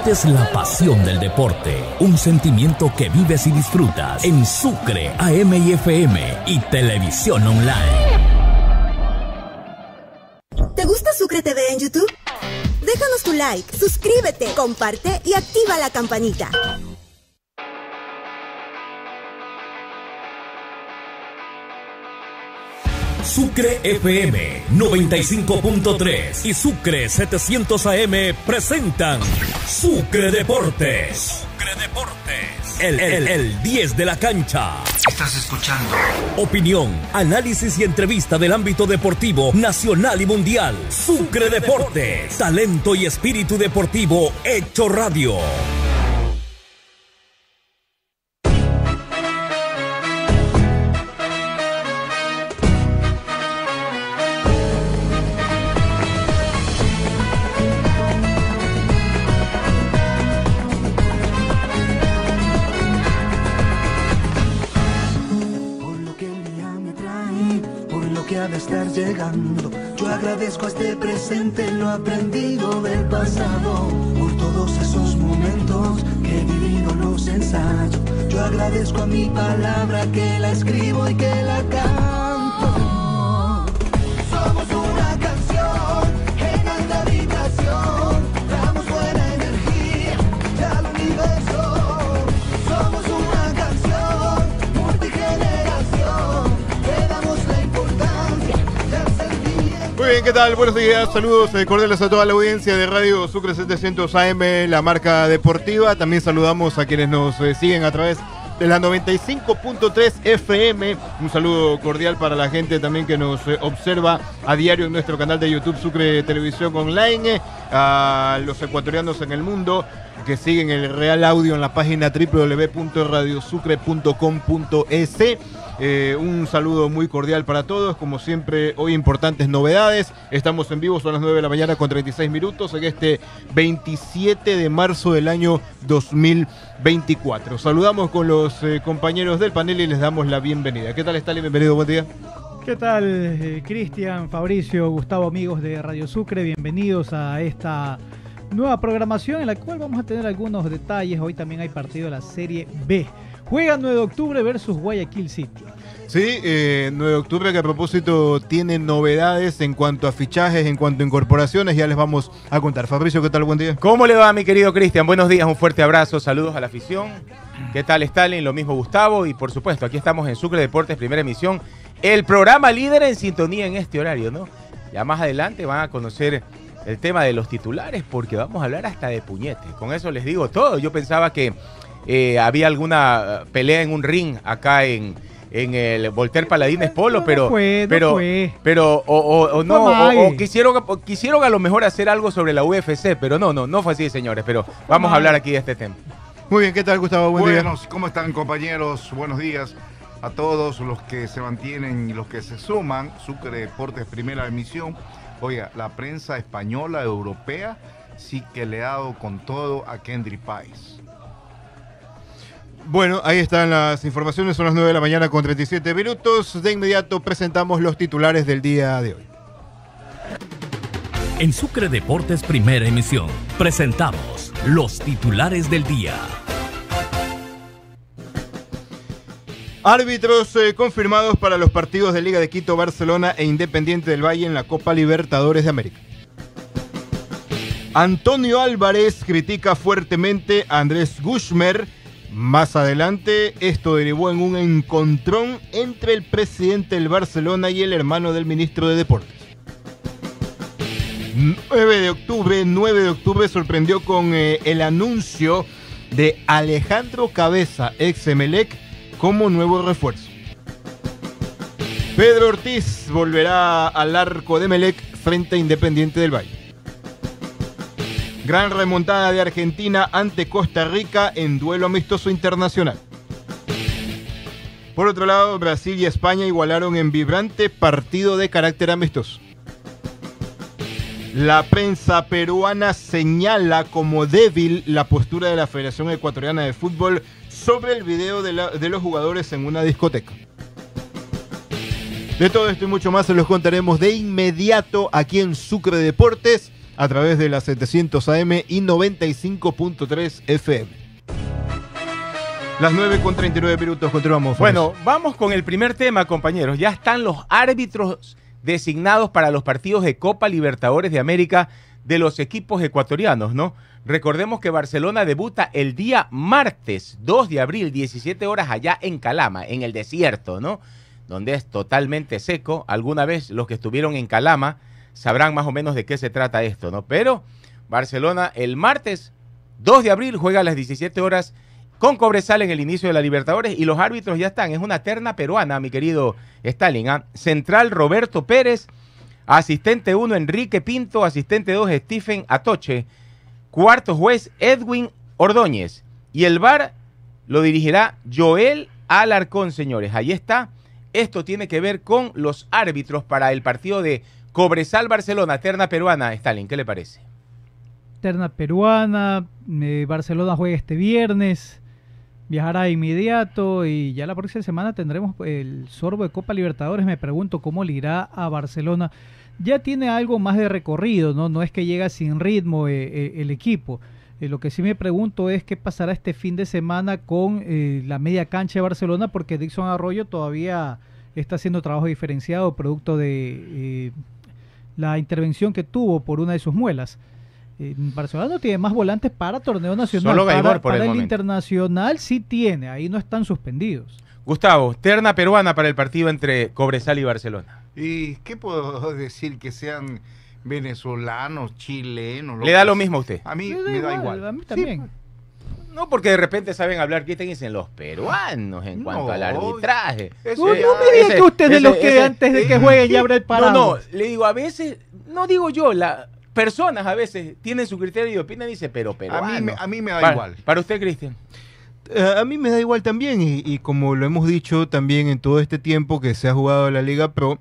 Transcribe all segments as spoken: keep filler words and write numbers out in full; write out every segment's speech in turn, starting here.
Sientes la pasión del deporte, un sentimiento que vives y disfrutas en Sucre, A M y F M y televisión online. ¿Te gusta Sucre T V en YouTube? Déjanos tu like, suscríbete, comparte y activa la campanita. Sucre F M noventa y cinco punto tres y Sucre setecientos A M presentan Sucre Deportes. Sucre Deportes. El, el, el diez de la cancha. Estás escuchando. Opinión, análisis y entrevista del ámbito deportivo nacional y mundial. Sucre Deportes. Talento y espíritu deportivo hecho radio. Llegando, yo agradezco a este presente lo aprendido del pasado, por todos esos momentos que he vivido, los ensayos. Yo agradezco a mi palabra que la escribo y que la canto. Somos una canción en alta vibración, damos buena energía al universo. Somos una canción multigeneración, le damos la importancia. Muy bien, ¿qué tal? Buenos días, saludos eh, cordiales a toda la audiencia de Radio Sucre setecientos A M, la marca deportiva. También saludamos a quienes nos eh, siguen a través de la noventa y cinco punto tres F M. Un saludo cordial para la gente también que nos eh, observa a diario en nuestro canal de YouTube Sucre Televisión Online, eh, a los ecuatorianos en el mundo que siguen el Real Audio en la página doble u doble u doble u punto radio sucre punto com punto es. Eh, un saludo muy cordial para todos. Como siempre, hoy importantes novedades. Estamos en vivo, son las nueve de la mañana con treinta y seis minutos en este veintisiete de marzo del año dos mil veinticuatro. Saludamos con los eh, compañeros del panel y les damos la bienvenida. ¿Qué tal, Stalin? Bienvenido, buen día. ¿Qué tal, eh, Cristian, Fabricio, Gustavo, amigos de Radio Sucre? Bienvenidos a esta nueva programación en la cual vamos a tener algunos detalles. Hoy también hay partido de la Serie B. Juega nueve de octubre versus Guayaquil City. Sí, eh, nueve de octubre que a propósito tiene novedades en cuanto a fichajes, en cuanto a incorporaciones, ya les vamos a contar. Fabricio, ¿qué tal? Buen día. ¿Cómo le va, mi querido Cristian? Buenos días, un fuerte abrazo, saludos a la afición. ¿Qué tal, Stalin? Lo mismo, Gustavo. Y por supuesto, aquí estamos en Sucre Deportes, primera emisión, el programa líder en sintonía en este horario, ¿no? Ya más adelante van a conocer el tema de los titulares porque vamos a hablar hasta de puñete. Con eso les digo todo. Yo pensaba que Eh, había alguna pelea en un ring acá en, en el Voltaire Paladines Polo, no, pero no fue, no pero fue. pero o, o, o no o, o quisieron o quisieron a lo mejor hacer algo sobre la U F C, pero no, no, no fue así, señores, pero vamos a hablar aquí de este tema. Muy bien, ¿qué tal, Gustavo? Buen Buenos, día. ¿cómo están, compañeros? Buenos días a todos los que se mantienen y los que se suman. Sucre Deportes, primera emisión. Oiga, la prensa española, europea, sí que le ha dado con todo a Kendry Páez. Bueno, ahí están las informaciones, son las nueve de la mañana con treinta y siete minutos. De inmediato presentamos los titulares del día de hoy. En Sucre Deportes Primera Emisión presentamos los titulares del día. Árbitros eh, confirmados para los partidos de Liga de Quito, Barcelona e Independiente del Valle en la Copa Libertadores de América. Antonio Álvarez critica fuertemente a Andrés Gushmer. Más adelante, esto derivó en un encontrón entre el presidente del Barcelona y el hermano del ministro de Deportes. nueve de octubre, nueve de octubre sorprendió con eh, el anuncio de Alejandro Cabeza, ex Emelec, como nuevo refuerzo. Pedro Ortiz volverá al arco de Emelec frente a Independiente del Valle. Gran remontada de Argentina ante Costa Rica en duelo amistoso internacional. Por otro lado, Brasil y España igualaron en vibrante partido de carácter amistoso. La prensa peruana señala como débil la postura de la Federación Ecuatoriana de Fútbol sobre el video de, la, de los jugadores en una discoteca. De todo esto y mucho más se los contaremos de inmediato aquí en Sucre Deportes. a través de la setecientos A M y noventa y cinco punto tres F M. Las nueve con treinta y nueve minutos, continuamos. Bueno, vamos con el primer tema, compañeros. Ya están los árbitros designados para los partidos de Copa Libertadores de América de los equipos ecuatorianos, ¿no? Recordemos que Barcelona debuta el día martes dos de abril, diecisiete horas allá en Calama, en el desierto, ¿no? Donde es totalmente seco. Alguna vez los que estuvieron en Calama sabrán más o menos de qué se trata esto, ¿no? Pero Barcelona el martes dos de abril juega a las diecisiete horas con Cobresal en el inicio de la Libertadores y los árbitros ya están. Es una terna peruana, mi querido Stalin, ¿ah? Central Roberto Pérez, asistente uno Enrique Pinto, asistente dos Stephen Atoche, cuarto juez Edwin Ordóñez y el V A R lo dirigirá Joel Alarcón, señores. Ahí está. Esto tiene que ver con los árbitros para el partido de Cobresal Barcelona, terna peruana. Stalin, ¿qué le parece? Terna peruana, eh, Barcelona juega este viernes, viajará de inmediato y ya la próxima semana tendremos el sorbo de Copa Libertadores. Me pregunto cómo le irá a Barcelona. Ya tiene algo más de recorrido, ¿no? No es que llega sin ritmo eh, eh, el equipo. Eh, lo que sí me pregunto es qué pasará este fin de semana con eh, la media cancha de Barcelona, porque Dixon Arroyo todavía está haciendo trabajo diferenciado producto de eh, la intervención que tuvo por una de sus muelas. Barcelona no tiene más volantes para torneo nacional. Solo Gaibor para, por para el el, el momento. internacional sí tiene, ahí no están suspendidos. Gustavo, terna peruana para el partido entre Cobresal y Barcelona. ¿Y qué puedo decir? Que sean venezolanos, chilenos. ¿Le da lo mismo a usted? A mí Me da me da igual, igual. a mí también. Sí. No, porque de repente saben hablar, ¿qué te dicen los peruanos en No, cuanto al arbitraje? eso No, ya- no me digan ese- que usted es de ese- los que ese- antes de que jueguen ya habrá el No, parado. no, le digo, a veces, no digo yo, las personas a veces tienen su criterio y opinan y dicen, pero A peruano. mí, me- a mí me da para, igual. Para usted, Cristian. Eh, a mí me da igual también y, y como lo hemos dicho también en todo este tiempo que se ha jugado la Liga Pro,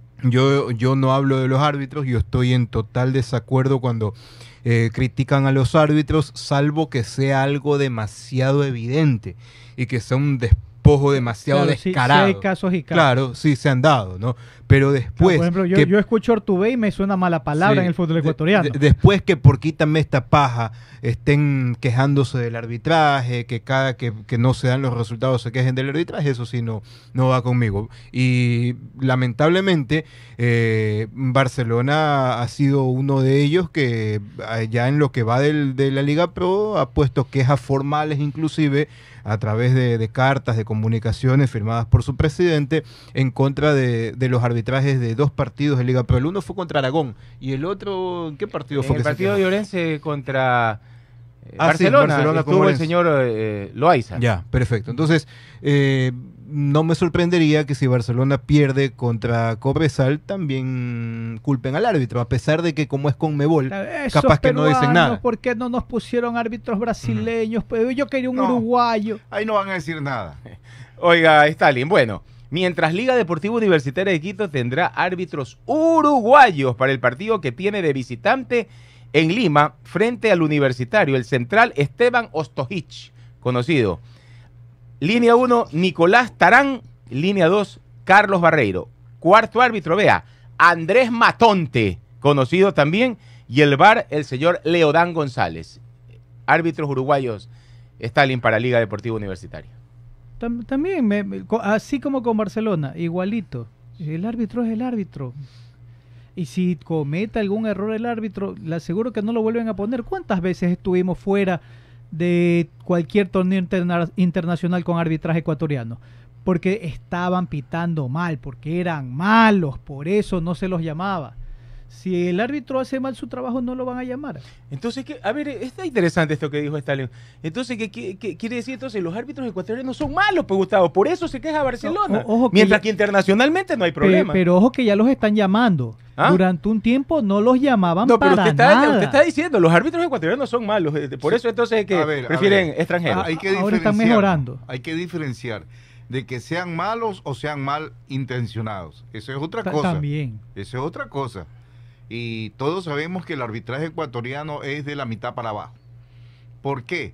yo, yo no hablo de los árbitros, yo estoy en total desacuerdo cuando eh, critican a los árbitros, salvo que sea algo demasiado evidente y que sea un despojo demasiado Claro, sí, sí descarado. hay casos y casos. Claro, sí se han dado, ¿no? Pero después... Por ejemplo, yo, que- yo escucho Ortubey y me suena mala palabra Sí, en el fútbol de- ecuatoriano. de- después que por quítame esta paja estén quejándose del arbitraje, que cada que, que no se dan los resultados se quejen del arbitraje, eso sí no, no va conmigo. Y lamentablemente eh, Barcelona ha sido uno de ellos que eh, ya en lo que va del, de la Liga Pro ha puesto quejas formales inclusive a través de, de cartas, de comunicaciones firmadas por su presidente en contra de, de los arbitrajes de dos partidos de Liga Pro. El uno fue contra Aragón y el otro, ¿qué partido En fue? el que se partido quejó? de Orense contra eh, Ah, sí, Barcelona, Barcelona con estuvo el Orense. señor eh, Loaiza. Ya, perfecto. Entonces, eh, no me sorprendería que si Barcelona pierde contra Cobresal, también culpen al árbitro, a pesar de que como es Conmebol, Esos capaz que no dicen peruanos, nada. ¿por qué no nos pusieron árbitros brasileños? Pues yo quería un No. uruguayo. Ahí no van a decir nada. Oiga, Stalin, bueno, mientras Liga Deportiva Universitaria de Quito tendrá árbitros uruguayos para el partido que tiene de visitante en Lima frente al Universitario, el central Esteban Ostojic, conocido. Línea uno, Nicolás Tarán. Línea dos, Carlos Barreiro. Cuarto árbitro, vea, Andrés Matonte, conocido también. Y el V A R, el señor Leodán González. Árbitros uruguayos, Stalin para Liga Deportiva Universitaria. Tam- También, me- me- co- así como con Barcelona, igualito. El árbitro es el árbitro. Y si comete algún error el árbitro, le aseguro que no lo vuelven a poner. ¿Cuántas veces estuvimos fuera de cualquier torneo interna- internacional con arbitraje ecuatoriano? Porque estaban pitando mal, porque eran malos, por eso no se los llamaba. Si el árbitro hace mal su trabajo, no lo van a llamar. Entonces, ¿qué? A ver, está interesante esto que dijo Stalin. Entonces, ¿qué, qué- qué quiere decir? Entonces, los árbitros ecuatorianos son malos, pues, Gustavo. Por eso se queja Barcelona. O- ojo que Mientras ya- que internacionalmente no hay Pe- problema. pero ojo que ya los están llamando. ¿Ah? Durante un tiempo no los llamaban no, pero para usted está, nada. usted está diciendo, los árbitros ecuatorianos son malos. eh, Por eso entonces es que A ver, a prefieren ver. extranjeros. Hay que Ahora están diferenciar, mejorando. Hay que diferenciar de que sean malos o sean mal intencionados. Eso es otra Ta- cosa. También. Eso es otra cosa. Y todos sabemos que el arbitraje ecuatoriano es de la mitad para abajo. ¿Por qué?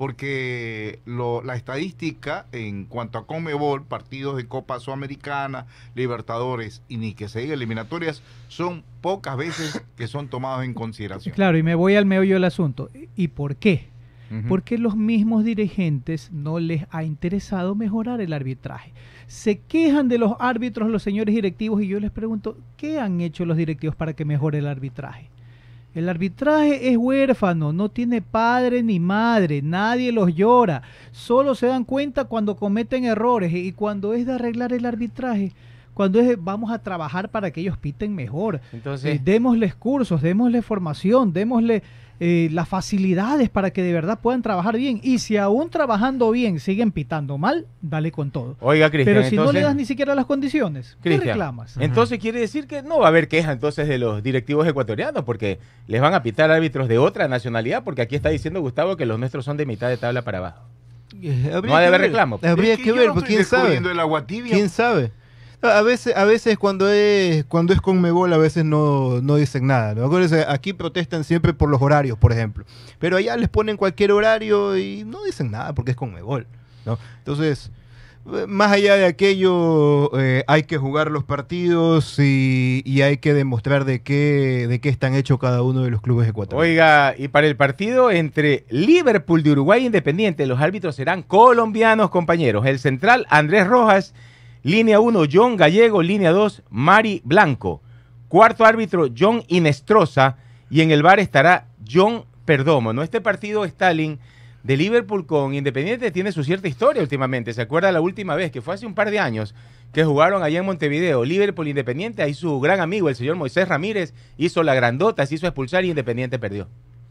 porque lo, la estadística en cuanto a Conmebol, partidos de Copa Sudamericana, Libertadores y ni que se diga eliminatorias, son pocas veces que son tomados en consideración. Claro, y me voy al meollo del asunto. ¿Y por qué? Uh-huh. Porque los mismos dirigentes no les ha interesado mejorar el arbitraje. Se quejan de los árbitros los señores directivos y yo les pregunto, ¿qué han hecho los directivos para que mejore el arbitraje? El arbitraje es huérfano, no tiene padre ni madre, nadie los llora, solo se dan cuenta cuando cometen errores y cuando es de arreglar el arbitraje, cuando es de, vamos a trabajar para que ellos piten mejor. Entonces, eh, démosles cursos, démosles formación, démosle eh, las facilidades para que de verdad puedan trabajar bien. Y si aún trabajando bien siguen pitando mal, dale con todo. Oiga, Cristian, pero si entonces, no le das ni siquiera las condiciones, ¿qué Cristian, reclamas? Entonces quiere decir que no va a haber queja entonces de los directivos ecuatorianos porque les van a pitar árbitros de otra nacionalidad, porque aquí está diciendo Gustavo que los nuestros son de mitad de tabla para abajo. Eh, No ha de haber reclamo. Habría Es que yo ver, no pues, estoy quién sabe. descubriendo el agua tibia. ¿Quién sabe? A veces, a veces cuando es cuando es Conmebol, a veces no, no dicen nada, ¿no? Acuérdense, aquí protestan siempre por los horarios, por ejemplo. Pero allá les ponen cualquier horario y no dicen nada porque es Conmebol, ¿no? Entonces, eh, más allá de aquello, eh, hay que jugar los partidos y, y hay que demostrar de qué, de qué están hechos cada uno de los clubes ecuatorianos. Oiga, y para el partido entre Liverpool de Uruguay e Independiente, los árbitros serán colombianos, compañeros. El central, Andrés Rojas. Línea uno, John Gallego. Línea dos, Mari Blanco. Cuarto árbitro, John Inestrosa. Y en el bar estará John Perdomo, ¿no? Este partido, Stalin, de Liverpool con Independiente tiene su cierta historia últimamente. ¿Se acuerda la última vez? Que fue hace un par de años que jugaron allá en Montevideo. Liverpool Independiente, ahí su gran amigo, el señor Moisés Ramírez, hizo la grandota, se hizo expulsar y Independiente perdió.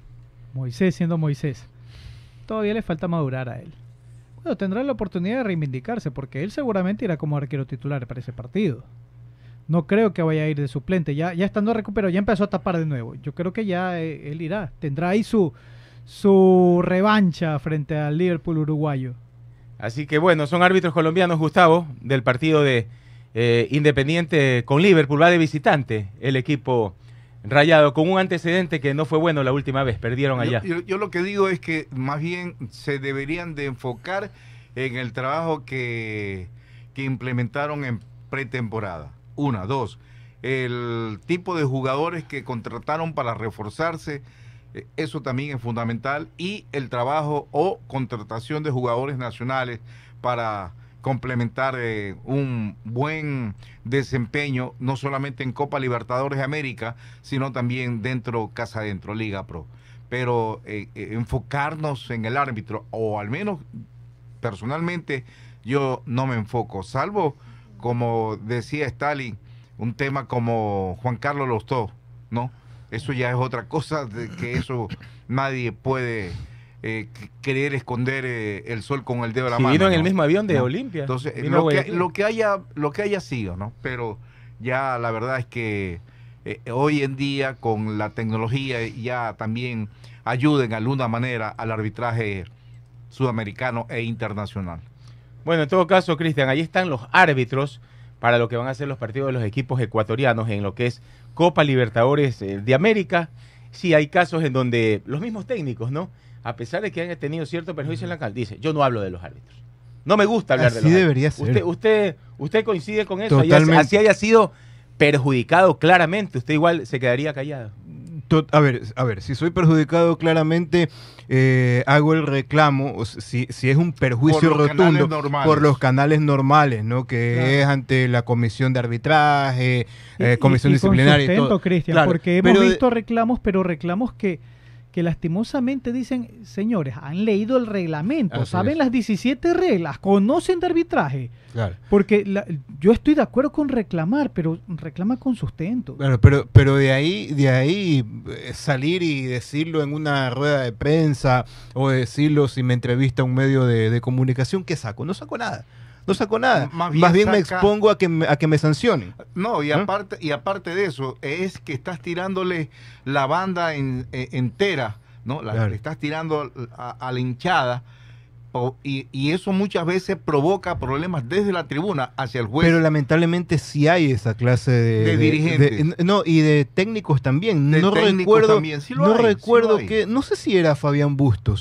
Moisés siendo Moisés. Todavía le falta madurar a él. Bueno, tendrá la oportunidad de reivindicarse porque él seguramente irá como arquero titular para ese partido. No creo que vaya a ir de suplente. Ya, ya estando recuperado, ya empezó a tapar de nuevo. Yo creo que ya eh, él irá. Tendrá ahí su, su revancha frente al Liverpool uruguayo. Así que bueno, son árbitros colombianos, Gustavo, del partido de eh, Independiente con Liverpool. Va de visitante el equipo rayado, con un antecedente que no fue bueno la última vez. Perdieron allá. Yo, yo, yo lo que digo es que más bien se deberían de enfocar en el trabajo que, que implementaron en pretemporada. Una, dos, el tipo de jugadores que contrataron para reforzarse, eh, eso también es fundamental, y el trabajo o contratación de jugadores nacionales para complementar eh, un buen desempeño, no solamente en Copa Libertadores de América, sino también dentro, casa adentro, Liga Pro. Pero eh, eh, enfocarnos en el árbitro, o al menos personalmente yo no me enfoco, salvo, como decía Stalin, un tema como Juan Carlos Lostó, ¿no? Eso ya es otra cosa, de que eso nadie puede eh, querer esconder eh, el sol con el dedo de la Sí, mano. vino en ¿no? el mismo avión de ¿No? Olimpia. Entonces, Vino lo a que, Guayaquil. lo que haya, lo que haya sido, ¿no? Pero ya la verdad es que eh, hoy en día con la tecnología ya también ayuda en alguna manera al arbitraje sudamericano e internacional. Bueno, en todo caso, Cristian, ahí están los árbitros para lo que van a ser los partidos de los equipos ecuatorianos en lo que es Copa Libertadores eh, de América. Sí, hay casos en donde los mismos técnicos, ¿no? A pesar de que han tenido cierto perjuicio en la cancha, dice, yo no hablo de los árbitros. No me gusta hablar Así de los debería árbitros. ser. Usted, usted, usted coincide con eso. Totalmente. Así haya sido perjudicado claramente, usted igual se quedaría callado. Tot- A ver, a ver, si soy perjudicado claramente, eh, hago el reclamo, o sea, si, si es un perjuicio Por los rotundo canales normales. por los canales normales, ¿no? Que Claro. es ante la comisión de arbitraje, eh, Y- comisión y- y disciplinaria y con sustento, todo. Cristian, Claro, porque hemos pero de- visto reclamos, pero reclamos que, que lastimosamente dicen, señores, han leído el reglamento, Así saben es. las diecisiete reglas, conocen de arbitraje. Claro. Porque la- yo estoy de acuerdo con reclamar, pero reclama con sustento. Claro, pero, pero de ahí, de ahí eh, salir y decirlo en una rueda de prensa o decirlo si me entrevista un medio de, de comunicación, ¿qué saco? No saco nada. No saco nada. Más Más bien bien, me saca- expongo a que me, a que me sancionen. No, y ¿Ah? aparte, y aparte de eso, es que estás tirándole la banda en- eh, entera, ¿no? La, Claro. le estás tirando a, a la hinchada, o- y, y eso muchas veces provoca problemas desde la tribuna hacia el juez. Pero lamentablemente sí hay esa clase de, De dirigentes. de- no, y de técnicos también. De no técnicos recuerdo, también. Sí lo no hay, sí recuerdo lo hay. que, no sé si era Fabián Bustos,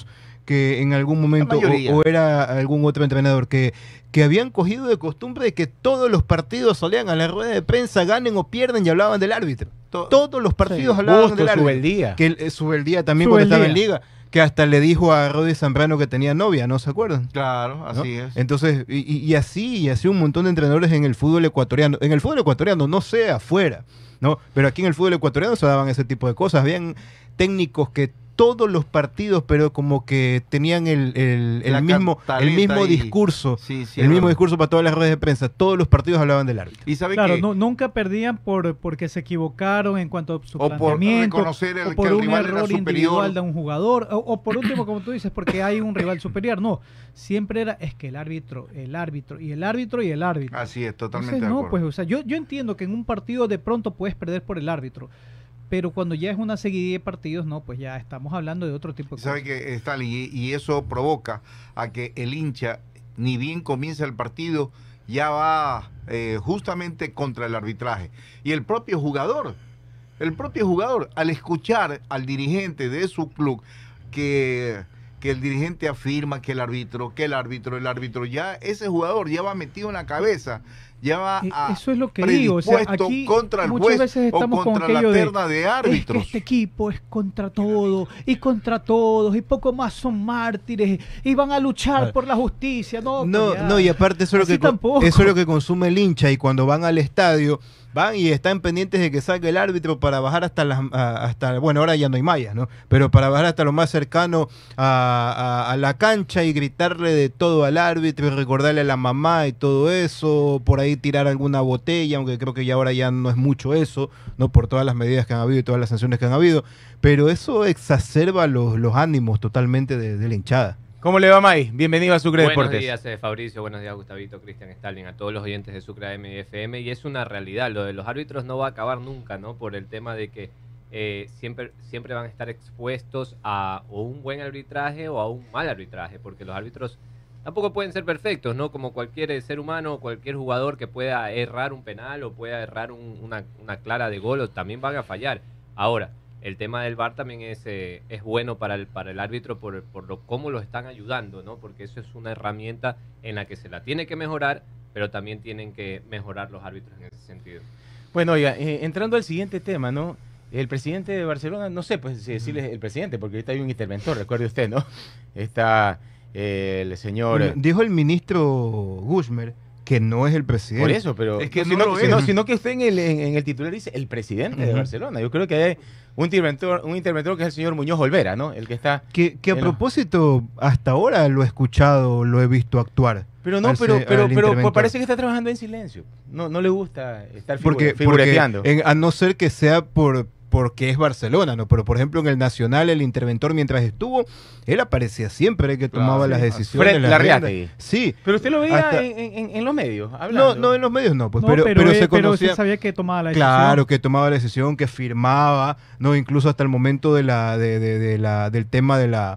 que en algún momento, o, o era algún otro entrenador, que, que habían cogido de costumbre de que todos los partidos salían a la rueda de prensa, ganen o pierden, y hablaban del árbitro. To- todos los partidos sí, hablaban Busto, del árbitro. Subeldía. Que eh, Subeldía también cuando estaba en Liga. Que hasta le dijo a Rodi Zambrano que tenía novia, ¿no se acuerdan? Claro, así ¿no? es. Entonces, y, y así, y así un montón de entrenadores en el fútbol ecuatoriano. En el fútbol ecuatoriano, no sé afuera, ¿no? Pero aquí en el fútbol ecuatoriano se daban ese tipo de cosas. Habían técnicos que todos los partidos, pero como que tenían el, el, el mismo, el mismo y... discurso, sí, sí, el mismo verdad. discurso para todas las redes de prensa. Todos los partidos hablaban del árbitro. Y sabe claro, que... no, nunca perdían por porque se equivocaron en cuanto a su o planteamiento, por reconocer el, o por que el un rival error individual de un jugador, o, o por último, como tú dices, porque hay un rival superior. No, siempre era, es que el árbitro, el árbitro, y el árbitro, y el árbitro. Así es, totalmente Entonces, de no, acuerdo. Pues, o sea, yo, yo entiendo que en un partido de pronto puedes perder por el árbitro, pero cuando ya es una seguidilla de partidos, no, pues ya estamos hablando de otro tipo de ¿Sabe cosas. que Stalin, y, y eso provoca a que el hincha, ni bien comienza el partido, ya va eh, justamente contra el arbitraje? Y el propio jugador, el propio jugador, al escuchar al dirigente de su club que, que el dirigente afirma que el árbitro, que el árbitro, el árbitro, ya ese jugador ya va metido en la cabeza, ya va a eso es lo que digo, o sea, aquí contra el muchas juez veces estamos o contra con la aquello terna de, de árbitros. Es que este equipo es contra todo y contra todos y poco más son mártires y van a luchar por la justicia. No, no, pues no y aparte eso es, lo que, eso es lo que consume el hincha, y cuando van al estadio van y están pendientes de que salga el árbitro para bajar hasta las hasta bueno, ahora ya no hay mallas, ¿no? Pero para bajar hasta lo más cercano a, a, a la cancha y gritarle de todo al árbitro y recordarle a la mamá y todo eso, por ahí tirar alguna botella, aunque creo que ya ahora ya no es mucho eso, ¿no? Por todas las medidas que han habido y todas las sanciones que han habido, pero eso exacerba los, los ánimos totalmente de, de la hinchada. ¿Cómo le va, May? Bienvenido a Sucre Buenos Deportes. Buenos días, eh, Fabricio. Buenos días, Gustavito, Cristian, Stalin, a todos los oyentes de Sucre A M y F M. Y es una realidad, lo de los árbitros no va a acabar nunca, ¿no? Por el tema de que eh, siempre, siempre van a estar expuestos a o un buen arbitraje o a un mal arbitraje, porque los árbitros tampoco pueden ser perfectos, ¿no? Como cualquier ser humano o cualquier jugador que pueda errar un penal o pueda errar un, una, una clara de gol, también van a fallar. Ahora, el tema del V A R también es, eh, es bueno para el, para el árbitro por, por lo, cómo lo están ayudando, ¿no? Porque eso es una herramienta en la que se la tiene que mejorar, pero también tienen que mejorar los árbitros en ese sentido. Bueno, oiga, eh, entrando al siguiente tema, ¿no? El presidente de Barcelona, no sé pues si decirle el presidente, porque ahorita hay un interventor, recuerde usted, ¿no? Está eh, el señor... Bueno, dijo el ministro Guzmán que no es el presidente. Por eso, pero es que no, no sino, lo sino, es. sino que usted en el, en, en el titular dice el presidente uh-huh. de Barcelona. Yo creo que hay un interventor, un interventor que es el señor Muñoz Olvera, ¿no? El que está... Que, que a propósito, lo... hasta ahora lo he escuchado, lo he visto actuar. Pero no, pero, pero, pero, pero parece que está trabajando en silencio. No, no le gusta estar porque, figureteando. Porque, en, a no ser que sea por... porque es Barcelona, ¿no? Pero por ejemplo en el Nacional el interventor mientras estuvo, él aparecía siempre que tomaba claro, las sí. decisiones. Fred Larriate. Sí. Pero usted lo veía hasta... en, en, en los medios hablando. No, no en los medios no, pues, no, pero, pero, pero eh, se pero conocía. se sabía que tomaba la decisión. Claro, que tomaba la decisión, que firmaba, no, incluso hasta el momento de la, de, de, de la, del tema de la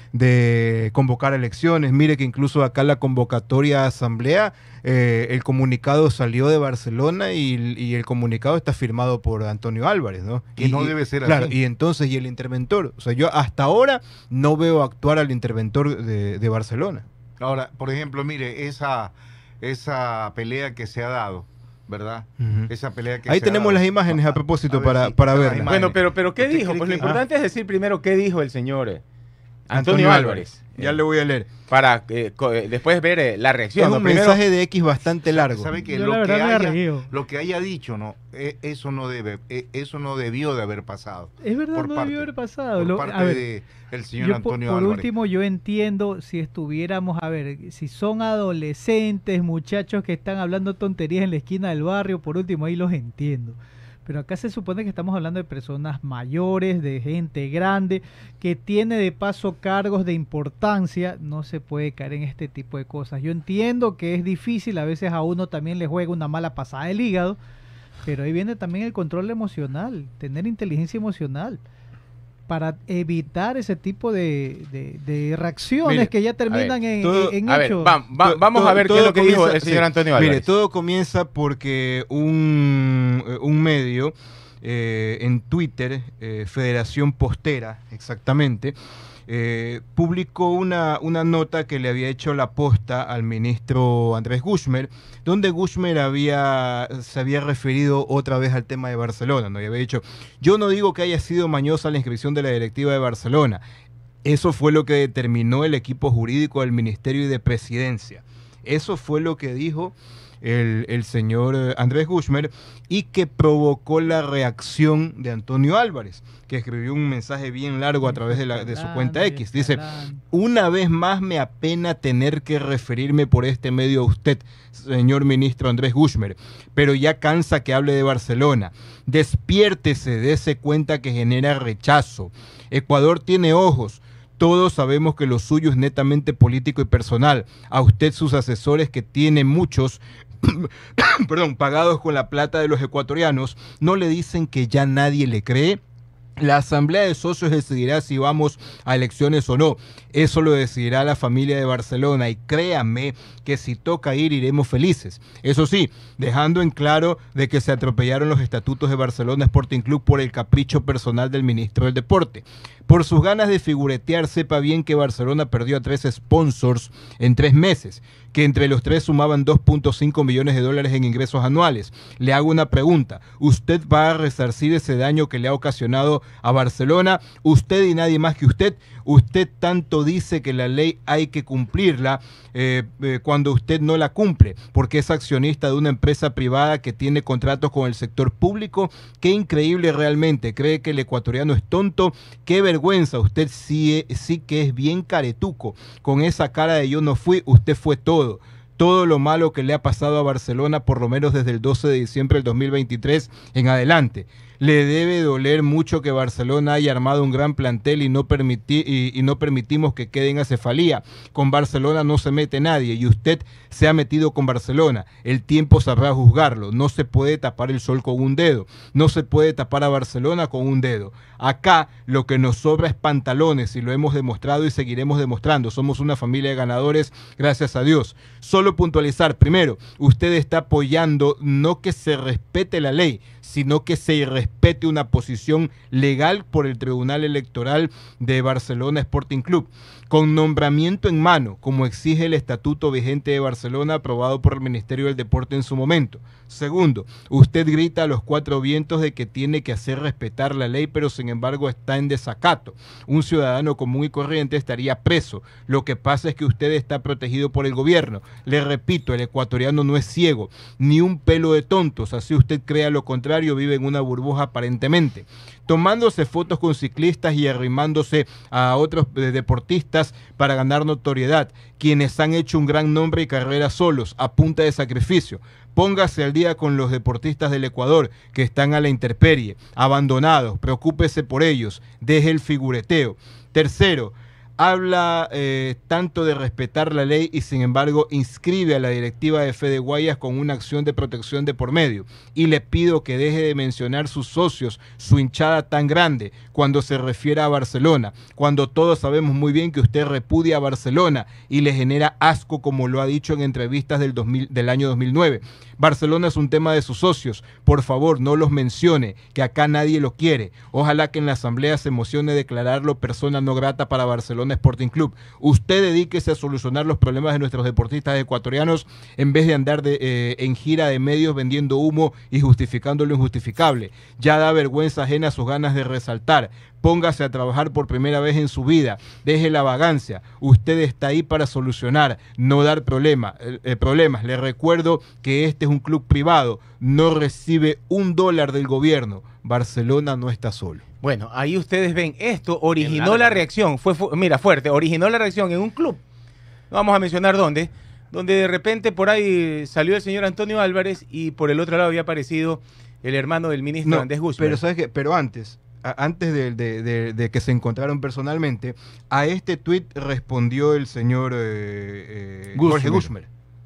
de convocar elecciones. Mire que incluso acá la convocatoria a asamblea, eh, el comunicado salió de Barcelona y, y el comunicado está firmado por Antonio Álvarez, ¿no? Que y, no debe ser claro, así. Y entonces, y el interventor, o sea, yo hasta ahora no veo actuar al interventor de, de Barcelona. Ahora, por ejemplo, mire, esa, esa pelea que se ha dado, ¿verdad? Uh-huh. Esa pelea que Ahí se tenemos ha dado. las imágenes a propósito a ver, para, sí, para las ver. Bueno, pero, pero ¿qué dijo? Pues lo importante ah. es decir primero qué dijo el señor eh, Antonio, Antonio Álvarez. Álvarez. Ya eh, le voy a leer. Para eh, co- después ver eh, la reacción. Es ¿no? un Primero, mensaje de X bastante largo. ¿Sabe que Yo lo la que, verdad me haya, río. lo que haya dicho, no, eh, eso no debe, eh, eso no debió de haber pasado. Es verdad, por no parte, debió haber pasado. Por Lo, parte a ver, de el señor yo, Antonio por, por Álvarez. último, yo entiendo si estuviéramos, a ver, si son adolescentes, muchachos que están hablando tonterías en la esquina del barrio, por último ahí los entiendo. Pero acá se supone que estamos hablando de personas mayores, de gente grande, que tiene de paso cargos de importancia, no se puede caer en este tipo de cosas. Yo entiendo que es difícil, a veces a uno también le juega una mala pasada del hígado, pero ahí viene también el control emocional, tener inteligencia emocional, para evitar ese tipo de, de, de reacciones mire, que ya terminan ver, en, todo, en a hechos. Ver, va, va, vamos todo, a ver qué es lo que comienza, dijo el señor sí, Antonio Álvarez. Mire, todo comienza porque un, un medio eh, en Twitter, eh, Federación Postera, exactamente, eh, publicó una, una nota que le había hecho la posta al ministro Andrés Guzmán, donde Guzmán había, se había referido otra vez al tema de Barcelona, ¿no? Y había dicho, yo no digo que haya sido mañosa la inscripción de la directiva de Barcelona, eso fue lo que determinó el equipo jurídico del Ministerio y de Presidencia. Eso fue lo que dijo el, el señor Andrés Guzmán y que provocó la reacción de Antonio Álvarez, que escribió un mensaje bien largo a través de, la, de su cuenta X. Dice, una vez más me apena tener que referirme por este medio a usted, señor ministro Andrés Guzmán, pero ya cansa que hable de Barcelona. Despiértese, dése cuenta que genera rechazo. Ecuador tiene ojos. Todos sabemos que lo suyo es netamente político y personal. A usted sus asesores, que tiene muchos, perdón, pagados con la plata de los ecuatorianos, ¿no le dicen que ya nadie le cree? La asamblea de socios decidirá si vamos a elecciones o no. Eso lo decidirá la familia de Barcelona y créanme que si toca ir, iremos felices. Eso sí, dejando en claro de que se atropellaron los estatutos de Barcelona Sporting Club por el capricho personal del ministro del Deporte. Por sus ganas de figuretear, sepa bien que Barcelona perdió a tres sponsors en tres meses, que entre los tres sumaban dos punto cinco millones de dólares en ingresos anuales. Le hago una pregunta, ¿usted va a resarcir ese daño que le ha ocasionado a Barcelona? Usted y nadie más que usted. Usted tanto dice que la ley hay que cumplirla eh, eh, cuando usted no la cumple, porque es accionista de una empresa privada que tiene contratos con el sector público. Qué increíble realmente. ¿Cree que el ecuatoriano es tonto? Qué vergüenza. Usted sí, sí que es bien caretuco. Con esa cara de yo no fui, usted fue todo. Todo lo malo que le ha pasado a Barcelona, por lo menos desde el doce de diciembre del dos mil veintitrés en adelante. Le debe doler mucho que Barcelona haya armado un gran plantel y no, permití, y, y no permitimos que quede en acefalía. Con Barcelona no se mete nadie y usted se ha metido con Barcelona. El tiempo sabrá juzgarlo. No se puede tapar el sol con un dedo. No se puede tapar a Barcelona con un dedo. Acá lo que nos sobra es pantalones y lo hemos demostrado y seguiremos demostrando. Somos una familia de ganadores, gracias a Dios. Solo puntualizar, primero, usted está apoyando no que se respete la ley, sino que se respete una posición legal por el Tribunal Electoral de Barcelona Sporting Club, con nombramiento en mano, como exige el estatuto vigente de Barcelona aprobado por el Ministerio del Deporte en su momento. Segundo, usted grita a los cuatro vientos de que tiene que hacer respetar la ley, pero sin embargo está en desacato. Un ciudadano común y corriente estaría preso. Lo que pasa es que usted está protegido por el gobierno. Le repito, el ecuatoriano no es ciego, ni un pelo de tontos. Así usted crea lo contrario, vive en una burbuja aparentemente. Tomándose fotos con ciclistas y arrimándose a otros eh, deportistas para ganar notoriedad, quienes han hecho un gran nombre y carrera solos, a punta de sacrificio. Póngase al día con los deportistas del Ecuador que están a la intemperie, abandonados, preocúpese por ellos, deje el figureteo. Tercero, habla eh, tanto de respetar la ley y sin embargo inscribe a la directiva de Fede Guayas con una acción de protección de por medio. Y le pido que deje de mencionar sus socios, su hinchada tan grande, cuando se refiere a Barcelona, cuando todos sabemos muy bien que usted repudia a Barcelona y le genera asco, como lo ha dicho en entrevistas del, dos mil, del año dos mil nueve. Barcelona es un tema de sus socios, por favor no los mencione, que acá nadie lo quiere. Ojalá que en la asamblea se emocione declararlo persona no grata para Barcelona Sporting Club. Usted dedíquese a solucionar los problemas de nuestros deportistas ecuatorianos en vez de andar de, eh, en gira de medios vendiendo humo y justificando lo injustificable. Ya da vergüenza ajena sus ganas de resaltar. Póngase a trabajar por primera vez en su vida. Deje la vagancia. Usted está ahí para solucionar, no dar problema, eh, problemas. Le recuerdo que este es un club privado. No recibe un dólar del gobierno. Barcelona no está solo. Bueno, ahí ustedes ven, esto originó la reacción. Fue, fu mira, fuerte, originó la reacción en un club. No vamos a mencionar dónde. Donde de repente por ahí salió el señor Antonio Álvarez y por el otro lado había aparecido el hermano del ministro no, Andrés Guzmán. Pero, ¿sabes qué? Pero antes... antes de, de, de, de que se encontraron personalmente, a este tuit respondió el señor eh, eh, Jorge Guzmán, ¿no?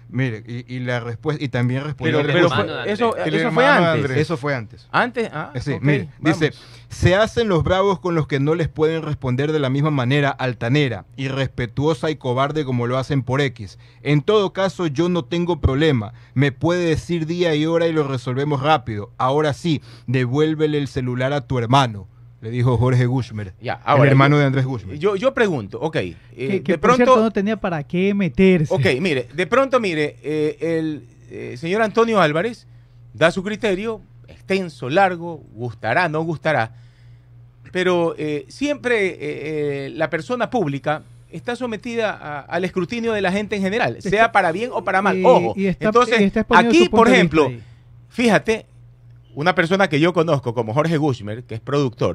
Mire, y, y la respuesta, y también respondió... Pero, el pero hermano- fue- eso, El eso fue hermano de antes. Andrés. Eso fue antes. Antes, ah, Sí, ok, mire, vamos. dice, se hacen los bravos con los que no les pueden responder de la misma manera altanera, irrespetuosa y cobarde como lo hacen por X. En todo caso, yo no tengo problema. Me puede decir día y hora y lo resolvemos rápido. Ahora sí, devuélvele el celular a tu hermano, le dijo Jorge Gushmer, Ya, el ahora, hermano yo- de Andrés Gushmer. Yo, yo pregunto, ok, eh, Que, que de por pronto... cierto no tenía para qué meterse. Ok, mire, de pronto, mire, eh, el eh, señor Antonio Álvarez da su criterio, extenso, largo, gustará, no gustará, pero eh, siempre eh, eh, la persona pública está sometida a- al escrutinio de la gente en general, Está- sea para bien o para mal. Y- Ojo, y está- entonces, y está exponiendo aquí, su punto por de ejemplo, vista ahí. fíjate, una persona que yo conozco como Jorge Gushmer, que es productor,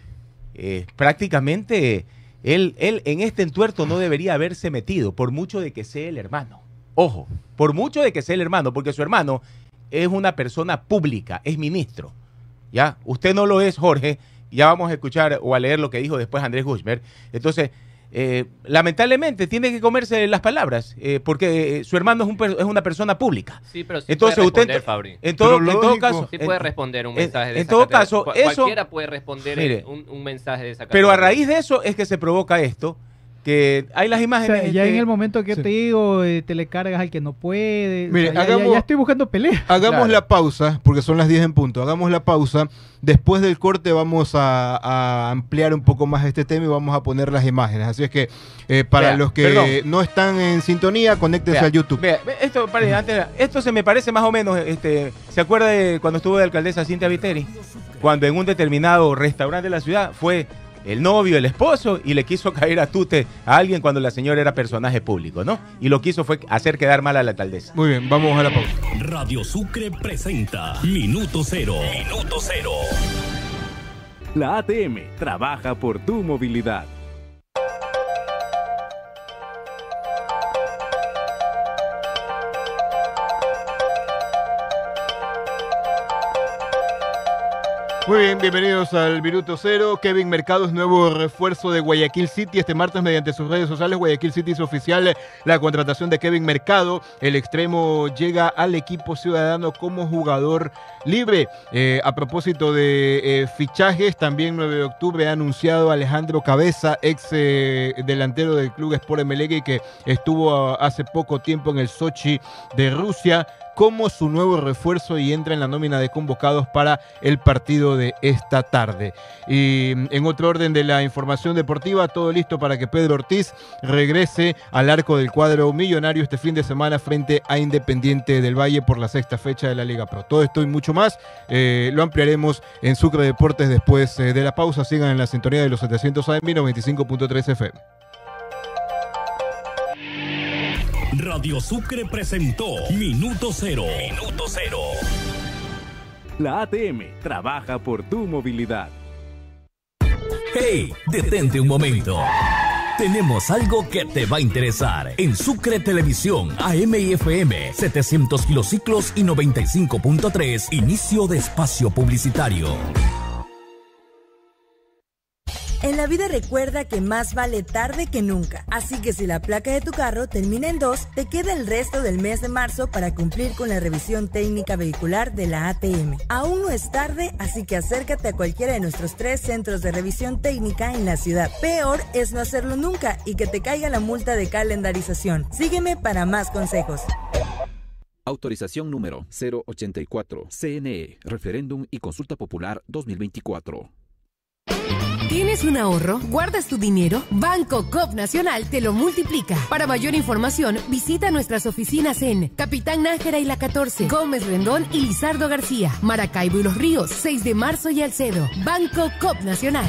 eh, prácticamente él, él en este entuerto no debería haberse metido, por mucho de que sea el hermano. Ojo, por mucho de que sea el hermano, porque su hermano es una persona pública, es ministro. ¿Ya? Usted no lo es, Jorge. Ya vamos a escuchar o a leer lo que dijo después Andrés Gushmer. Entonces, eh, lamentablemente tiene que comerse las palabras, eh, porque eh, su hermano es, un per- es una persona pública. Sí, pero sí Entonces, puede usted, responder, Fabri. en todo, Pero en todo lógico. caso, Sí en- puede responder un en- mensaje de en esa todo categoría. caso, Cual- eso- Cualquiera puede responder en Mire, un, un mensaje de esa pero a categoría. raíz de eso es que se provoca esto, que hay las O imágenes. sea, ya este, en el momento que sí. te digo, eh, te le cargas al que no puede. Mire, o sea, ya- ya, hagamos- ya estoy buscando pelea. Hagamos Claro. la pausa, porque son las diez en punto. Hagamos la pausa. Después del corte vamos a, a ampliar un poco más este tema y vamos a poner las imágenes. Así es que eh, para Vea, los que perdón. no están en sintonía, conéctense Vea, a YouTube. vea, ve- esto, pare, antes, esto se me parece más o menos, este, ¿se acuerda de cuando estuvo de alcaldesa Cintia Viteri? Cuando en un determinado restaurante de la ciudad fue el novio, el esposo, y le quiso caer a tute a alguien cuando la señora era personaje público, ¿no? Y lo quiso fue hacer quedar mal a la alcaldesa. Muy bien, vamos a la pausa. Radio Sucre presenta Minuto Cero. Minuto Cero. La A T M trabaja por tu movilidad. Muy bien, bienvenidos al Minuto Cero. Kevin Mercado es nuevo refuerzo de Guayaquil City. Este martes, mediante sus redes sociales, Guayaquil City hizo oficial la contratación de Kevin Mercado. El extremo llega al equipo ciudadano como jugador libre. Eh, a propósito de eh, fichajes, también nueve de octubre ha anunciado Alejandro Cabeza, ex eh, delantero del club Sport Emelec, que estuvo uh, hace poco tiempo en el Sochi de Rusia, como su nuevo refuerzo y entra en la nómina de convocados para el partido de esta tarde. Y en otro orden de la información deportiva, todo listo para que Pedro Ortiz regrese al arco del cuadro millonario este fin de semana frente a Independiente del Valle por la sexta fecha de la Liga Pro. Todo esto y mucho más eh, lo ampliaremos en Sucre Deportes después eh, de la pausa. Sigan en la sintonía de los setecientos A M noventa y cinco punto tres F M. Radio Sucre presentó Minuto Cero. Minuto Cero. La A T M trabaja por tu movilidad. Hey, detente un momento. Tenemos algo que te va a interesar. En Sucre Televisión, A M y F M, setecientos kilociclos y noventa y cinco punto tres, inicio de espacio publicitario. En la vida recuerda que más vale tarde que nunca. Así que si la placa de tu carro termina en dos, te queda el resto del mes de marzo para cumplir con la revisión técnica vehicular de la A T M. Aún no es tarde, así que acércate a cualquiera de nuestros tres centros de revisión técnica en la ciudad. Peor es no hacerlo nunca y que te caiga la multa de calendarización. Sígueme para más consejos. Autorización número cero ochenta y cuatro, C N E, Referéndum y Consulta Popular dos mil veinticuatro. ¿Tienes un ahorro? ¿Guardas tu dinero? Banco Coop Nacional te lo multiplica. Para mayor información, visita nuestras oficinas en Capitán Nájera y La catorce, Gómez Rendón y Lizardo García, Maracaibo y Los Ríos, seis de marzo y Alcedo. Banco Coop Nacional.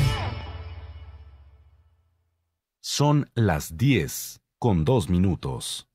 Son las diez con dos minutos.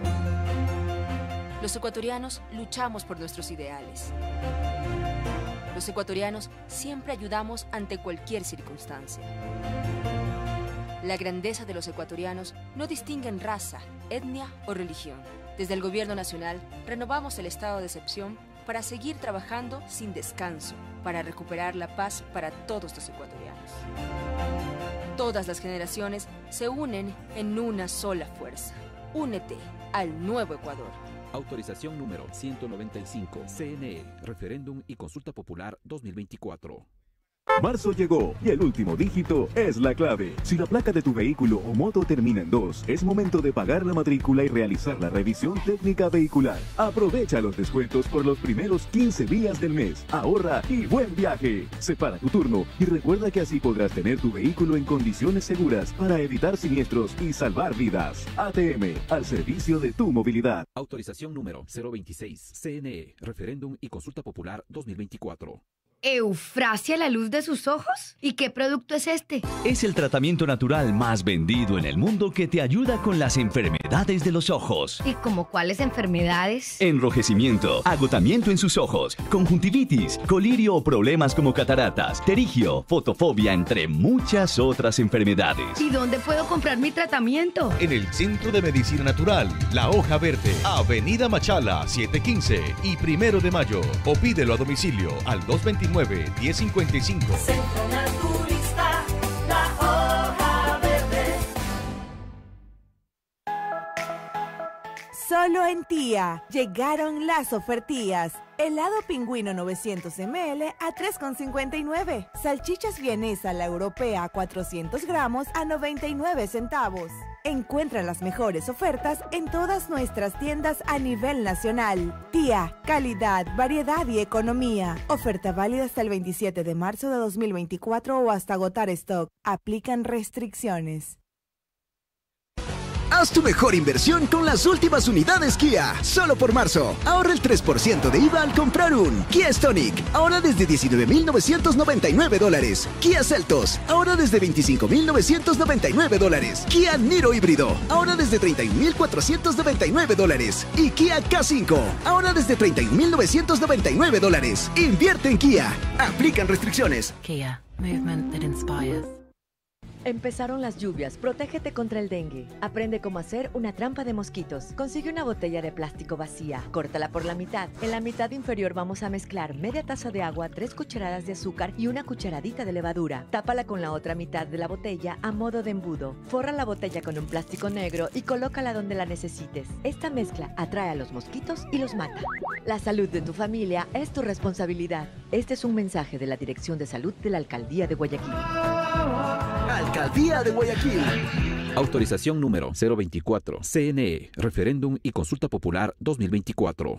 Los ecuatorianos luchamos por nuestros ideales. Los ecuatorianos siempre ayudamos ante cualquier circunstancia. La grandeza de los ecuatorianos no distingue en raza, etnia o religión. Desde el Gobierno Nacional renovamos el estado de excepción para seguir trabajando sin descanso, para recuperar la paz para todos los ecuatorianos. Todas las generaciones se unen en una sola fuerza. Únete al nuevo Ecuador. Autorización número ciento noventa y cinco. C N E, Referéndum y Consulta Popular dos mil veinticuatro. Marzo llegó y el último dígito es la clave. Si la placa de tu vehículo o moto termina en dos, es momento de pagar la matrícula y realizar la revisión técnica vehicular. Aprovecha los descuentos por los primeros quince días del mes. Ahorra y buen viaje. Separa tu turno y recuerda que así podrás tener tu vehículo en condiciones seguras para evitar siniestros y salvar vidas. A T M, al servicio de tu movilidad. Autorización número cero veintiséis. C N E, Referéndum y Consulta Popular dos mil veinticuatro. ¿Eufrasia la luz de sus ojos? ¿Y qué producto es este? Es el tratamiento natural más vendido en el mundo que te ayuda con las enfermedades de los ojos. ¿Y como cuáles enfermedades? Enrojecimiento, agotamiento en sus ojos, conjuntivitis, colirio o problemas como cataratas, terigio, fotofobia, entre muchas otras enfermedades. ¿Y dónde puedo comprar mi tratamiento? En el Centro de Medicina Natural, La Hoja Verde, Avenida Machala, setecientos quince y Primero de Mayo. O pídelo a domicilio al dos dos nueve, diez cincuenta y cinco. Centro Naturista, La Hoja Verde. Solo en Tía llegaron las ofertillas. Helado pingüino novecientos mililitros a tres con cincuenta y nueve. Salchichas vienesa la europea cuatrocientos gramos a noventa y nueve centavos. Encuentra las mejores ofertas en todas nuestras tiendas a nivel nacional. Tía, calidad, variedad y economía. Oferta válida hasta el veintisiete de marzo de dos mil veinticuatro o hasta agotar stock. Aplican restricciones. Haz tu mejor inversión con las últimas unidades Kia. Solo por marzo. Ahorra el tres por ciento de I V A al comprar un Kia Stonic. Ahora desde diecinueve mil novecientos noventa y nueve dólares. Kia Seltos. Ahora desde veinticinco mil novecientos noventa y nueve dólares. Kia Niro híbrido. Ahora desde treinta y un mil cuatrocientos noventa y nueve dólares. Y Kia K cinco. Ahora desde treinta y un mil novecientos noventa y nueve dólares. Invierte en Kia. Aplican restricciones. Kia. Movement that inspires. Empezaron las lluvias, protégete contra el dengue. Aprende cómo hacer una trampa de mosquitos. Consigue una botella de plástico vacía, córtala por la mitad. En la mitad inferior vamos a mezclar media taza de agua, tres cucharadas de azúcar y una cucharadita de levadura. Tápala con la otra mitad de la botella a modo de embudo. Forra la botella con un plástico negro y colócala donde la necesites. Esta mezcla atrae a los mosquitos y los mata. La salud de tu familia es tu responsabilidad. Este es un mensaje de la Dirección de Salud de la Alcaldía de Guayaquil. Alcaldía de Guayaquil. Autorización número cero veinticuatro. C N E, Referéndum y Consulta Popular dos mil veinticuatro.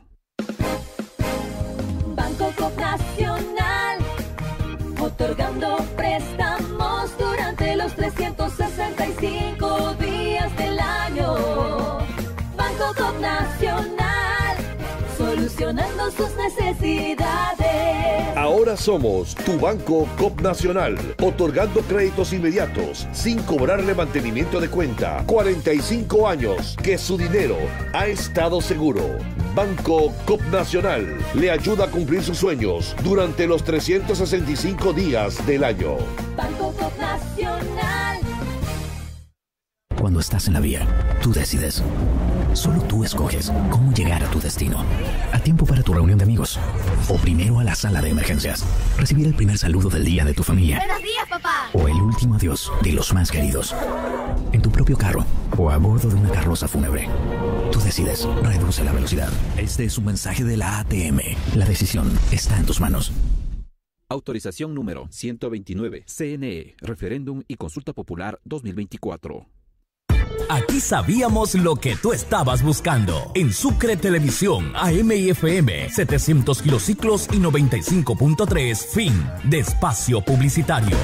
Banco Coop Nacional, otorgando préstamos durante los trescientos sesenta y cinco días del año. Banco Coop Nacional, solucionando sus necesidades. Ahora somos tu Banco Coop Nacional, otorgando créditos inmediatos sin cobrarle mantenimiento de cuenta. cuarenta y cinco años que su dinero ha estado seguro. Banco Coop Nacional le ayuda a cumplir sus sueños durante los trescientos sesenta y cinco días del año. Banco Coop Nacional. Cuando estás en la vía, tú decides. Solo tú escoges cómo llegar a tu destino. A tiempo para tu reunión de amigos. O primero a la sala de emergencias. Recibir el primer saludo del día de tu familia. ¡Buenos días, papá! O el último adiós de los más queridos. En tu propio carro o a bordo de una carroza fúnebre. Tú decides. Reduce la velocidad. Este es un mensaje de la A T M. La decisión está en tus manos. Autorización número ciento veintinueve. C N E, Referéndum y Consulta Popular dos mil veinticuatro. Aquí sabíamos lo que tú estabas buscando. En Sucre Televisión, A M y F M, setecientos kilociclos y noventa y cinco punto tres, fin de espacio publicitario.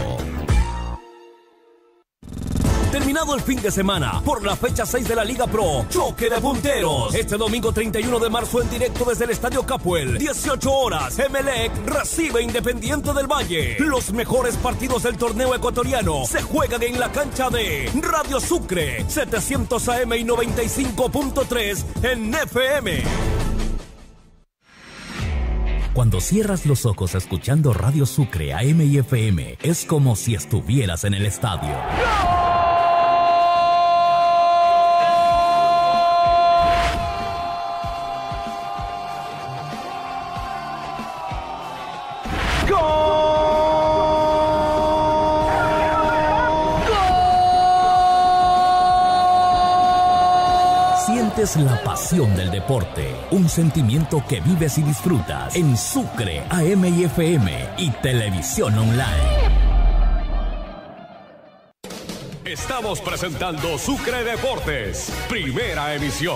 Terminado el fin de semana, por la fecha seis de la Liga Pro, choque de punteros. Este domingo treinta y uno de marzo en directo desde el Estadio Capuel, dieciocho horas, Emelec recibe Independiente del Valle. Los mejores partidos del torneo ecuatoriano se juegan en la cancha de Radio Sucre, setecientos A M y noventa y cinco punto tres en F M. Cuando cierras los ojos escuchando Radio Sucre A M y F M, es como si estuvieras en el estadio. Sientes la pasión del deporte, un sentimiento que vives y disfrutas en Sucre, A M y F M y Televisión Online. Estamos presentando Sucre Deportes, primera emisión.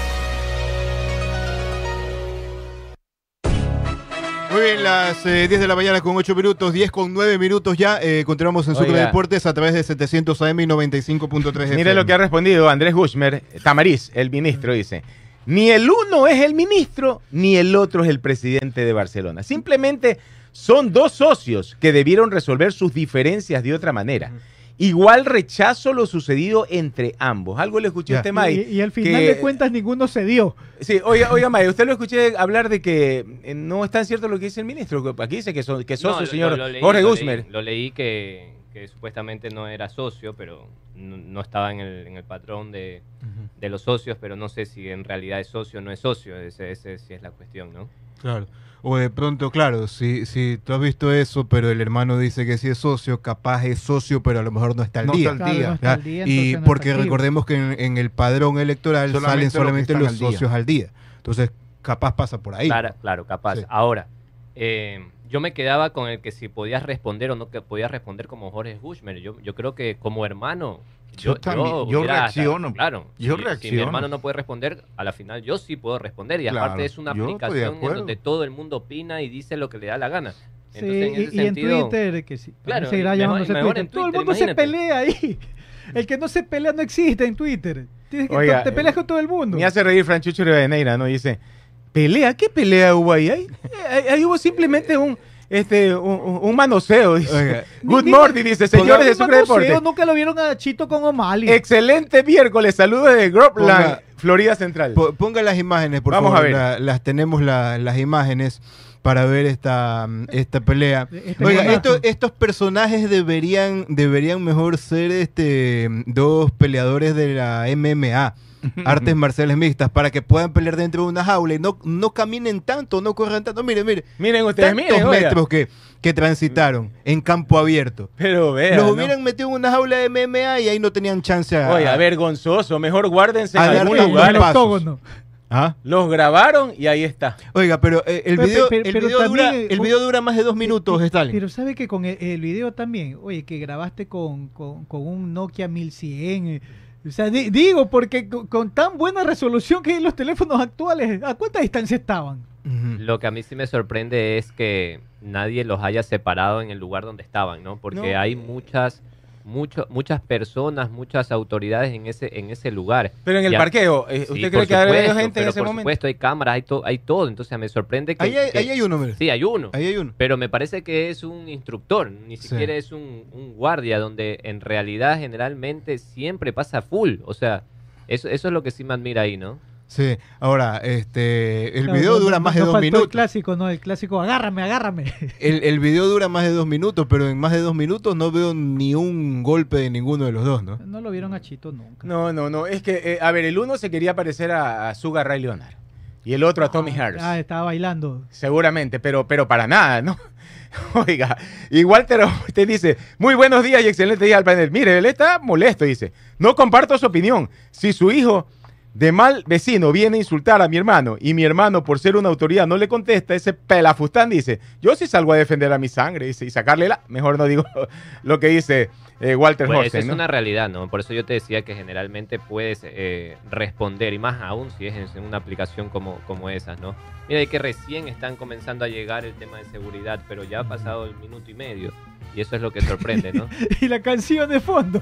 Muy bien, las eh, diez de la mañana con ocho minutos, diez con nueve minutos ya. Eh, continuamos en Sucre Oiga. Deportes a través de setecientos A M y noventa y cinco punto tres F M. Mire lo que ha respondido Andrés Gushmer, Tamariz, el ministro, dice: ni el uno es el ministro, ni el otro es el presidente de Barcelona. Simplemente son dos socios que debieron resolver sus diferencias de otra manera. Igual rechazo lo sucedido entre ambos. Algo le escuché a usted, May. Y, y al final que, de cuentas ninguno cedió. Sí, oiga, oiga, May, usted lo escuché hablar de que eh, no es tan cierto lo que dice el ministro. Aquí dice que, son, que es socio, No, lo- señor lo- lo leí, Jorge lo Gushmer. leí, Lo leí que, que supuestamente no era socio, pero no, no estaba en el, en el patrón de, de los socios, pero no sé si en realidad es socio o no es socio. Ese, ese sí es la cuestión, ¿no? Claro. O de pronto, claro, si, si tú has visto eso, pero el hermano dice que sí es socio, capaz es socio, pero a lo mejor no está al No día. está al día. Claro, no está ¿ya? al día, Y entonces no porque está activo. recordemos que en, en el padrón electoral Solamente salen los que solamente están los al día. socios al día. Entonces, capaz pasa por ahí. Claro, claro, capaz. Sí. Ahora, eh, yo me quedaba con el que si podías responder o no que podías responder como Jorge Gushmer. Yo, yo creo que como hermano... Yo también, yo hubiera hasta- reacciono, claro, yo si, si mi reacciono. hermano no puede responder, a la final yo sí puedo responder. Y Claro, aparte es una yo estoy de aplicación en acuerdo. donde todo el mundo opina y dice lo que le da la gana. Sí, Entonces, en y, ese y en sentido, Twitter, que sí, Claro, seguirá mejor- llamándose mejor Twitter. en Todo el Twitter, mundo se imagínate. pelea ahí. El que no se pelea no existe en Twitter. Tienes que Oiga, te peleas con todo el mundo. Me hace reír Franchucho Rivadeneira, ¿no? Dice: ¿pelea? ¿Qué pelea hubo ahí? Ahí, ahí- ahí hubo simplemente un, este, un, un manoseo. Dice. Oiga. Good Ni- morning, dice, señores de Sucre Manoseo, Deportes. Nunca lo vieron a Chito con O'Malley. Excelente miércoles, saludos de Gropland, Ponga- Florida Central. Po- Ponga las imágenes, por Vamos favor. a ver. La- las tenemos la- las imágenes para ver esta, esta pelea. Este Oiga, monazo. estos, estos personajes deberían, deberían mejor ser este dos peleadores de la M M A, artes marciales mixtas, para que puedan pelear dentro de una jaula y no, no caminen tanto, no corran tanto. Mire, mire. Miren ustedes, tantos miren, oiga. metros que, que transitaron en campo abierto. Pero vean, Los ¿no? hubieran metido en una jaula de M M A y ahí no tenían chance a... Oiga, vergonzoso, mejor guárdense en a dar algún tantos lugar. pasos. octógono. ¿Ah? Los grabaron y ahí está. Oiga, pero eh, el Pero- video, pero- el pero video dura, también, el un- video dura más de dos minutos, Stalin. Pero sabe que con el, el video también, oye, que grabaste con, con, con un Nokia mil cien. eh, O sea, di- digo, porque con, con tan buena resolución que hay en los teléfonos actuales, ¿a cuánta distancia estaban? lo que a mí sí me sorprende es que nadie los haya separado en el lugar donde estaban, ¿no? Porque No. hay muchas, mucho, muchas personas, muchas autoridades en ese, en ese lugar. Pero en el Ya- parqueo, eh, Sí, ¿usted por cree que había supuesto, gente en pero ese por momento? supuesto, hay cámaras, hay, to- hay todo. Entonces me sorprende que... Ahí hay, que- ahí hay uno, mire. Sí, hay uno. Ahí hay uno. Pero me parece que es un instructor, ni Sí. siquiera es un, un guardia, donde en realidad generalmente siempre pasa full. O sea, eso, eso es lo que sí me admira ahí, ¿no? Sí, ahora, este, el Claro, video no- dura no- más de no dos faltó El minutos. clásico, ¿no? El clásico, agárrame, agárrame. El, el video dura más de dos minutos, pero en más de dos minutos no veo ni un golpe de ninguno de los dos, ¿no? No lo vieron a Chito nunca. No, no, no. Es que, eh, a ver, el uno se quería parecer a, a Sugar Ray Leonard y el otro a Tommy Harris. Ah, estaba bailando. Seguramente, pero, pero para nada, ¿no? Oiga, y Walter usted dice: muy buenos días y excelente día al panel. Mire, él está molesto, dice: no comparto su opinión. Si su hijo de mal vecino viene a insultar a mi hermano y mi hermano por ser una autoridad no le contesta, ese pelafustán dice: yo sí salgo a defender a mi sangre, dice, y sacarle la... Mejor no digo lo que dice eh, Walter Pues, Horsten, eso es ¿no? una realidad, ¿no? Por eso yo te decía que generalmente puedes eh, responder, y más aún si es en, en una aplicación como, como esas, ¿no? Mira, que recién están comenzando a llegar el tema de seguridad, pero ya ha pasado el minuto y medio, y eso es lo que sorprende, ¿no? Y la canción de fondo.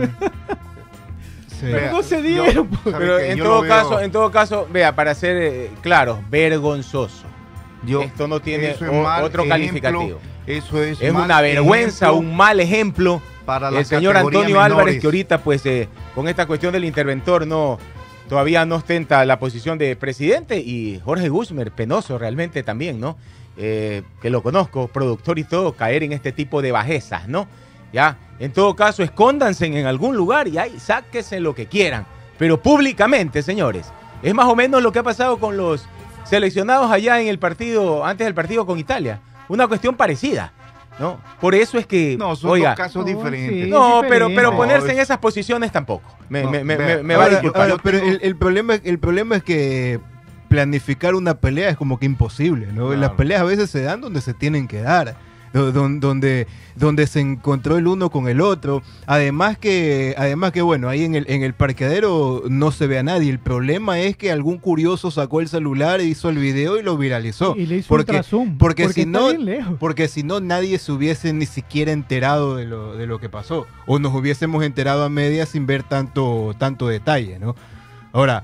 Sí. Pero no se dieron. pues. Pero en todo caso, en todo caso, vea, para ser eh, claro, vergonzoso. Yo- Esto no tiene eso es o- mal otro ejemplo, calificativo. Eso es, Es mal una vergüenza, ejemplo un mal ejemplo. para la El señor categoría Antonio Álvarez, menores. que ahorita, pues, eh, con esta cuestión del interventor, no todavía no ostenta la posición de presidente. Y Jorge Gushmer, penoso realmente también, ¿no? Eh, que lo conozco, productor y todo, caer en este tipo de bajezas, ¿no? Ya, en todo caso, escóndanse en algún lugar y ahí sáquense lo que quieran. Pero públicamente, señores. Es más o menos lo que ha pasado con los seleccionados allá en el partido, antes del partido con Italia. Una cuestión parecida. ¿no? Por eso es que, No, son oiga, dos casos No, diferentes. sí. no, es pero, pero diferente. ponerse en esas posiciones tampoco. Me, No, me, me, vea, me- me va a Ahora, disculpar. ahora, pero el, el problema, el problema es que planificar una pelea es como que imposible, ¿no? Claro. Las peleas a veces se dan donde se tienen que dar, do- don- donde, donde se encontró el uno con el otro. Además que, además que bueno, ahí en el, en el parqueadero no se ve a nadie. El problema es que algún curioso sacó el celular, hizo el video y lo viralizó. Y le hizo porque, ultrazoom, porque, porque si está no, bien lejos. porque si no nadie se hubiese ni siquiera enterado de lo, de lo que pasó. O nos hubiésemos enterado a medias sin ver tanto, tanto detalle, ¿no? Ahora,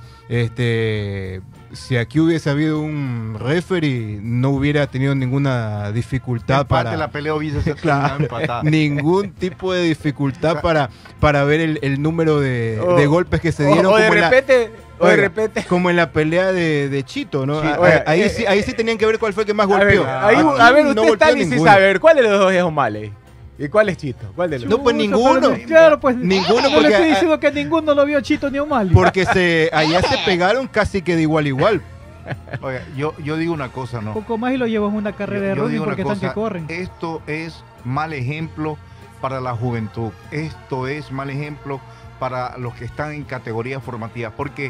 este, si aquí hubiese habido un referee, no hubiera tenido ninguna dificultad Empate, para... la pelea hubiese sido Claro, empatada. ningún tipo de dificultad para, para ver el, el número de, O- de golpes que se o- dieron. o de como en la- repente, o de oiga, repente. como en la pelea de, de Chito, ¿no? Sí, A- oiga, ahí, eh, sí, ahí sí tenían que ver cuál fue el que más A ver, golpeó. ahí- Aquí a ver, no usted golpeó está sin ninguno. saber cuál de los dos es O'Malley y cuál es Chito. ¿Cuál de los No, dos? pues Chuta, ninguno. pero- Claro, pues Ninguno, yo porque le estoy a- diciendo que ninguno lo vio Chito ni O'Malley. Porque se, allá se pegaron casi que de igual a igual. Oiga, yo, yo digo una cosa, ¿no? Poco más y lo llevas a una carrera Yo- de yo rugby digo una porque están cosa, que corren. Esto es mal ejemplo para la juventud. Esto es mal ejemplo para los que están en categorías formativas. Porque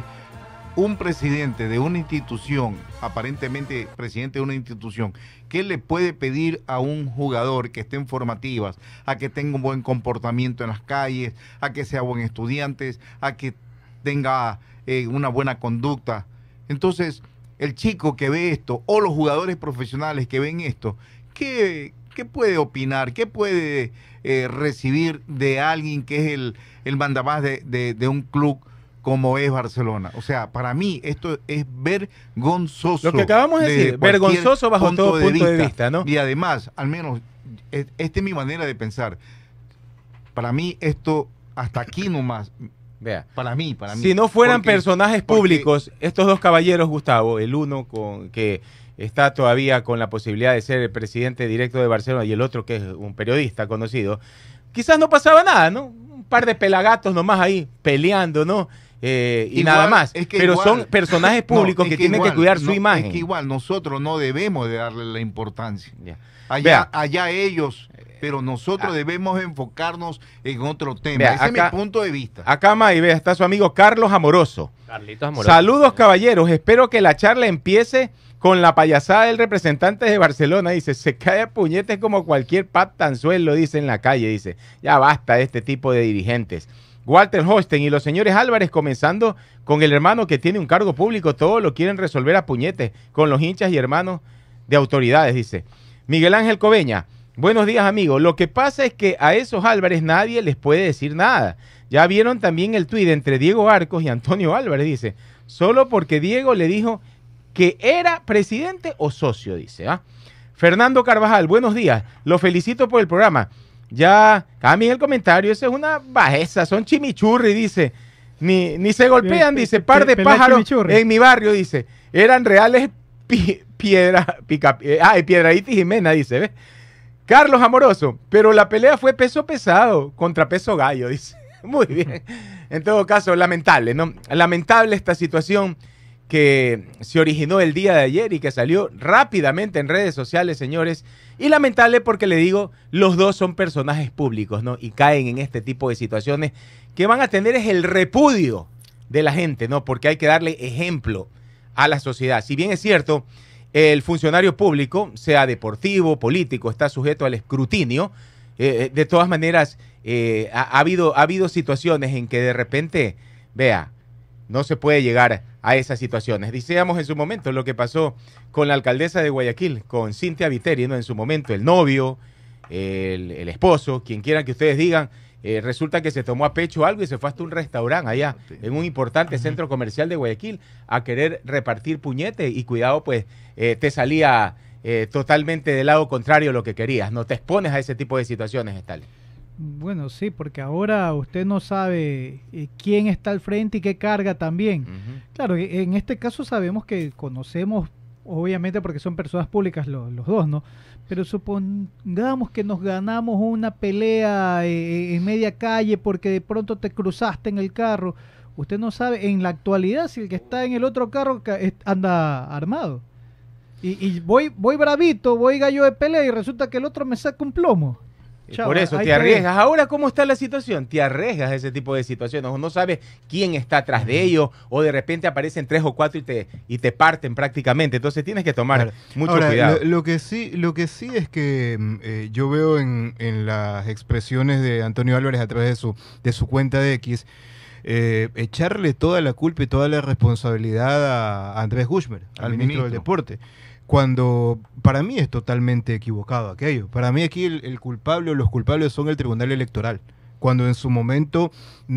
un presidente de una institución, aparentemente presidente de una institución, ¿qué le puede pedir a un jugador que esté en formativas? A que tenga un buen comportamiento en las calles, a que sea buen estudiante, a que tenga eh, una buena conducta. Entonces, el chico que ve esto, o los jugadores profesionales que ven esto, ¿qué, qué puede opinar? ¿Qué puede eh, recibir de alguien que es el, el mandamás de, de, de un club como es Barcelona? O sea, para mí esto es vergonzoso. Lo que acabamos de decir, desde cualquier vergonzoso bajo todo punto de vista, ¿no? Y además, al menos, es- esta es mi manera de pensar. Para mí esto, hasta aquí nomás. Vea. Para mí, para mí. Si no fueran Porque- personajes porque- públicos, estos dos caballeros, Gustavo, el uno con que está todavía con la posibilidad de ser el presidente directo de Barcelona y el otro que es un periodista conocido, quizás no pasaba nada, ¿no? Un par de pelagatos nomás ahí peleando, ¿no? Eh, y Igual, nada más. es que Pero igual- son personajes No, públicos es que, tienen igual, que cuidar su no, imagen. Es que igual nosotros no debemos de darle la importancia. Ya. Allá, Vea. allá ellos, pero nosotros Ah. debemos enfocarnos en otro tema. Vea, Ese acá- es mi punto de vista. Acá, May, vea, está su amigo Carlos Amoroso. Carlitos Amoroso. Saludos, caballeros. Espero que la charla empiece con la payasada del representante de Barcelona. Dice, se cae a puñetes como cualquier patanzuelo, dice en la calle. Dice, ya basta de este tipo de dirigentes. Walter Holstein y los señores Álvarez, comenzando con el hermano que tiene un cargo público, todo lo quieren resolver a puñetes con los hinchas y hermanos de autoridades, dice. Miguel Ángel Coveña, buenos días, amigos. Lo que pasa es que a esos Álvarez nadie les puede decir nada. Ya vieron también el tuit entre Diego Arcos y Antonio Álvarez, dice. Solo porque Diego le dijo que era presidente o socio, dice. ¿ah? Fernando Carvajal, buenos días. Lo felicito por el programa. Ya cambien el comentario, esa es una bajeza, son chimichurri, dice. Ni, ni se golpean, Pe- dice, pe- par de pelea pájaros chimichurri. en mi barrio, dice. Eran reales pi- piedra, pica, eh, ah, y Piedradita y Jimena, dice, ¿ves? Carlos Amoroso, pero la pelea fue peso pesado contra peso gallo, dice. Muy bien. En todo caso, lamentable, ¿no? Lamentable esta situación que se originó el día de ayer y que salió rápidamente en redes sociales, señores. Y lamentable porque, le digo, los dos son personajes públicos, ¿no? Y caen en este tipo de situaciones que van a tener es el repudio de la gente, ¿no? Porque hay que darle ejemplo a la sociedad. Si bien es cierto, el funcionario público, sea deportivo, político, está sujeto al escrutinio, eh, de todas maneras, eh, ha, ha, habido, ha habido situaciones en que de repente, vea, no se puede llegar a esas situaciones. Decíamos en su momento lo que pasó con la alcaldesa de Guayaquil, con Cintia Viteri, ¿no? En su momento, el novio, el, el esposo, quien quieran que ustedes digan, eh, resulta que se tomó a pecho algo y se fue hasta un restaurante allá, en un importante centro comercial de Guayaquil, a querer repartir puñete y cuidado, pues, eh, te salía eh, totalmente del lado contrario lo que querías, no te expones a ese tipo de situaciones, Stalin. Bueno, sí, porque ahora usted no sabe eh, quién está al frente y qué carga también. Uh-huh. Claro, en este caso sabemos que conocemos, obviamente porque son personas públicas los, los dos, ¿no? Pero supongamos que nos ganamos una pelea eh, en media calle porque de pronto te cruzaste en el carro. Usted no sabe en la actualidad si el que está en el otro carro anda armado. Y, y voy, voy bravito, voy gallo de pelea y resulta que el otro me saca un plomo. Chao, Por eso te arriesgas. Ahora, ¿cómo está la situación? Te arriesgas a ese tipo de situaciones. O no sabes quién está atrás de ellos, o de repente aparecen tres o cuatro y te, y te parten prácticamente. Entonces tienes que tomar Claro. mucho Ahora, cuidado. Lo, lo que sí, lo que sí es que eh, yo veo en, en las expresiones de Antonio Álvarez a través de su, de su cuenta de X, eh, echarle toda la culpa y toda la responsabilidad a Andrés Guzmán, al, Al ministro, ministro. del Deporte. Cuando para mí es totalmente equivocado aquello. Para mí aquí el, el culpable o los culpables son el Tribunal Electoral. Cuando en su momento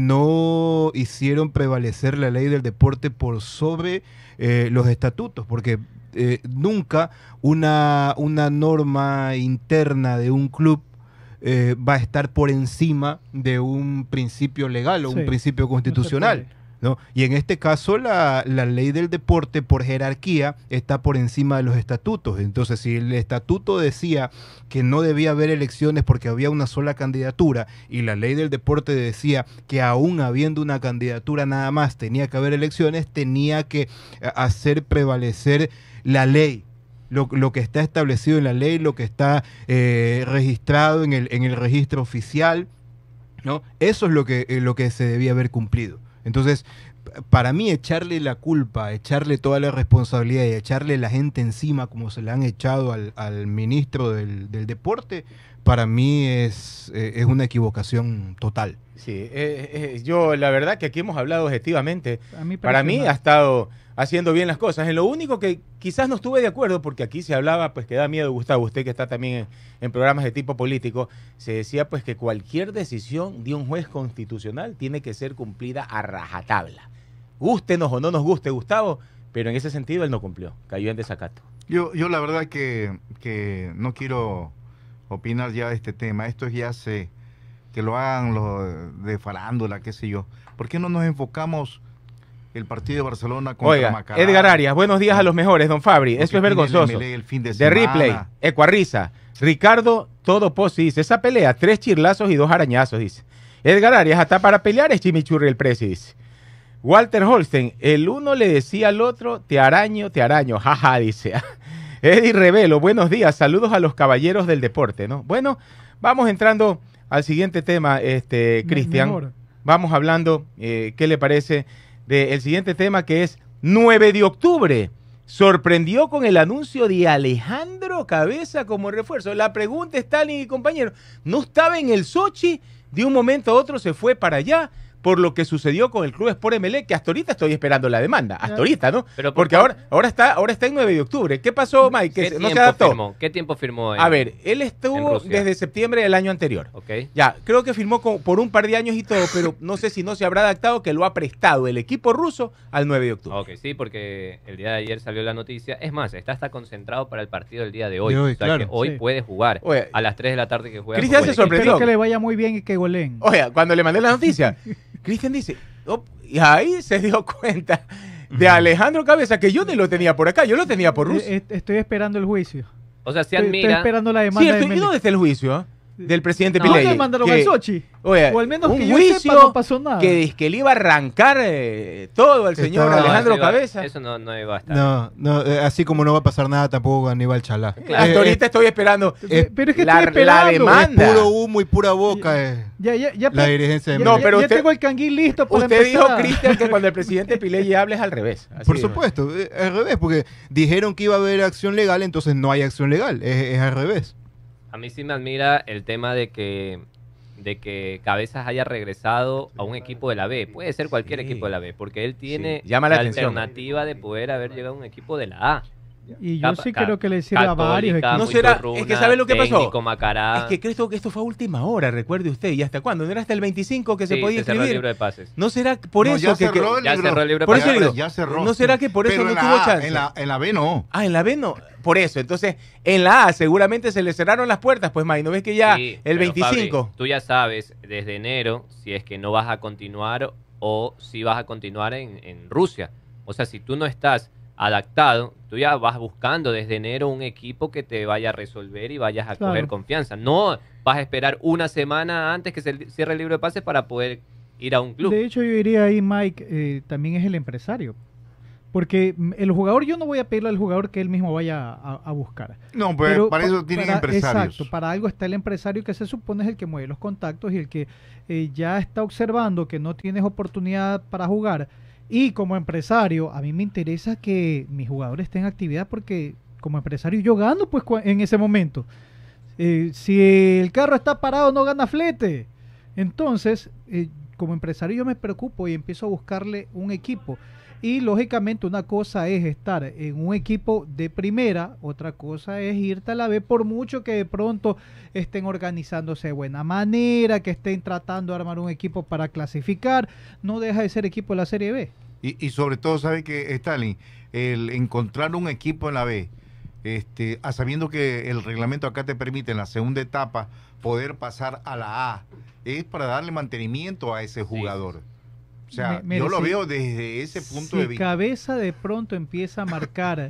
no hicieron prevalecer la ley del deporte por sobre eh, los estatutos, porque eh, nunca una, una norma interna de un club eh, va a estar por encima de un principio legal o Sí, un principio no se constitucional. puede. ¿No? Y en este caso la, la ley del deporte por jerarquía está por encima de los estatutos. Entonces, si el estatuto decía que no debía haber elecciones porque había una sola candidatura y la ley del deporte decía que aún habiendo una candidatura nada más tenía que haber elecciones, tenía que eh, hacer prevalecer la ley. Lo, lo que está establecido en la ley, lo que está eh, registrado en el, en el registro oficial, ¿no? Eso es lo que, eh, lo que se debía haber cumplido. Entonces, para mí echarle la culpa, echarle toda la responsabilidad y echarle la gente encima como se le han echado al, al ministro del, del deporte, para mí es, eh, es una equivocación total. Sí, eh, eh, yo la verdad que aquí hemos hablado objetivamente. A mí Para parece mí mal. ha estado haciendo bien las cosas. En lo único que quizás no estuve de acuerdo, porque aquí se hablaba, pues que da miedo, Gustavo, usted que está también en, en programas de tipo político, se decía pues que cualquier decisión de un juez constitucional tiene que ser cumplida a rajatabla. Gústenos o no nos guste, Gustavo, pero en ese sentido él no cumplió, cayó en desacato. Yo, yo la verdad que, que no quiero opinar ya de este tema. Esto ya se, que lo hagan los de farándula, qué sé yo. ¿Por qué no nos enfocamos el partido de Barcelona contra Oiga, Macará? Edgar Arias, buenos días a los mejores, don Fabri. Porque Eso es tiene el vergonzoso. M L E el fin de De semana. replay, Ecuarriza, Ricardo Todo Posi dice, esa pelea, tres chirlazos y dos arañazos, dice. Edgar Arias, hasta para pelear es chimichurri el presi, dice. Walter Holstein, el uno le decía al otro, te araño, te araño, jaja, dice. Eddie Revelo, buenos días, saludos a los caballeros del deporte, ¿no? Bueno, vamos entrando al siguiente tema, este, Me- Cristian. mejor. Vamos hablando, eh, ¿qué le parece del siguiente tema que es nueve de octubre? Sorprendió con el anuncio de Alejandro Cabeza como refuerzo. La pregunta, Stalin y compañero, ¿no estaba en el Sochi? De un momento a otro se fue para allá por lo que sucedió con el Club Sport M L E, que hasta ahorita estoy esperando la demanda. Hasta ahorita, ¿no? Pero ¿por Porque qué? ahora, ahora, está, ahora está en nueve de octubre. ¿Qué pasó, Mike? ¿Qué Que no se tiempo adaptó. firmó? ¿Qué tiempo firmó en- A ver, él en estuvo Rusia? desde septiembre del año anterior. Ok. Ya, creo que firmó con- por un par de años y todo, pero no sé si no se habrá adaptado que lo ha prestado el equipo ruso al nueve de octubre. Ok, sí, porque el día de ayer salió la noticia. Es más, está hasta concentrado para el partido del día de hoy. De hoy, o sea claro. que hoy Sí. puede jugar Oye, a las tres de la tarde que juega. Cristian con se Guayaquil. sorprendió. Espero que le vaya muy bien y que goleen. Oye, cuando le mandé la noticia, Cristian dice, "Oh", y ahí se dio cuenta de Alejandro Cabeza, que yo ni lo tenía por acá, yo lo tenía por Rusia. Eh, eh, Estoy esperando el juicio. O sea, se Estoy, estoy admira. esperando la Sí, demanda de ¿y Meli. dónde está el juicio ah? del presidente No, Piley? ¿dónde mandaron Que- al Sochi? Oye, O al menos un que yo juicio sepa, no pasó nada. que, es que le iba a arrancar eh, todo al señor Estaba- Alejandro eso iba- Cabeza. Eso no, no iba a estar. No, no, eh, así como no va a pasar nada tampoco con Aníbal Chalá. Hasta Eh, ahorita estoy esperando eh, Pero es que la, estoy la esperando. es demanda. puro humo y pura boca. eh. Ya, ya, ya, La dirigencia de ya, No, ya- pero ya usted- tengo el canguil listo para Usted dijo, empezar. Cristian, que cuando el presidente Piley hable es al revés. Así Por dijo. supuesto, eh, al revés, porque dijeron que iba a haber acción legal, entonces no hay acción legal, es, es al revés. A mí sí me admira el tema de que de que Cabezas haya regresado a un equipo de la B. Puede ser cualquier Sí. equipo de la B, porque él tiene Sí, llama la atención. alternativa de poder haber llegado a un equipo de la A. Y yo Capa- sí ca- creo que le sirve a varios Católica, equipos. No Muy será, Torruna, es que ¿sabe lo que pasó? Técnico, Macará. Es que creo que esto fue a última hora, recuerde usted. ¿Y hasta cuándo? ¿No era hasta el veinticinco que se Sí, podía se cerró el inscribir? libro de pases. ¿No será por No, eso ya que... que- cerró el ya libro. cerró el libro de Por eso pases. digo, ya cerró. ¿no será que por eso Pero no en la tuvo A, chance? En la, en la B no. Ah, en la B no. Por eso. Entonces, en la A seguramente se le cerraron las puertas. Pues, May, ¿no ves que ya Sí, el pero, veinticinco? Fabri, tú ya sabes desde enero si es que no vas a continuar o si vas a continuar en, en Rusia. O sea, si tú no estás adaptado, tú ya vas buscando desde enero un equipo que te vaya a resolver y vayas a Claro. coger confianza. No vas a esperar una semana antes que se cierre el libro de pases para poder ir a un club. De hecho, yo diría ahí, Mike, eh, también es el empresario. Porque el jugador, yo no voy a pedirle al jugador que él mismo vaya a, a buscar. No, pues Pero para eso tienen para, empresarios. Exacto, para algo está el empresario que se supone es el que mueve los contactos y el que eh, ya está observando que no tienes oportunidad para jugar. Y como empresario, a mí me interesa que mis jugadores estén en actividad porque como empresario yo gano pues en ese momento. Eh, si el carro está parado no gana flete. Entonces, eh, como empresario yo me preocupo y empiezo a buscarle un equipo. Y lógicamente una cosa es estar en un equipo de primera, otra cosa es irte a la B, por mucho que de pronto estén organizándose de buena manera, que estén tratando de armar un equipo para clasificar, no deja de ser equipo de la Serie B. Y, y sobre todo, ¿sabe qué, Stalin? El encontrar un equipo en la B, este, a sabiendo que el reglamento acá te permite en la segunda etapa poder pasar a la A, es para darle mantenimiento a ese jugador. Sí. O sea, me, yo lo si, veo desde ese punto si de vista. Si Cabeza de pronto empieza a marcar,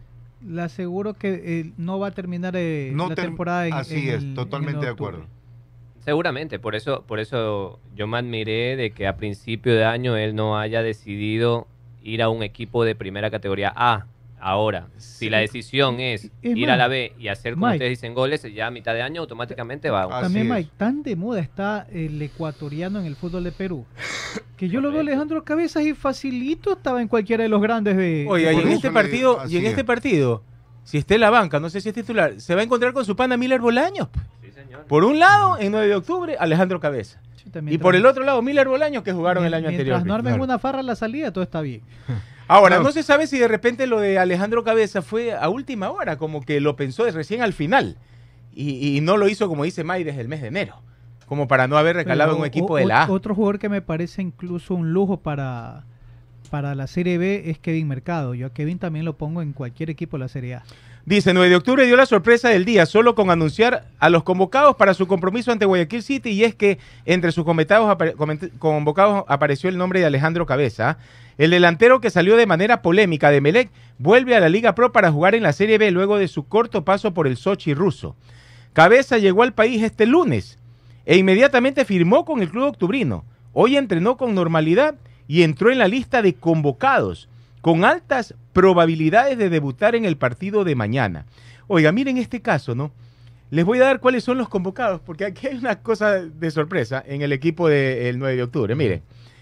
le aseguro que eh, no va a terminar eh, no la ter temporada en Así en es, el, totalmente de acuerdo. Seguramente, por eso, por eso yo me admiré de que a principio de año él no haya decidido ir a un equipo de primera categoría A. Ahora, si la decisión es, es ir más, a la B y hacer, como Mike, ustedes dicen, goles, ya a mitad de año automáticamente va. A También, Mike, tan de moda está el ecuatoriano en el fútbol de Perú, que yo lo veo a Alejandro Cabezas y facilito estaba en cualquiera de los grandes de... Oiga, y en este partido, y en este partido, si esté en la banca, no sé si es titular, se va a encontrar con su pana Miller Bolaños. Sí, señor. Por un lado, en nueve de octubre, Alejandro Cabezas. Sí, y por el otro lado, Miller Bolaños, que jugaron mientras, el año anterior. Mientras no armen claro. una farra a la salida, todo está bien. Ahora, no. no se sabe si de repente lo de Alejandro Cabeza fue a última hora, como que lo pensó de recién al final, y, y no lo hizo, como dice May, desde el mes de enero, como para no haber recalado en un equipo o, de la A. Otro jugador que me parece incluso un lujo para, para la Serie B es Kevin Mercado. Yo a Kevin también lo pongo en cualquier equipo de la Serie A. Dice, nueve de octubre dio la sorpresa del día, solo con anunciar a los convocados para su compromiso ante Guayaquil City, y es que entre sus convocados apareció el nombre de Alejandro Cabeza. El delantero que salió de manera polémica de Emelec vuelve a la Liga Pro para jugar en la Serie B luego de su corto paso por el Sochi ruso. Cabeza llegó al país este lunes e inmediatamente firmó con el club octubrino. Hoy entrenó con normalidad y entró en la lista de convocados, con altas probabilidades de debutar en el partido de mañana. Oiga, miren este caso, ¿no? Les voy a dar cuáles son los convocados, porque aquí hay una cosa de sorpresa en el equipo del nueve de octubre. Miren,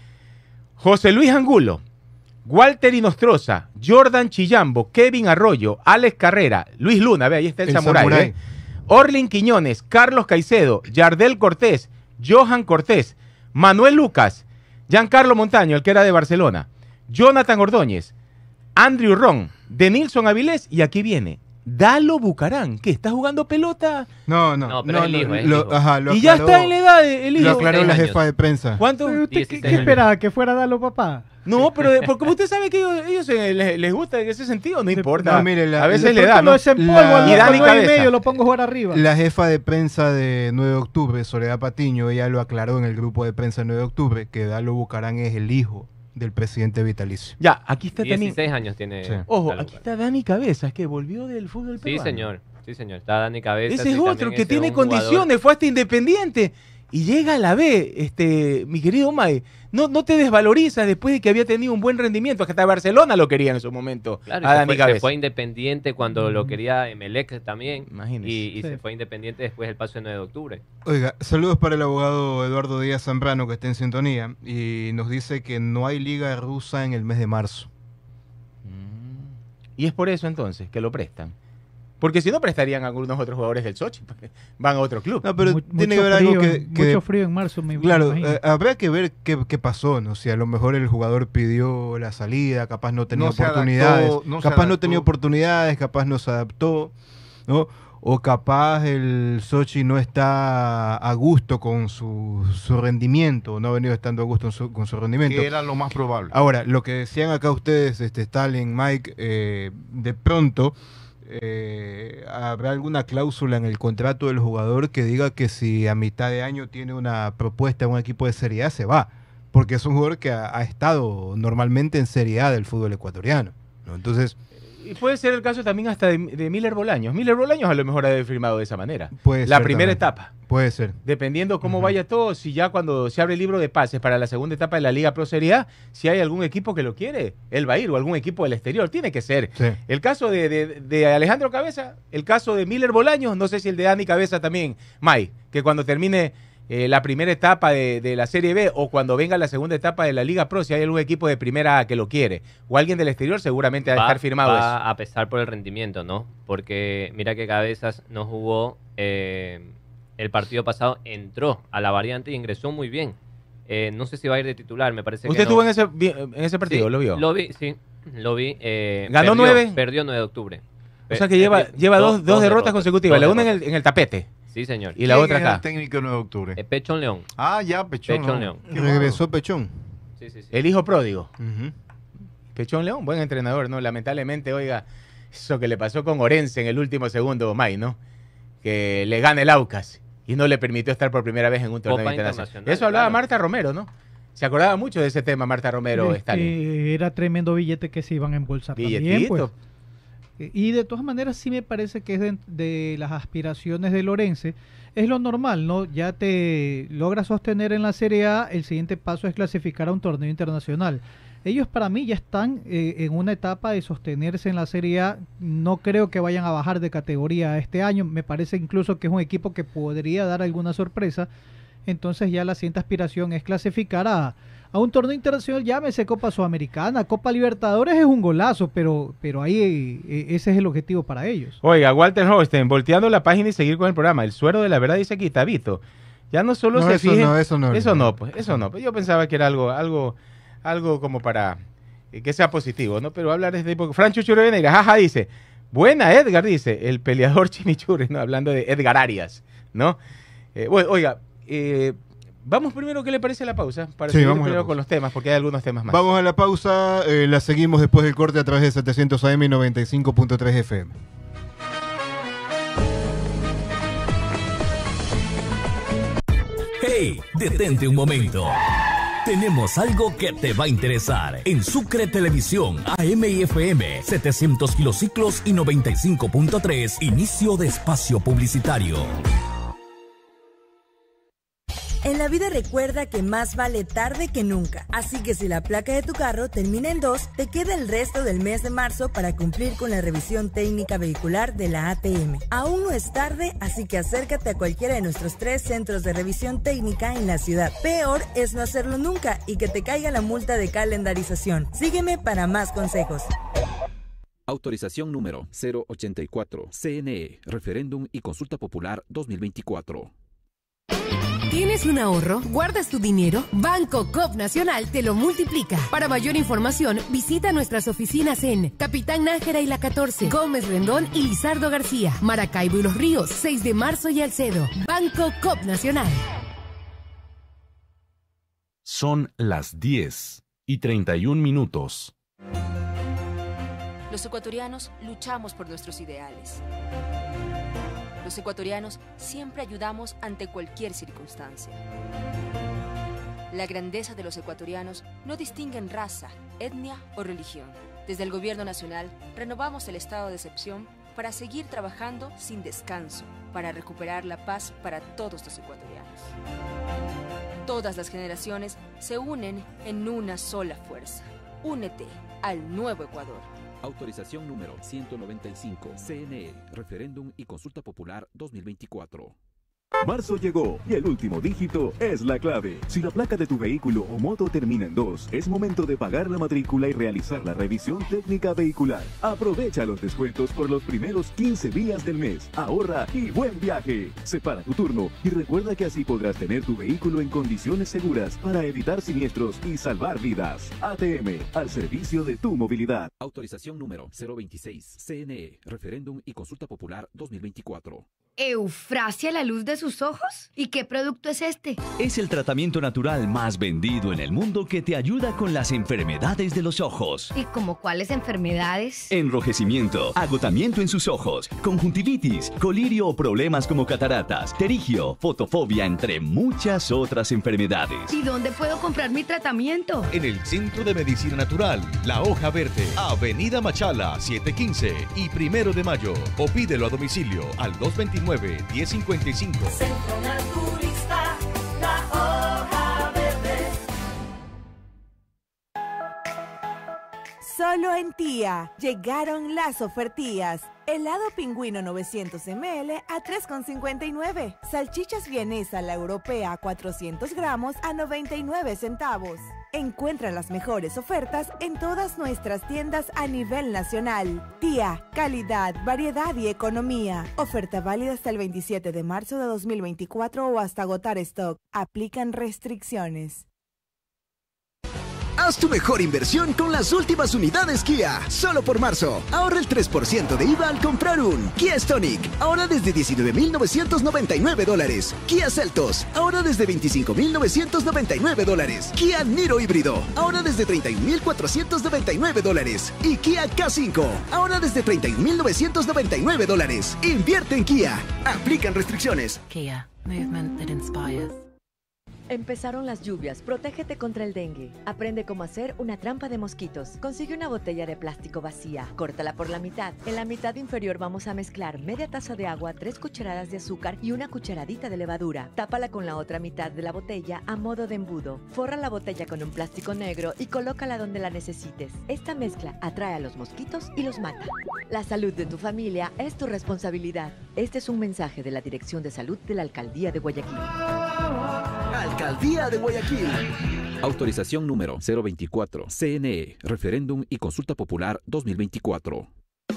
José Luis Angulo, Walter Inostroza, Jordan Chillambo, Kevin Arroyo, Alex Carrera, Luis Luna, ve, ahí está el, el Samurai, Samurai. ¿eh? Orlin Quiñones, Carlos Caicedo, Yardel Cortés, Johan Cortés, Manuel Lucas, Giancarlo Montaño, el que era de Barcelona, Jonathan Ordóñez, Andrew Ron, Denilson Avilés, y aquí viene Dalo Bucarán, que está jugando pelota. No, no, no, pero no, el hijo, no, el lo, hijo. Ajá, lo y ya está en la edad de, el hijo. Lo aclaró la jefa de prensa. ¿Cuánto? ¿Usted qué, qué esperaba? ¿Que fuera Dalo papá? No, pero de, porque usted sabe que ellos, ellos les, les gusta en ese sentido, no importa. No, mire, la, a veces la, le da, ¿no? Lo desempolvo al y Dani Cabeza. medio, lo pongo a jugar arriba. La jefa de prensa de nueve de octubre, Soledad Patiño, ella lo aclaró en el grupo de prensa de nueve de octubre, que Dalo Bucarán es el hijo del presidente vitalicio. Ya, aquí está también. dieciséis años tiene. Sí. Ojo, aquí está Dani Cabeza, que volvió del fútbol peruano. Sí, señor. Sí, señor. Está Dani Cabeza. Ese es otro que tiene condiciones, jugador. Fue hasta Independiente y llega a la B, este, mi querido May. No, no te desvalorizas después de que había tenido un buen rendimiento, que hasta Barcelona lo quería en su momento. Claro, a y Dani se, fue, Cabeza. se fue Independiente cuando mm. lo quería Emelec también. Imagínese. Y, y sí. se fue Independiente después del paso del nueve de octubre. Oiga, saludos para el abogado Eduardo Díaz Zambrano, que está en sintonía, y nos dice que no hay liga rusa en el mes de marzo. Mm. Y es por eso entonces que lo prestan. Porque si no prestarían a algunos otros jugadores del Sochi, van a otro club. No, pero Mu tiene que ver frío, algo que, que... Mucho frío en marzo, me Claro, me eh, habrá que ver qué, qué pasó, ¿no? Si a lo mejor el jugador pidió la salida, capaz no tenía no oportunidades, adaptó, no capaz no tenía oportunidades, capaz no se adaptó, ¿no? O capaz el Sochi no está a gusto con su, su rendimiento, no ha venido estando a gusto su, con su rendimiento. Que era lo más probable. Ahora, lo que decían acá ustedes, este, Stalin, Mike, eh, de pronto... Eh, ¿habrá alguna cláusula en el contrato del jugador que diga que si a mitad de año tiene una propuesta en un equipo de Serie A se va? Porque es un jugador que ha, ha estado normalmente en Serie A del fútbol ecuatoriano, ¿no? Entonces... Y puede ser el caso también hasta de, de Miller Bolaños. Miller Bolaños a lo mejor ha firmado de esa manera. Puede la ser primera también. etapa. Puede ser. Dependiendo cómo uh-huh. vaya todo, si ya cuando se abre el libro de pases para la segunda etapa de la Liga Pro Serie A, si hay algún equipo que lo quiere, él va a ir, o algún equipo del exterior, tiene que ser. Sí. El caso de, de, de Alejandro Cabeza, el caso de Miller Bolaños, no sé si el de Dani Cabeza también, May, que cuando termine eh, la primera etapa de, de la Serie B o cuando venga la segunda etapa de la Liga Pro, si hay algún equipo de primera A que lo quiere, o alguien del exterior, seguramente va, va a estar firmado va eso. A pesar por el rendimiento, ¿no? Porque mira que Cabezas no jugó... Eh, el partido pasado, entró a la variante y ingresó muy bien. Eh, no sé si va a ir de titular, me parece que ¿Usted no. estuvo en ese, en ese partido? Sí, ¿Lo vio? Lo vi, sí. Lo vi. Eh, ¿Ganó perdió, nueve? Perdió nueve de octubre. O sea que lleva, lleva dos, dos, dos derrotas, derrotas consecutivas. Dos la una en el, en el tapete. Sí, señor. Y la otra acá. El técnico nueve de octubre. Eh, Pechón León. Ah, ya, Pechón, Pechón León. Regresó Pechón. Sí, sí, sí. El hijo pródigo. Uh-huh. Pechón León, buen entrenador, ¿no? Lamentablemente, oiga, eso que le pasó con Orense en el último segundo, May, ¿no? Que le gana el Aucas y no le permitió estar por primera vez en un torneo Copa internacional. internacional. Eso hablaba claro. Marta Romero, ¿no? Se acordaba mucho de ese tema, Marta Romero, es Stalin. Que era tremendo billete que se iban a embolsar Billetito. también, pues. Y de todas maneras sí me parece que es de, de las aspiraciones de Lorense, es lo normal, ¿no? Ya te logras sostener en la Serie A, el siguiente paso es clasificar a un torneo internacional. Ellos para mí ya están eh, en una etapa de sostenerse en la Serie A, no creo que vayan a bajar de categoría este año, me parece incluso que es un equipo que podría dar alguna sorpresa, entonces ya la siguiente aspiración es clasificar a, a un torneo internacional, llámese Copa Sudamericana, Copa Libertadores es un golazo, pero, pero ahí eh, ese es el objetivo para ellos. Oiga, Walter Holstein, volteando la página y seguir con el programa, el suero de la verdad dice aquí, Tabito, ya no solo no, se eso fije, no, eso no, eso no, pues, eso no, pues yo pensaba que era algo, algo... algo como para eh, que sea positivo, ¿no? Pero hablar desde porque Francho Churoveneira, jaja, dice, buena Edgar, dice, el peleador Chimichurri, ¿no? Hablando de Edgar Arias, ¿no? Eh, bueno, oiga, eh, vamos primero, ¿qué le parece la pausa? Para sí, seguir vamos primero con los temas, porque hay algunos temas más. Vamos a la pausa, eh, la seguimos después del corte a través de setecientos A M y noventa y cinco punto tres F M. Hey, detente un momento. Tenemos algo que te va a interesar. En Sucre Televisión, A M y F M, setecientos kilociclos y noventa y cinco punto tres, inicio de espacio publicitario. En la vida recuerda que más vale tarde que nunca. Así que si la placa de tu carro termina en dos, te queda el resto del mes de marzo para cumplir con la revisión técnica vehicular de la A T M. Aún no es tarde, así que acércate a cualquiera de nuestros tres centros de revisión técnica en la ciudad. Peor es no hacerlo nunca y que te caiga la multa de calendarización. Sígueme para más consejos. Autorización número cero ochenta y cuatro, C N E, Referéndum y Consulta Popular dos mil veinticuatro. ¿Tienes un ahorro? ¿Guardas tu dinero? Banco Coop Nacional te lo multiplica. Para mayor información, visita nuestras oficinas en Capitán Nájera y La catorce, Gómez Rendón y Lizardo García, Maracaibo y Los Ríos, seis de marzo y Alcedo. Banco Coop Nacional. Son las diez y treinta y un minutos. Los ecuatorianos luchamos por nuestros ideales. Los ecuatorianos siempre ayudamos ante cualquier circunstancia. La grandeza de los ecuatorianos no distingue en raza, etnia o religión. Desde el Gobierno Nacional renovamos el estado de excepción para seguir trabajando sin descanso, para recuperar la paz para todos los ecuatorianos. Todas las generaciones se unen en una sola fuerza. Únete al nuevo Ecuador. Autorización número ciento noventa y cinco, C N E, Referéndum y Consulta Popular dos mil veinticuatro. Marzo llegó y el último dígito es la clave. Si la placa de tu vehículo o moto termina en dos, es momento de pagar la matrícula y realizar la revisión técnica vehicular. Aprovecha los descuentos por los primeros quince días del mes. Ahorra y buen viaje. Separa tu turno y recuerda que así podrás tener tu vehículo en condiciones seguras para evitar siniestros y salvar vidas. A T M, al servicio de tu movilidad. Autorización número cero veintiséis, C N E, Referéndum y Consulta Popular dos mil veinticuatro. ¿Eufrasia la luz de sus ojos? ¿Y qué producto es este? Es el tratamiento natural más vendido en el mundo que te ayuda con las enfermedades de los ojos. ¿Y como cuáles enfermedades? Enrojecimiento, agotamiento en sus ojos, conjuntivitis, colirio o problemas como cataratas, terigio, fotofobia, entre muchas otras enfermedades. ¿Y dónde puedo comprar mi tratamiento? En el Centro de Medicina Natural, La Hoja Verde, Avenida Machala, setecientos quince y Primero de Mayo. O pídelo a domicilio al dos dos nueve, uno cero cinco cinco. Centro Naturista, la hoja verde. Solo en Tía llegaron las ofertillas. Helado pingüino novecientos mililitros a tres con cincuenta y nueve. Salchichas vienesa la europea a cuatrocientos gramos a noventa y nueve centavos. Encuentra las mejores ofertas en todas nuestras tiendas a nivel nacional. Tía, calidad, variedad y economía. Oferta válida hasta el veintisiete de marzo de dos mil veinticuatro o hasta agotar stock. Aplican restricciones. Haz tu mejor inversión con las últimas unidades Kia, solo por marzo. Ahorra el tres por ciento de I V A al comprar un Kia Stonic, ahora desde diecinueve mil novecientos noventa y nueve dólares. Kia Seltos, ahora desde veinticinco mil novecientos noventa y nueve dólares. Kia Niro híbrido, ahora desde treinta y un mil cuatrocientos noventa y nueve dólares. Y Kia K cinco, ahora desde treinta y un mil novecientos noventa y nueve dólares. Invierte en Kia. Aplican restricciones. Kia, movement that inspires. Empezaron las lluvias, protégete contra el dengue. Aprende cómo hacer una trampa de mosquitos. Consigue una botella de plástico vacía, córtala por la mitad. En la mitad inferior vamos a mezclar media taza de agua, tres cucharadas de azúcar y una cucharadita de levadura. Tápala con la otra mitad de la botella a modo de embudo. Forra la botella con un plástico negro y colócala donde la necesites. Esta mezcla atrae a los mosquitos y los mata. La salud de tu familia es tu responsabilidad. Este es un mensaje de la Dirección de Salud de la Alcaldía de Guayaquil. Alcaldía de Guayaquil. Autorización número cero veinticuatro, C N E, Referéndum y Consulta Popular dos mil veinticuatro.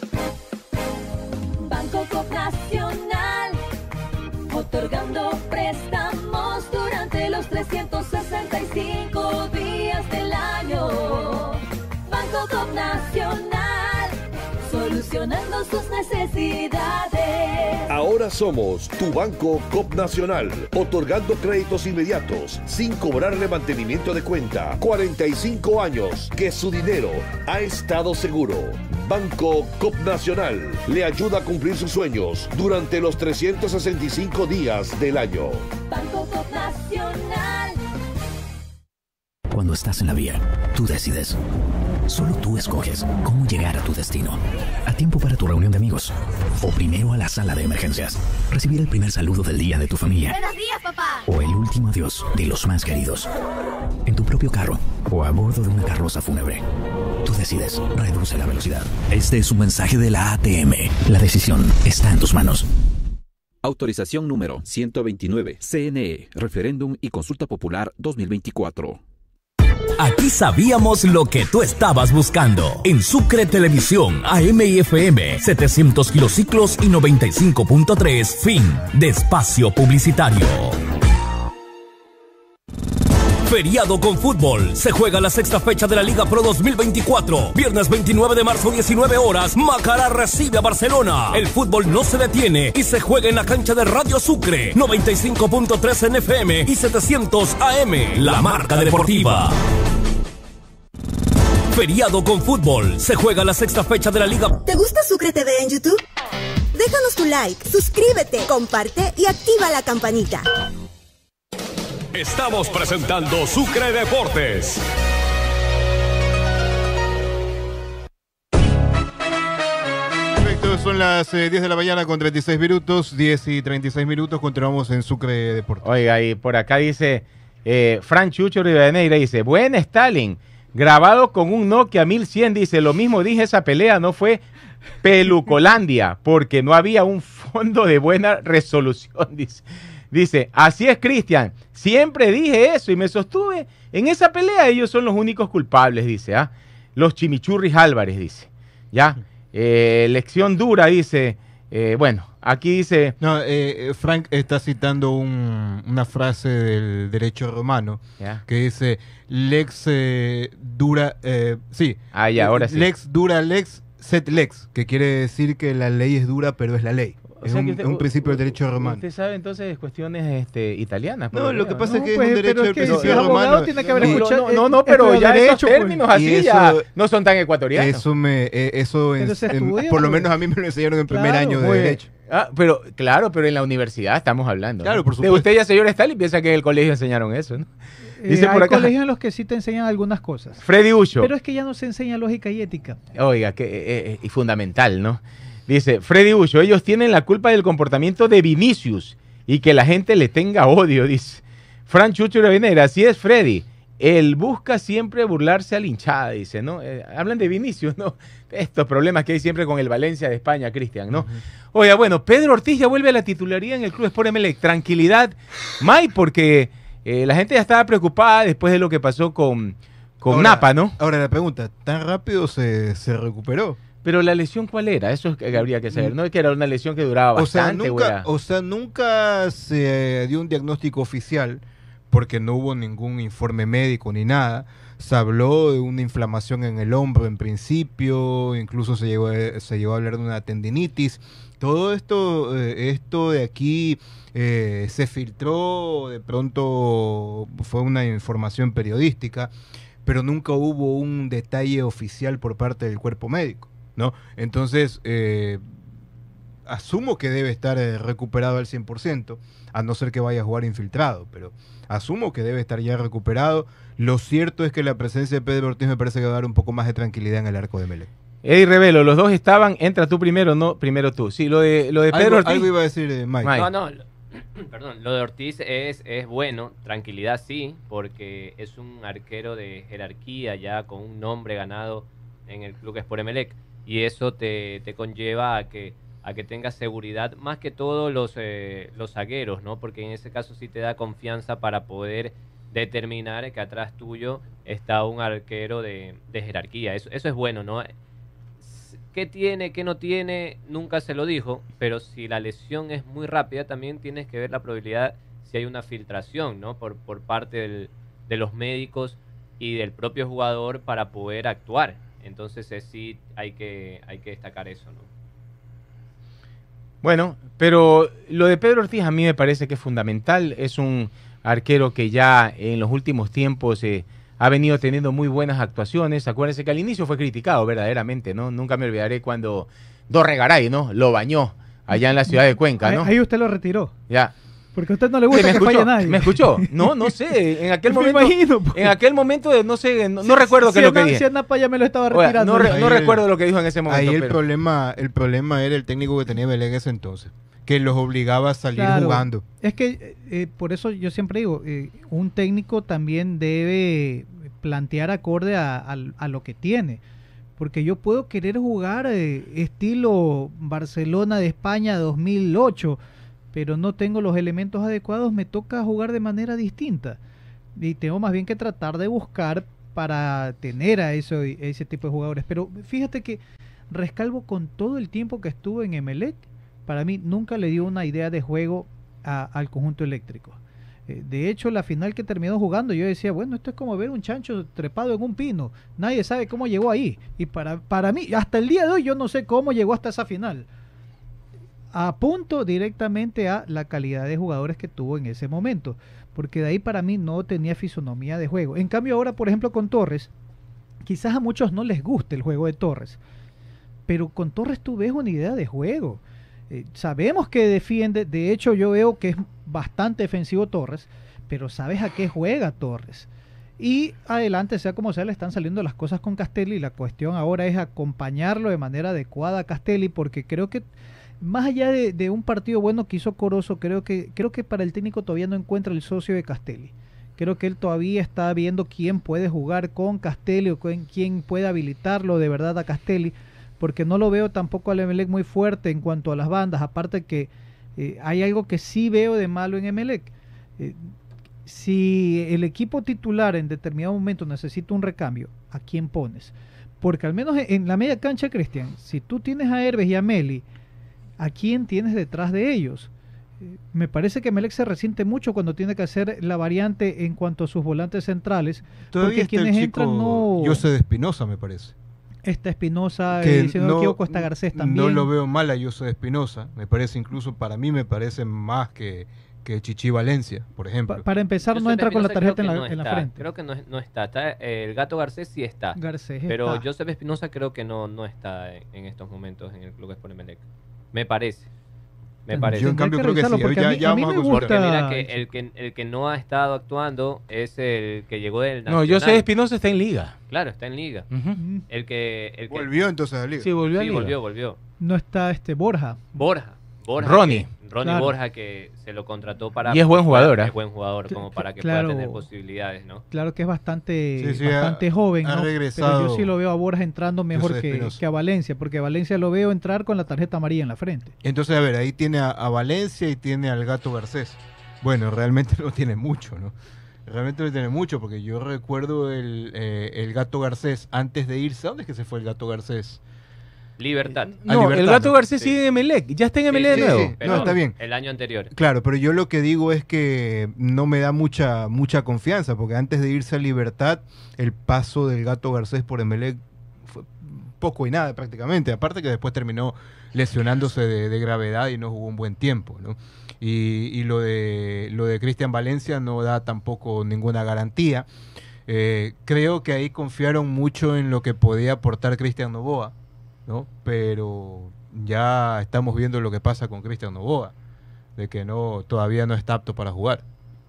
Banco Coop Nacional, otorgando préstamos durante los trescientos sesenta y cinco días del año. Banco Coop Nacional, solucionando sus necesidades. Ahora somos tu Banco Coop Nacional, otorgando créditos inmediatos, sin cobrarle mantenimiento de cuenta. cuarenta y cinco años que su dinero ha estado seguro. Banco Coop Nacional le ayuda a cumplir sus sueños durante los trescientos sesenta y cinco días del año. Banco Coop Nacional. Cuando estás en la vía, tú decides. Solo tú escoges cómo llegar a tu destino. A tiempo para tu reunión de amigos. O primero a la sala de emergencias. Recibir el primer saludo del día de tu familia. Buenos días, papá. O el último adiós de los más queridos. En tu propio carro o a bordo de una carroza fúnebre. Tú decides. Reduce la velocidad. Este es un mensaje de la A T M. La decisión está en tus manos. Autorización número ciento veintinueve, C N E, Referéndum y Consulta Popular dos mil veinticuatro. Aquí sabíamos lo que tú estabas buscando. En Sucre Televisión, A M y F M, setecientos kilociclos y noventa y cinco punto tres. Fin de espacio publicitario. Feriado con fútbol. Se juega la sexta fecha de la Liga Pro dos mil veinticuatro. Viernes veintinueve de marzo, diecinueve horas. Macará recibe a Barcelona. El fútbol no se detiene y se juega en la cancha de Radio Sucre. noventa y cinco punto tres en F M y setecientos A M. La marca deportiva. Feriado con fútbol. Se juega la sexta fecha de la Liga. ¿Te gusta Sucre T V en YouTube? Déjanos tu like, suscríbete, comparte y activa la campanita. Estamos presentando Sucre Deportes. Perfecto, son las eh, diez de la mañana con treinta y seis minutos, diez y treinta y seis minutos, continuamos en Sucre Deportes. Oiga, y por acá dice, eh, Fran Chucho Rivadeneira dice, buen Stalin, grabado con un Nokia mil cien, dice, lo mismo dije, esa pelea no fue Pelucolandia, porque no había un fondo de buena resolución, dice. Dice, así es, Cristian, siempre dije eso y me sostuve en esa pelea, ellos son los únicos culpables, dice, ¿ah? Los chimichurris Álvarez, dice, ya, eh, lección dura, dice, eh, bueno, aquí dice... No, eh, Frank está citando un, una frase del derecho romano, ¿ya? Que dice, lex eh, dura, eh, sí, ah, ya, ahora sí. Lex dura lex set lex, que quiere decir que la ley es dura pero es la ley. Es un, usted, un principio del derecho romano. Usted sabe entonces cuestiones este, italianas. No, lo que pasa ¿no? es que pues, es un derecho del principio si romano. Tiene que haber y, escuchado, no, no, no, pero ya derecho, esos términos pues. Así eso, ya no son tan ecuatorianos. Eso, me, eso en, estudia, en, por lo menos a mí me lo enseñaron en claro, primer año de derecho. Ah, pero claro, pero en la universidad estamos hablando. Claro, ¿no? por supuesto. De usted ya, señor Stalin, piensa que en el colegio enseñaron eso, ¿no? Dice eh, por hay acá, colegios en los que sí te enseñan algunas cosas. Freddy Ucho. Pero es que ya no se enseña lógica y ética. Oiga, que eh, eh, y fundamental, ¿no? Dice, Freddy Ucho, ellos tienen la culpa del comportamiento de Vinicius, y que la gente le tenga odio, dice. Fran Chucho Venera, así es Freddy. Él busca siempre burlarse a la hinchada, dice, ¿no? Eh, hablan de Vinicius, ¿no? Estos problemas que hay siempre con el Valencia de España, Cristian, ¿no? Uh-huh. Oiga, bueno, Pedro Ortiz ya vuelve a la titularidad en el Club Sport Emelec. Tranquilidad, May, porque eh, la gente ya estaba preocupada después de lo que pasó con, con ahora, Napa, ¿no? Ahora la pregunta, ¿tan rápido se, se recuperó? Pero la lesión, ¿cuál era? Eso es que habría que saber. No es que era una lesión que duraba bastante. O sea, nunca, o sea, nunca se dio un diagnóstico oficial porque no hubo ningún informe médico ni nada. Se habló de una inflamación en el hombro en principio, incluso se llegó, se llegó a hablar de una tendinitis. Todo esto, eh, esto de aquí eh, se filtró, de pronto fue una información periodística, pero nunca hubo un detalle oficial por parte del cuerpo médico, ¿no? Entonces, eh, asumo que debe estar eh, recuperado al cien por ciento, a no ser que vaya a jugar infiltrado, pero asumo que debe estar ya recuperado. Lo cierto es que la presencia de Pedro Ortiz me parece que va a dar un poco más de tranquilidad en el arco de Emelec. Ey, Revelo, los dos estaban, entra tú primero, no, primero tú. Sí, lo de, lo de Pedro algo, Ortiz. Algo iba a decir eh, Mike. No, no, lo, perdón, lo de Ortiz es, es bueno, tranquilidad sí, porque es un arquero de jerarquía ya con un nombre ganado en el Club Sport Emelec, y eso te, te conlleva a que a que tengas seguridad, más que todo los, eh, los zagueros, ¿no? Porque en ese caso sí te da confianza para poder determinar que atrás tuyo está un arquero de, de jerarquía. Eso, eso es bueno, ¿no? ¿Qué tiene, qué no tiene? Nunca se lo dijo, pero si la lesión es muy rápida, también tienes que ver la probabilidad si hay una filtración, ¿no? Por, por parte del, de los médicos y del propio jugador para poder actuar. Entonces eh, sí hay que, hay que destacar eso, ¿no? Bueno, pero lo de Pedro Ortiz a mí me parece que es fundamental. Es un arquero que ya en los últimos tiempos eh, ha venido teniendo muy buenas actuaciones. Acuérdense que al inicio fue criticado verdaderamente, ¿no? Nunca me olvidaré cuando Dorregaray, ¿no? Lo bañó allá en la ciudad de Cuenca, ¿no? Ahí usted lo retiró. Ya. Porque a usted no le gusta ¿Me que escuchó? falle nadie. ¿Me escuchó? No, no sé. En aquel Me momento, imagino, pues. en aquel momento, no sé, no, Si- no recuerdo si qué es lo que Ana- dije. Si Napa ya me lo estaba Oiga, retirando. no, re- Ahí no el- recuerdo lo que dijo en ese momento. Ahí el pero- problema, el problema era el técnico que tenía Belén en ese entonces, que los obligaba a salir Claro. jugando. Es que eh, por eso yo siempre digo, eh, un técnico también debe plantear acorde a, a- a lo que tiene. Porque yo puedo querer jugar eh, estilo Barcelona de España dos mil ocho, pero no tengo los elementos adecuados, me toca jugar de manera distinta. Y tengo más bien que tratar de buscar para tener a eso, ese tipo de jugadores. Pero fíjate que Rescalvo, con todo el tiempo que estuvo en Emelec, para mí nunca le dio una idea de juego a- al conjunto eléctrico. Eh, de hecho, la final que terminó jugando, yo decía, bueno, esto es como ver un chancho trepado en un pino. Nadie sabe cómo llegó ahí. Y para, para mí, hasta el día de hoy, yo no sé cómo llegó hasta esa final. Apunto directamente a la calidad de jugadores que tuvo en ese momento. Porque de ahí para mí no tenía fisonomía de juego. En cambio ahora, por ejemplo, con Torres, quizás a muchos no les guste el juego de Torres. Pero con Torres tú ves una idea de juego. Eh, sabemos que defiende, de hecho yo veo que es bastante defensivo Torres, pero sabes a qué juega Torres. Y adelante, sea como sea, le están saliendo las cosas con Castelli. La cuestión ahora es acompañarlo de manera adecuada a Castelli, porque creo que más allá de, de un partido bueno que hizo Corozo, creo que, creo que para el técnico todavía no encuentra el socio de Castelli. Creo que él todavía está viendo quién puede jugar con Castelli o con quién puede habilitarlo de verdad a Castelli, porque no lo veo tampoco al Emelec muy fuerte en cuanto a las bandas. Aparte que eh, hay algo que sí veo de malo en Emelec. Eh, si el equipo titular en determinado momento necesita un recambio, ¿a quién pones? Porque al menos en, en la media cancha, Cristian, si tú tienes a Herbes y a Meli, ¿a quién tienes detrás de ellos? Eh, me parece que Emelec se resiente mucho cuando tiene que hacer la variante en cuanto a sus volantes centrales. Todavía porque está el quienes chico entran no... José de Espinosa, me parece. Está Espinosa, Que y si no me equivoco está Garcés también. No lo veo mal a José de Espinosa. Me parece incluso, para mí me parece más que, que Chichi Valencia, por ejemplo. Pa- para empezar, Yo no sé, entra con la Espinosa tarjeta en creo la, que en no la está. frente. Creo que no, es- no está. está eh, el Gato Garcés sí está. Garcés pero está. Joseph Espinosa creo que no, no está en, en estos momentos en el Club Sport Emelec. Me parece. Me parece. Yo en cambio creo que sí. porque Ya, a mí- ya a mí vamos me a consultar. Porque gusta- mira que el que el que no ha estado actuando es el que llegó del No, Nacional. José Espinosa está en liga. Claro, está en liga. Ujú. El que el que Volvió entonces a la liga. Sí, volvió a sí, liga. volvió, volvió. No está este Borja. Borja. Borja, Ronnie. que- Ronnie Claro. Borja, que se lo contrató para... Y es buen jugador, ¿eh? Es buen jugador, como para que Claro. pueda tener posibilidades, ¿no? Claro que es bastante, Sí, sí, bastante ha- joven, ha ¿no? regresado Pero yo sí lo veo a Borja entrando mejor José que, Espinosa. que a Valencia, porque a Valencia lo veo entrar con la tarjeta amarilla en la frente. Entonces, a ver, ahí tiene a, a Valencia y tiene al Gato Garcés. Bueno, realmente no tiene mucho, ¿no? Realmente no tiene mucho, porque yo recuerdo el, eh, el Gato Garcés antes de irse. ¿A dónde es que se fue el Gato Garcés? Libertad. A No, Libertad, el Gato ¿no? Garcés Sí. sigue en Emelec. Ya está en Sí, Emelec sí, de nuevo. sí. Pero No, está bien. El año anterior. Claro, pero yo lo que digo es que no me da mucha mucha confianza, porque antes de irse a Libertad, el paso del Gato Garcés por Emelec fue poco y nada prácticamente. Aparte que después terminó lesionándose de, de gravedad y no jugó un buen tiempo, ¿no? Y, y lo de lo de Cristian Valencia no da tampoco ninguna garantía. Eh, creo que ahí confiaron mucho en lo que podía aportar Cristian Novoa, ¿no? Pero ya estamos viendo lo que pasa con Cristian Novoa, de que no todavía no está apto para jugar.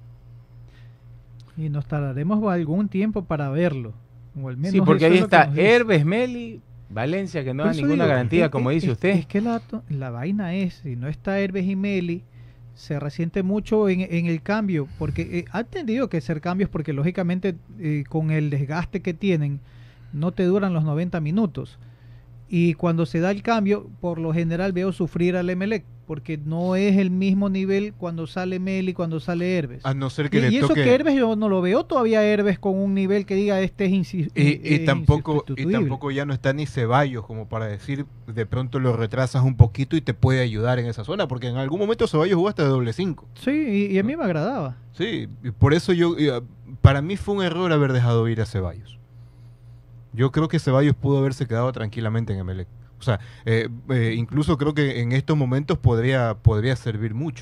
Y nos tardaremos algún tiempo para verlo. O al menos Sí, porque eso ahí es lo que está nos dice. Herbes, Meli, Valencia, que no da Por eso ninguna digo, garantía, es- como es- dice es- usted. Es que la, la vaina es, si no está Herbes y Meli, se resiente mucho en, en el cambio, porque eh, ha entendido que hacer cambios, porque lógicamente eh, con el desgaste que tienen, no te duran los noventa minutos. Y cuando se da el cambio, por lo general veo sufrir al Emelec, porque no es el mismo nivel cuando sale Meli, cuando sale Herbes. A no ser que Y, le y eso toque... que Herbes yo no lo veo todavía Herbes con un nivel que diga este es insi- Y, y es tampoco y insustituible. tampoco ya no está ni Ceballos como para decir de pronto lo retrasas un poquito y te puede ayudar en esa zona, porque en algún momento Ceballos jugó hasta de doble cinco. Sí, y, y a mí me agradaba. Sí, y por eso yo y, ah, para mí fue un error haber dejado ir a Ceballos. Yo creo que Ceballos pudo haberse quedado tranquilamente en Emelec. O sea, eh, eh, incluso creo que en estos momentos podría podría servir mucho.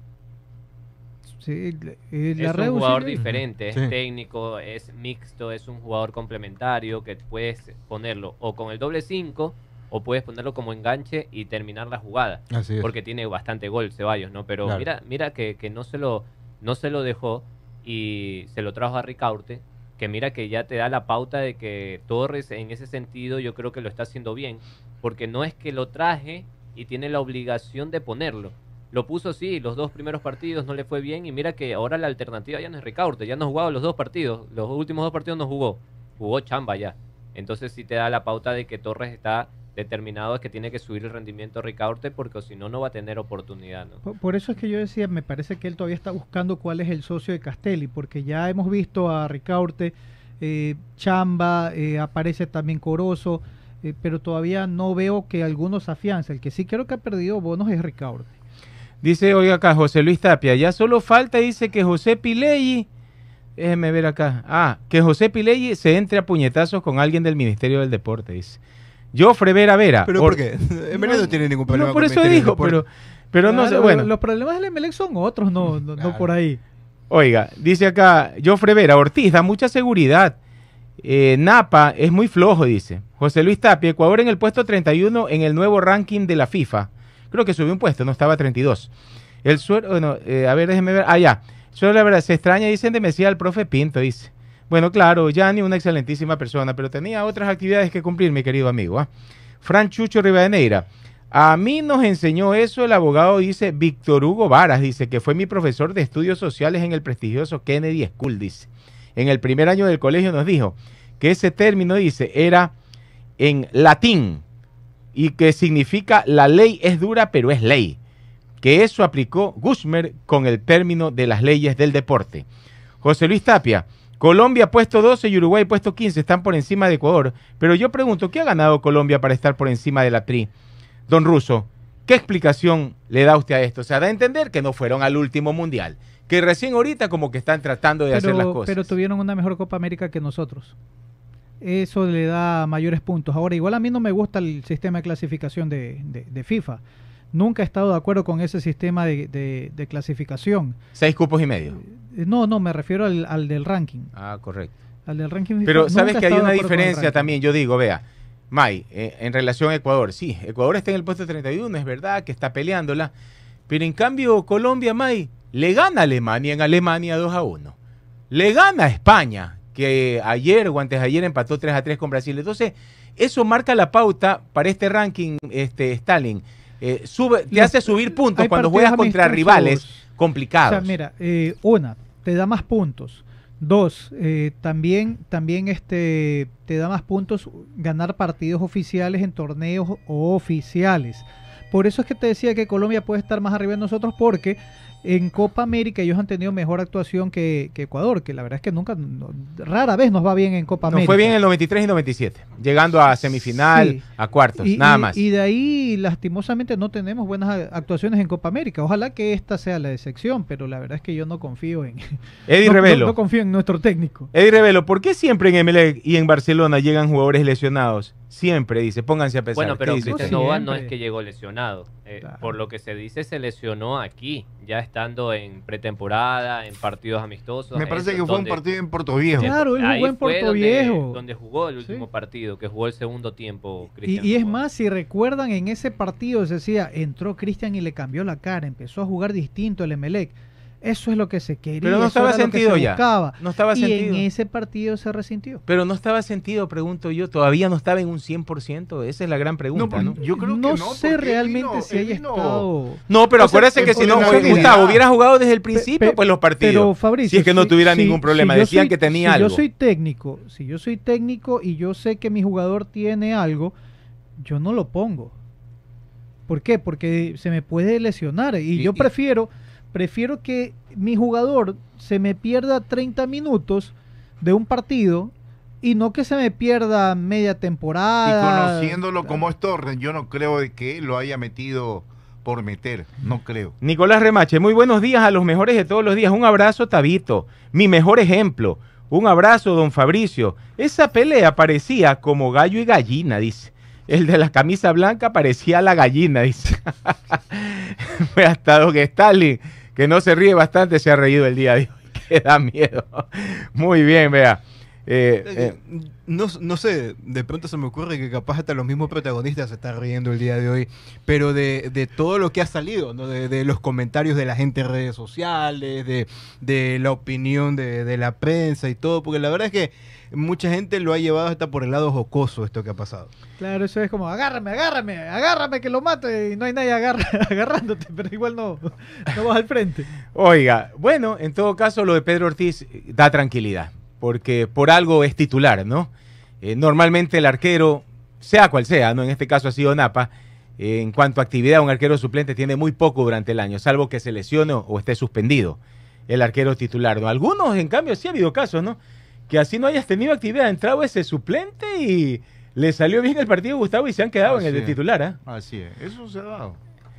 Sí, eh, la Es red un jugador auxiliar- diferente, es Sí. técnico, es mixto, es un jugador complementario que puedes ponerlo o con el doble cinco o puedes ponerlo como enganche y terminar la jugada. Así es. Porque tiene bastante gol Ceballos, ¿no? Pero Claro. mira, mira que, que no se lo no se lo dejó y se lo trajo a Ricaurte, que mira que ya te da la pauta de que Torres en ese sentido yo creo que lo está haciendo bien, porque no es que lo traje y tiene la obligación de ponerlo. Lo puso sí, los dos primeros partidos no le fue bien y mira que ahora la alternativa ya no es Ricaurte, ya no ha jugado los dos partidos, los últimos dos partidos no jugó, jugó Chamba ya. Entonces sí te da la pauta de que Torres está determinado de que tiene que subir el rendimiento a Ricaurte porque si no, no va a tener oportunidad, ¿no? Por, por eso es que yo decía, me parece que él todavía está buscando cuál es el socio de Castelli, porque ya hemos visto a Ricaurte, eh, Chamba, eh, aparece también Corozo, eh, pero todavía no veo que algunos afianza. El que sí creo que ha perdido bonos es Ricaurte. Dice, oiga acá, José Luis Tapia, ya solo falta, dice que José Pileggi, déjeme ver acá, ah, que José Pileggi se entre a puñetazos con alguien del Ministerio del Deporte, dice. Jofre Vera Vera. ¿Pero or- por qué? Emelec no tiene ningún problema No, por con eso el Ministerio dijo, del pero, Deporte. pero no sé, Claro, bueno. Los problemas del Emelec son otros, no, no, no por ahí. Oiga, dice acá, Jofre Vera, Ortiz da mucha seguridad. Eh, Napa es muy flojo, dice. José Luis Tapia, Ecuador en el puesto treinta y uno en el nuevo ranking de la FIFA. Creo que subió un puesto, no estaba treinta y dos. El suelo, bueno, eh, a ver, déjeme ver. Ah, ya. Suelo, la verdad, se extraña, dicen de Mesía al profe Pinto, dice. Bueno, claro, Gianni, una excelentísima persona, pero tenía otras actividades que cumplir, mi querido amigo. ¿ah? Fran Chucho Rivadeneira. A mí nos enseñó eso el abogado, dice Víctor Hugo Varas, dice que fue mi profesor de estudios sociales en el prestigioso Kennedy School, dice. En el primer año del colegio nos dijo que ese término, dice, era en latín y que significa la ley es dura pero es ley. Que eso aplicó Guzmer con el término de las leyes del deporte. José Luis Tapia, Colombia puesto doce y Uruguay puesto quince, están por encima de Ecuador. Pero yo pregunto, ¿qué ha ganado Colombia para estar por encima de la T R I? Don Russo, ¿qué explicación le da usted a esto? O sea, da a entender que no fueron al último mundial, que recién ahorita como que están tratando de hacer las Pero, cosas. pero tuvieron una mejor Copa América que nosotros. Eso le da mayores puntos. Ahora, igual a mí no me gusta el sistema de clasificación de, de, de FIFA. Nunca he estado de acuerdo con ese sistema de, de, de clasificación. Seis cupos y medio. Eh, No, no, me refiero al, al del ranking. Ah, correcto. Al del ranking FIFA. Pero Nunca sabes he que hay estado una de acuerdo con el diferencia ranking. también, yo digo, vea, May, eh, en relación a Ecuador, sí, Ecuador está en el puesto treinta y uno, es verdad que está peleándola, pero en cambio Colombia, May, le gana a Alemania en Alemania dos a uno, le gana a España, que ayer o antes de ayer empató tres a tres con Brasil, entonces eso marca la pauta para este ranking, este Stalin. eh, sube, te Los- hace subir puntos hay cuando partidos juegas contra amistosos. rivales complicados. O sea, mira, eh, una, te da más puntos. Dos, eh, también, también este, te da más puntos ganar partidos oficiales en torneos oficiales. Por eso es que te decía que Colombia puede estar más arriba de nosotros, porque en Copa América ellos han tenido mejor actuación que, que Ecuador, que la verdad es que nunca, no- rara vez nos va bien en Copa Nos América. fue bien en el noventa y tres y noventa y siete, llegando a semifinal, Sí. a cuartos, Y, nada y- más. y de ahí, lastimosamente, no tenemos buenas a- actuaciones en Copa América. Ojalá que esta sea la excepción, pero la verdad es que yo no confío en... Eddie no, Revelo. No, no confío en nuestro técnico. Eddie Revelo, ¿por qué siempre en Emelec y en Barcelona llegan jugadores lesionados? Siempre, dice, pónganse a pensar. Bueno, pero ¿Qué dice Cristian usted? Nova no es que llegó lesionado. Eh, Por lo que se dice, se lesionó aquí, ya estando en pretemporada, en partidos amistosos. Me parece eso, que fue un donde- partido en Puerto Viejo. Claro, él Ahí jugó en fue Puerto donde- Viejo. Donde jugó el último partido, que jugó el segundo tiempo. Y, Cristian y es Nova. más, si recuerdan, en ese partido se decía, entró Cristian y le cambió la cara, empezó a jugar distinto el Emelec. Eso es lo que se quería. Pero no eso estaba era lo que sentido se ya. buscaba. No estaba y sentido. en ese partido se resintió. Pero no estaba sentido, pregunto yo, todavía no estaba en un cien por ciento, esa es la gran pregunta, ¿no? Yo creo no que no, sé porque realmente él vino- si él haya vino- estado... No, pero O sea, acuérdense que si no, o sea, Gustavo mira, hubiera jugado desde el principio, pe- pues los partidos. Pero Fabricio, si es que no si- tuviera si- ningún problema, si yo decían soy- que tenía si algo. yo soy técnico, si yo soy técnico y yo sé que mi jugador tiene algo, yo no lo pongo. ¿Por qué? Porque se me puede lesionar y, Y- yo y- prefiero prefiero que mi jugador se me pierda treinta minutos de un partido y no que se me pierda media Y temporada. conociéndolo como es Torres, yo no creo de que lo haya metido por meter, no creo. Nicolás Remache, muy buenos días a los mejores de todos los días. Un abrazo, Tabito, mi mejor ejemplo. Un abrazo, don Fabricio. Esa pelea parecía como gallo y gallina, dice. El de la camisa blanca parecía la gallina, dice. Fue hasta don Stalin, que no se ríe bastante, se ha reído el día de hoy. Que da miedo. Muy bien, vea. Eh, eh, No, no sé, de pronto se me ocurre que capaz hasta los mismos protagonistas se están riendo el día de hoy, pero de, de todo lo que ha salido, ¿no? de, de los comentarios de la gente en redes sociales, de, de la opinión de, de la prensa y todo, porque la verdad es que mucha gente lo ha llevado hasta por el lado jocoso esto que ha pasado. Claro, eso es como, agárrame, agárrame, agárrame que lo mato y no hay nadie agarra, agarrándote, pero igual no, no vas al frente. Oiga, bueno, en todo caso lo de Pedro Ortiz da tranquilidad, porque por algo es titular, ¿no? Eh, normalmente el arquero, sea cual sea, ¿no? En este caso ha sido Napa, eh, en cuanto a actividad, un arquero suplente tiene muy poco durante el año, salvo que se lesione o esté suspendido el arquero titular, ¿no? Algunos, en cambio, sí ha habido casos, ¿no? Que así no hayas tenido actividad, entrado ese suplente y le salió bien el partido, Gustavo, y se han quedado Así en el de es. titular, ¿ah? Así es, eso se ha dado.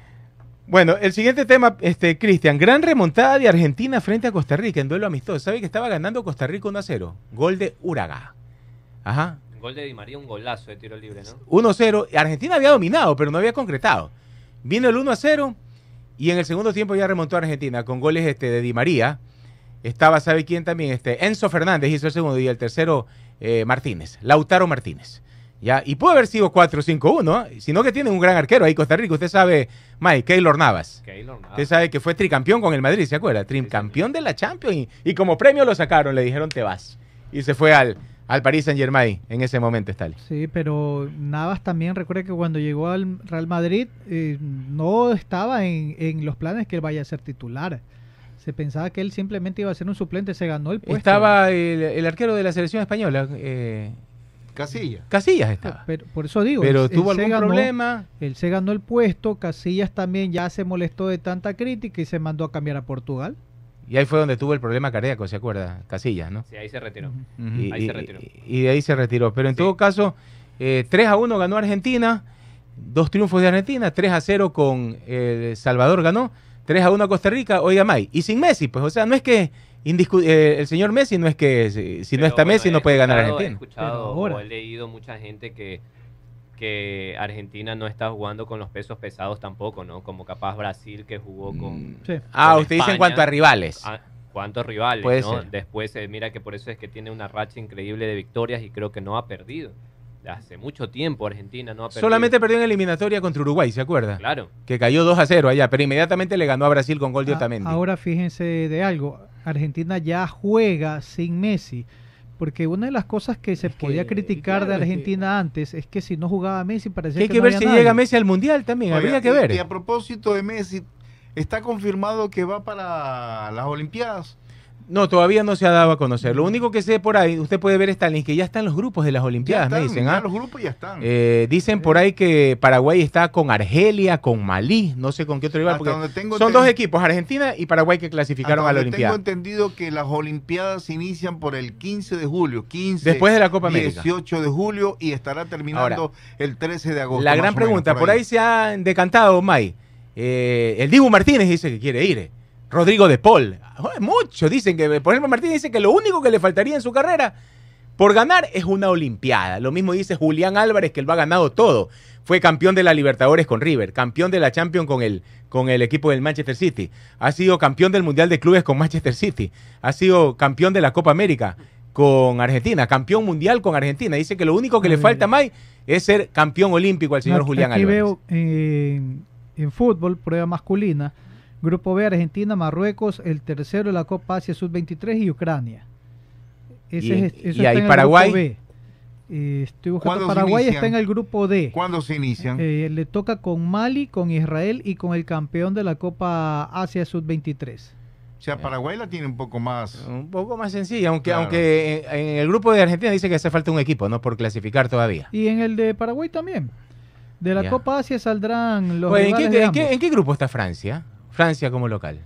Bueno, el siguiente tema, este, Cristian, gran remontada de Argentina frente a Costa Rica en duelo amistoso. ¿Sabe que estaba ganando Costa Rica uno a cero? Gol de Uraga. Ajá. Gol de Di María, un golazo de tiro libre, ¿no? uno a cero. Argentina había dominado, pero no había concretado. Vino el uno a cero y en el segundo tiempo ya remontó a Argentina con goles este, de Di María. Estaba, ¿sabe quién también? Este, Enzo Fernández hizo el segundo y el tercero eh, Martínez, Lautaro Martínez. ¿Ya? Y puede haber sido cuatro cinco uno, ¿eh? Sino que tiene un gran arquero ahí Costa Rica. Usted sabe, Mike, Keylor Navas. Keylor Navas. Usted sabe que fue tricampeón con el Madrid, ¿se acuerda? Tricampeón de la Champions. Y, y como premio lo sacaron, le dijeron te vas. Y se fue al, al Paris Saint Germain en ese momento, Stalin. Sí, pero Navas también, recuerda que cuando llegó al Real Madrid eh, no estaba en, en los planes que él vaya a ser titular. Se pensaba que él simplemente iba a ser un suplente, se ganó el puesto. Estaba el, el arquero de la selección española, eh, Casillas. Casillas estaba. Pero, por eso digo. Pero él- tuvo él se algún ganó- problema. Él se ganó el puesto, Casillas también ya se molestó de tanta crítica y se mandó a cambiar a Portugal. Y ahí fue donde tuvo el problema cardíaco, ¿se acuerda? Casillas, ¿no? Sí, ahí se retiró. Y, Ahí y- se retiró. y de ahí se retiró. Pero en todo caso, eh, tres a uno ganó Argentina, dos triunfos de Argentina, tres a cero con El Salvador ganó, tres a uno a Costa Rica, oiga May, y sin Messi, pues, o sea, no es que indiscu- eh, el señor Messi no es que si, si no Pero está bueno, Messi he no puede ganar escuchado- Argentina. He escuchado o he leído mucha gente que, que Argentina no está jugando con los pesos pesados tampoco, ¿no? Como capaz Brasil que jugó con... Sí. Ah, con usted dice en España. cuanto a rivales. Ah, ¿cuántos rivales, Puede no? ser. Después, eh, mira que por eso es que tiene una racha increíble de victorias y creo que no ha perdido. Hace mucho tiempo Argentina no ha perdido. Solamente perdió en eliminatoria contra Uruguay, ¿se acuerda? Claro. Que cayó dos a cero allá, pero inmediatamente le ganó a Brasil con gol de A- Otamendi. Ahora fíjense de algo, Argentina ya juega sin Messi, Porque una de las cosas que se podía criticar claro, de es que- Argentina antes es que si no jugaba Messi parecía Que hay que, que no ver había si nadie. llega Messi al Mundial también, Oiga, habría que y- ver. Y a propósito de Messi, ¿está confirmado que va para las Olimpiadas? No, todavía no se ha dado a conocer. Lo único que sé por ahí, usted puede ver, Stalin, que ya están los grupos de las Olimpiadas, Ya están, me dicen. ya ¿ah? los grupos ya están. Eh, dicen por ahí que Paraguay está con Argelia, con Malí, no sé con qué otro rival, Hasta porque donde tengo son enten- dos equipos, Argentina y Paraguay, que clasificaron Hasta a la donde Olimpiada. Tengo entendido que las Olimpiadas inician por el quince de julio, quince, Después de la Copa América. dieciocho de julio y estará terminando Ahora, el trece de agosto. La más gran o menos, pregunta, por ahí. se han decantado, May. Eh, el Dibu Martínez dice que quiere ir. Rodrigo de Paul. Joder, muchos dicen que, por ejemplo, Martínez dice que lo único que le faltaría en su carrera por ganar es una Olimpiada. Lo mismo dice Julián Álvarez, que él va ganado todo. Fue campeón de la Libertadores con River, campeón de la Champions con el, con el equipo del Manchester City. Ha sido campeón del Mundial de Clubes con Manchester City. Ha sido campeón de la Copa América con Argentina, campeón mundial con Argentina. Dice que lo único que le falta, May, es ser campeón olímpico al señor Aquí- Julián aquí Álvarez. veo eh, en fútbol, prueba masculina, Grupo B, Argentina, Marruecos, el tercero de la Copa Asia sub veintitrés y Ucrania. Ese Y- es, eso y está ahí en el Paraguay. Grupo B. Eh, estoy buscando ¿Cuándo se Paraguay, inician? está en el grupo D. ¿Cuándo se inician? Eh, le toca con Mali, con Israel y con el campeón de la Copa Asia sub veintitrés. O sea, Paraguay la tiene un poco más... Un poco más sencilla, aunque, Claro. aunque en, en el grupo de Argentina dice que hace falta un equipo, ¿no? Por clasificar todavía. Y en el de Paraguay también. De la Ya. Copa Asia saldrán los Oye, ¿en, rivales qué, de en qué- ambos. en qué grupo está Francia? Francia como local.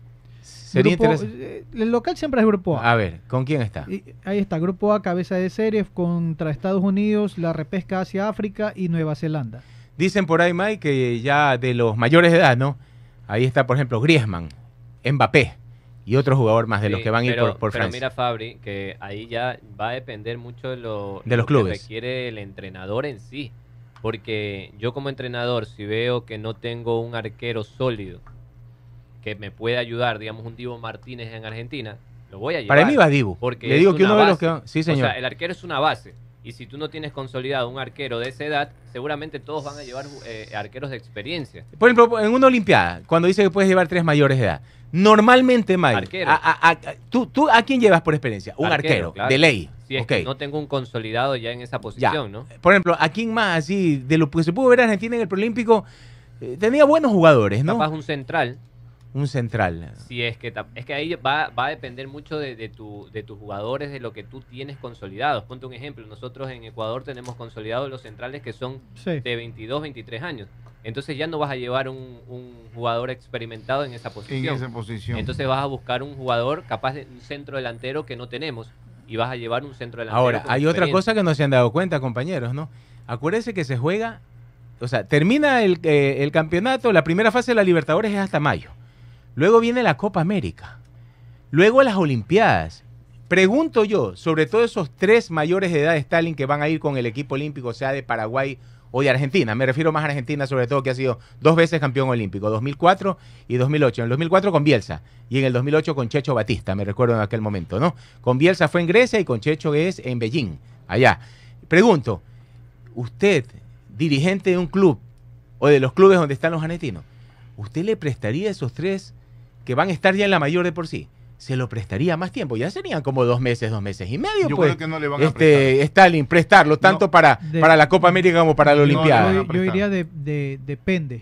Sería Grupo- interesante. eh, el local siempre es grupo A. A ver, ¿con quién está? Y ahí está, Grupo A, cabeza de serie contra Estados Unidos, la repesca hacia África y Nueva Zelanda. Dicen por ahí, Mike, que ya de los mayores de edad, ¿no? Ahí está, por ejemplo, Griezmann, Mbappé y otro jugador más de los Sí, que van a ir pero- por, por pero Francia. mira, Fabri, que ahí ya va a depender mucho de lo, De los lo que clubes. requiere el entrenador en sí. Porque yo como entrenador, si veo que no tengo un arquero sólido que me puede ayudar, digamos un Dibu Martínez en Argentina, lo voy a llevar. Para mí va Dibu. Porque Le digo es que una uno de los base. que- sí, señor. O sea, el arquero es una base. Y si tú no tienes consolidado un arquero de esa edad, seguramente todos van a llevar eh, arqueros de experiencia. Por ejemplo, en una Olimpiada, cuando dice que puedes llevar tres mayores de edad, normalmente, Mike, Arquero. a, a- a- ¿tú, ¿tú a quién llevas por experiencia? Un arquero, Arquero, claro. de ley. Si es Ok. que no tengo un consolidado ya en esa posición, ¿no? Por ejemplo, ¿a quién más así, de lo que se pudo ver Argentina en el Preolímpico, eh, tenía buenos jugadores, ¿no? Capaz un central. Un central. Si es que ta- es que ahí va, va a depender mucho de, de, tu, de tus jugadores, de lo que tú tienes consolidados. Ponte un ejemplo, nosotros en Ecuador tenemos consolidados los centrales que son Sí. de veintidós, veintitrés años. Entonces ya no vas a llevar un, un jugador experimentado en esa posición. En esa posición. Entonces vas a buscar un jugador capaz de un centro delantero que no tenemos y vas a llevar un centro delantero. Ahora, con hay otra experiencia. cosa que no se han dado cuenta, compañeros, ¿no? Acuérdense que se juega, o sea, termina el, eh, el campeonato, la primera fase de la Libertadores es hasta mayo. Luego viene la Copa América. Luego las Olimpiadas. Pregunto yo, sobre todo esos tres mayores de edad, Stalin, que van a ir con el equipo olímpico, sea de Paraguay o de Argentina. Me refiero más a Argentina, sobre todo, que ha sido dos veces campeón olímpico, dos mil cuatro y dos mil ocho. En el dos mil cuatro con Bielsa y en el dos mil ocho con Checho Batista, me recuerdo en aquel momento, ¿no? Con Bielsa fue en Grecia y con Checho es en Beijing, allá. Pregunto, usted, dirigente de un club o de los clubes donde están los argentinos, ¿usted le prestaría esos tres que van a estar ya en la mayor de por sí? ¿Se lo prestaría más tiempo? Ya serían como dos meses, dos meses y medio. Yo pues, creo que no le van a este, Stalin, prestarlo tanto para, De- para la Copa América como para la Yo- Olimpiada. Yo, yo diría de, de- depende.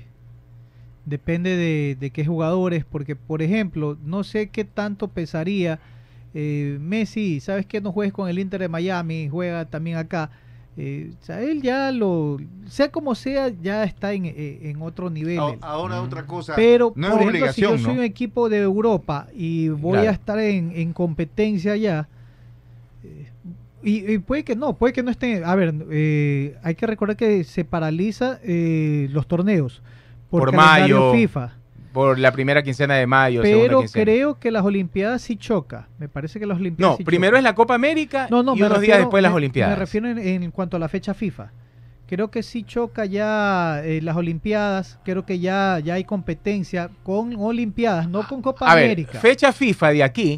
Depende de, de qué jugadores, porque por ejemplo, no sé qué tanto pesaría eh, Messi, sabes que no juegues con el Inter de Miami, juega también acá. Eh, o sea, él ya lo, sea como sea, ya está en, eh, en otro nivel. A- él. Ahora otra cosa, Pero, no por es ejemplo, si yo obligación, soy ¿no? un equipo de Europa y voy Claro. a estar en, en competencia ya, eh, y, y puede que no, puede que no esté. A ver, eh, hay que recordar que se paraliza eh, los torneos por, Por calendario mayo, FIFA. por la primera quincena de mayo, segunda Pero quincena. creo que las Olimpiadas sí choca. Me parece que las Olimpiadas No, sí primero choca. es la Copa América No, no, y me unos días refiero- después las me- Olimpiadas. Me refiero en, en cuanto a la fecha FIFA. Creo que sí choca ya eh, las Olimpiadas. Creo que ya, ya hay competencia con Olimpiadas, no con Copa A ver, América. fecha FIFA de aquí,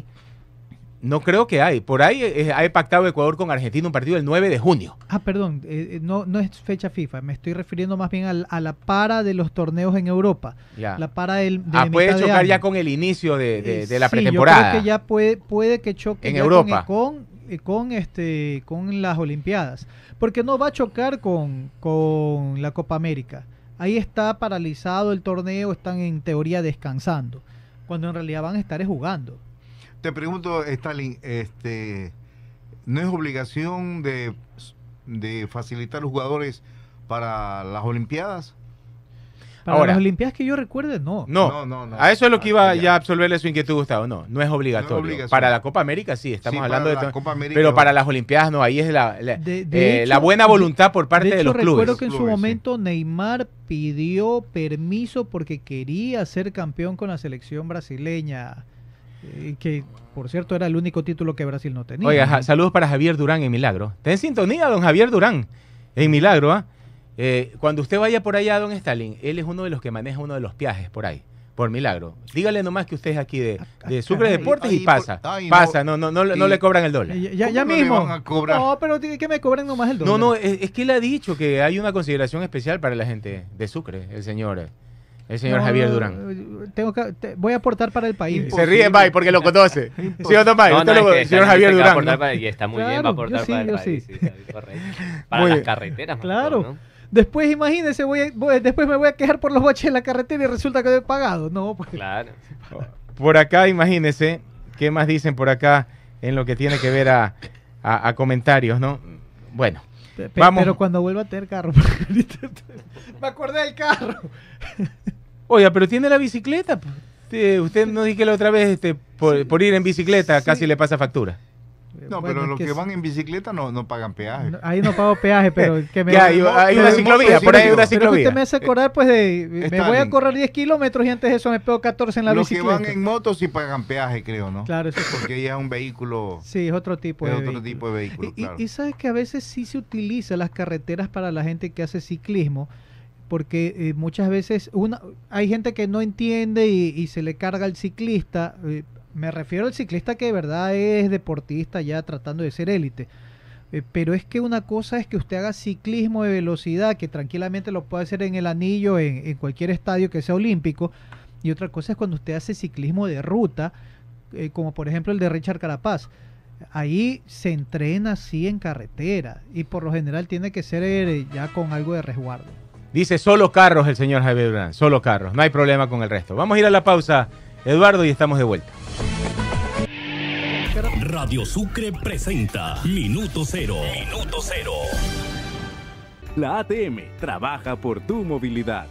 no creo que hay. Por ahí eh, hay pactado Ecuador con Argentina un partido el nueve de junio. Ah, perdón, eh, eh, no, no es fecha FIFA. Me estoy refiriendo más bien al- a, la para de los torneos en Europa. Ya. La para del, de Ah, puede mitad de chocar año. ya con el inicio de, de- de la Sí, pretemporada. yo creo que ya puede, puede que choque En ya Europa. con, con eh, con este con las Olimpiadas, porque no va a chocar con, con la Copa América. Ahí está paralizado el torneo, están en teoría descansando, cuando en realidad van a estar jugando. Te pregunto, Stalin, este, ¿no es obligación de, de facilitar a los jugadores para las Olimpiadas? Para Ahora, las Olimpiadas que yo recuerde, no. No, No, no, no. a eso es lo que iba Ah, ya. ya a absolverle su inquietud, Gustavo. No, no es obligatorio. No es obligación. Para la Copa América sí, estamos Sí, hablando para de la todo. Copa América, Pero no. para las Olimpiadas no, ahí es la, la, De- eh, de hecho, la buena voluntad por parte de, de hecho, los clubes. recuerdo que en su Clubes, sí. momento Neymar pidió permiso porque quería ser campeón con la selección brasileña, eh, que por cierto era el único título que Brasil no tenía. Oiga, ja- saludos para Javier Durán en Milagro. Está en sintonía, don Javier Durán, en Milagro. ¿ah? Eh, cuando usted vaya por allá, don Stalin, él es uno de los que maneja uno de los viajes por ahí, por Milagro. Dígale nomás que usted es aquí de, de Sucre Ay, Deportes ay, y pasa. por- ay, pasa, no. no, no, no, no Y- le cobran el dólar. Eh, ya, ya ¿Cómo no le mismo. van a cobrar? No, pero tiene que me cobren nomás el dólar. No, no, es, es que él ha dicho que hay una consideración especial para la gente de Sucre, el señor, el señor No, Javier Durán. Tengo que, te- voy a aportar para el país. Se ríe, Mike, porque lo conoce. ¿Sí o no, Mike? No, Usted no, lo- es que el señor Stalin Javier dice que va a Durán. aportar ¿no? para- y está muy bien Claro, para aportar yo sí, para el yo país. sí. sí, está bien, correcto. Para Muy las bien. carreteras. más Claro. todo, ¿no? Después, imagínese, voy a- voy- después me voy a quejar por los baches en la carretera y resulta que he pagado. No, pues. Claro. Por acá, imagínese, ¿qué más dicen por acá en lo que tiene que ver a, a- a comentarios, no? Bueno, Pe- pe- vamos. Pero cuando vuelva a tener carro. porque ahorita me acordé del carro. Oiga, pero tiene la bicicleta. pues. Usted, usted nos dijo que la otra vez, este, por, por ir en bicicleta, Sí. casi le pasa factura. No, Bueno, pero es los que que sí. van en bicicleta no, no pagan peaje. No, ahí no pago peaje, pero que me ¿Qué hay? Hay una pero- ciclovía, pero- por ahí hay una pero que ciclovía. usted me hace acordar, pues, de me Está voy a bien. correr diez kilómetros y antes de eso me pego catorce en la Los que bicicleta. van en moto sí pagan peaje, creo, ¿no? Claro, eso sí. Porque ya es un vehículo, Sí, es otro tipo es de otro vehículo. tipo de vehículo, Y, y- claro. y sabes que a veces sí se utiliza las carreteras para la gente que hace ciclismo, porque eh, muchas veces una, hay gente que no entiende y, y se le carga al ciclista. eh, me refiero al ciclista que de verdad es deportista ya tratando de ser élite. Eh, pero es que una cosa es que usted haga ciclismo de velocidad, que tranquilamente lo puede hacer en el anillo, en, en cualquier estadio que sea olímpico, y otra cosa es cuando usted hace ciclismo de ruta, eh, como por ejemplo el de Richard Carapaz. Ahí se entrena así en carretera y por lo general tiene que ser eh, ya con algo de resguardo. Dice solo carros el señor Javier Durán, solo carros, no hay problema con el resto. Vamos a ir a la pausa, Eduardo, y estamos de vuelta. Radio Sucre presenta Minuto Cero. Minuto Cero. La A T M trabaja por tu movilidad.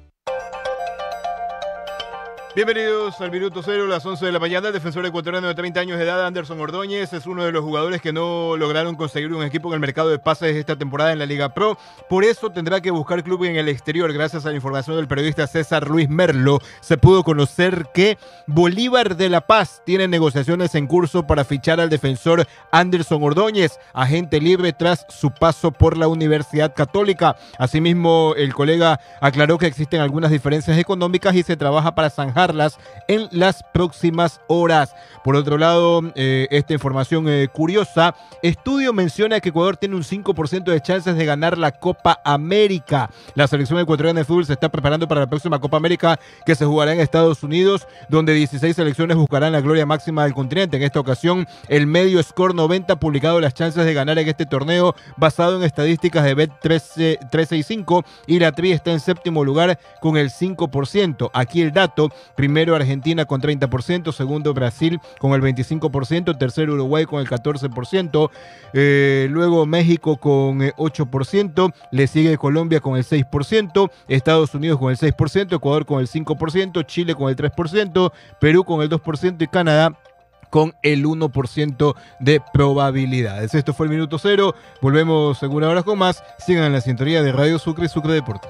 Bienvenidos al Minuto Cero, las once de la mañana. El defensor ecuatoriano de treinta años de edad, Anderson Ordóñez, es uno de los jugadores que no lograron conseguir un equipo en el mercado de pases esta temporada en la Liga Pro. Por eso tendrá que buscar club en el exterior. Gracias a la información del periodista César Luis Merlo, se pudo conocer que Bolívar de La Paz tiene negociaciones en curso para fichar al defensor Anderson Ordóñez, agente libre tras su paso por la Universidad Católica. Asimismo, el colega aclaró que existen algunas diferencias económicas y se trabaja para zanjar en las próximas horas. Por otro lado, eh, esta información eh, curiosa, estudio menciona que Ecuador tiene un cinco por ciento de chances de ganar la Copa América. La selección ecuatoriana de fútbol se está preparando para la próxima Copa América que se jugará en Estados Unidos, donde dieciséis selecciones buscarán la gloria máxima del continente. En esta ocasión, el medio Score noventa ha publicado las chances de ganar en este torneo basado en estadísticas de Bet trescientos sesenta y cinco y la Tri está en séptimo lugar con el cinco por ciento. Aquí el dato: primero Argentina con treinta por ciento, segundo Brasil con el veinticinco por ciento, tercero Uruguay con el catorce por ciento, eh, luego México con eh, ocho por ciento, le sigue Colombia con el seis por ciento, Estados Unidos con el seis por ciento, Ecuador con el cinco por ciento, Chile con el tres por ciento, Perú con el dos por ciento y Canadá con el uno por ciento de probabilidades. Esto fue el Minuto Cero. Volvemos en una hora con más. Sigan en la sintonía de Radio Sucre y Sucre Deportes.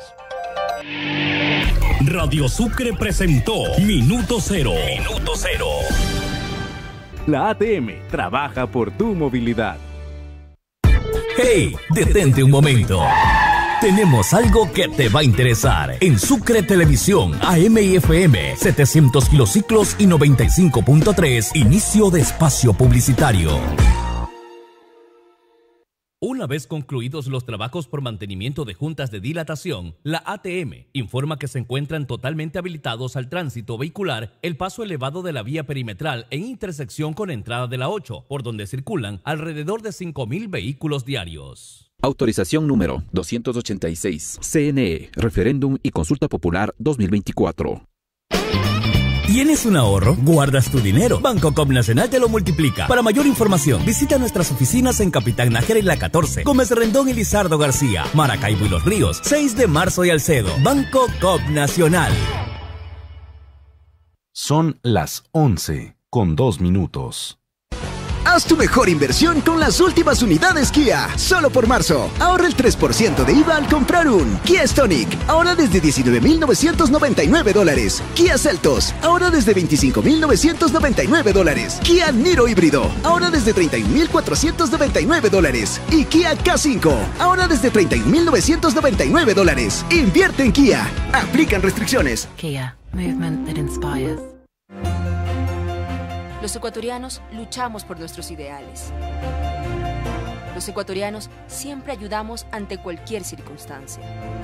Radio Sucre presentó Minuto Cero. Minuto Cero. La A T M trabaja por tu movilidad. Hey, detente un momento. Tenemos algo que te va a interesar. En Sucre Televisión, A M y F M, setecientos kilociclos y noventa y cinco punto tres, inicio de espacio publicitario. Una vez concluidos los trabajos por mantenimiento de juntas de dilatación, la A T M informa que se encuentran totalmente habilitados al tránsito vehicular el paso elevado de la vía perimetral en intersección con entrada de la ocho, por donde circulan alrededor de cinco mil vehículos diarios. Autorización número doscientos ochenta y seis. C N E, Referéndum y Consulta Popular dos mil veinticuatro. ¿Tienes un ahorro? ¿Guardas tu dinero? Banco Coop Nacional te lo multiplica. Para mayor información, visita nuestras oficinas en Capitán Nájera y La catorce, Gómez Rendón y Lizardo García, Maracaibo y Los Ríos, seis de marzo y Alcedo. Banco Coop Nacional. Son las once con dos minutos. Haz tu mejor inversión con las últimas unidades Kia. Solo por marzo. Ahorra el tres por ciento de I V A al comprar un Kia Stonic. Ahora desde diecinueve mil novecientos noventa y nueve dólares. Kia Seltos. Ahora desde veinticinco mil novecientos noventa y nueve dólares. Kia Niro híbrido. Ahora desde treinta y un mil cuatrocientos noventa y nueve dólares. Y Kia K cinco. Ahora desde treinta y un mil novecientos noventa y nueve dólares. Invierte en Kia. Aplican restricciones. Kia. Movement that inspires. Los ecuatorianos luchamos por nuestros ideales. Los ecuatorianos siempre ayudamos ante cualquier circunstancia.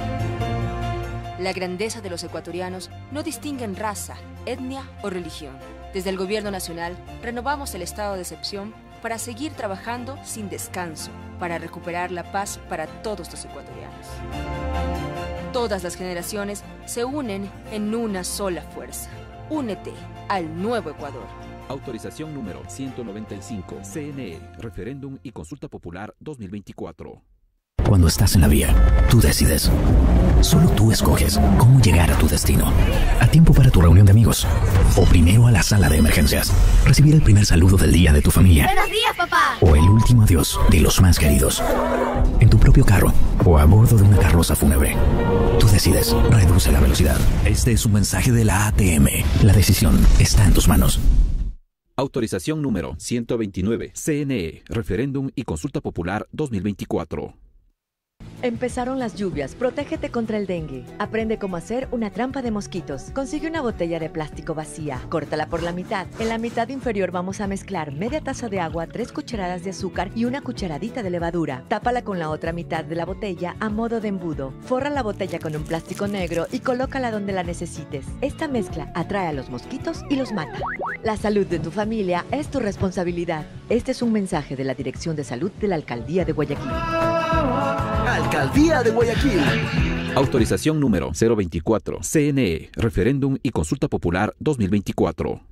La grandeza de los ecuatorianos no distingue en raza, etnia o religión. Desde el Gobierno Nacional renovamos el estado de excepción para seguir trabajando sin descanso, para recuperar la paz para todos los ecuatorianos. Todas las generaciones se unen en una sola fuerza. Únete al nuevo Ecuador. Autorización número ciento noventa y cinco. C N E, Referéndum y Consulta Popular dos mil veinticuatro. Cuando estás en la vía, tú decides. Solo tú escoges cómo llegar a tu destino. A tiempo para tu reunión de amigos. O primero a la sala de emergencias. Recibir el primer saludo del día de tu familia. ¡Buenos días, papá! O el último adiós de los más queridos. En tu propio carro o a bordo de una carroza fúnebre. Tú decides. Reduce la velocidad. Este es un mensaje de la A T M. La decisión está en tus manos. Autorización número ciento veintinueve. C N E, Referéndum y Consulta Popular dos mil veinticuatro. Empezaron las lluvias, protégete contra el dengue. Aprende cómo hacer una trampa de mosquitos. Consigue una botella de plástico vacía, córtala por la mitad. En la mitad inferior vamos a mezclar media taza de agua, tres cucharadas de azúcar y una cucharadita de levadura. Tápala con la otra mitad de la botella a modo de embudo. Forra la botella con un plástico negro y colócala donde la necesites. Esta mezcla atrae a los mosquitos y los mata. La salud de tu familia es tu responsabilidad. Este es un mensaje de la Dirección de Salud de la Alcaldía de Guayaquil. Alcaldía de Guayaquil. Autorización número cero veinticuatro. C N E, Referéndum y Consulta Popular dos mil veinticuatro.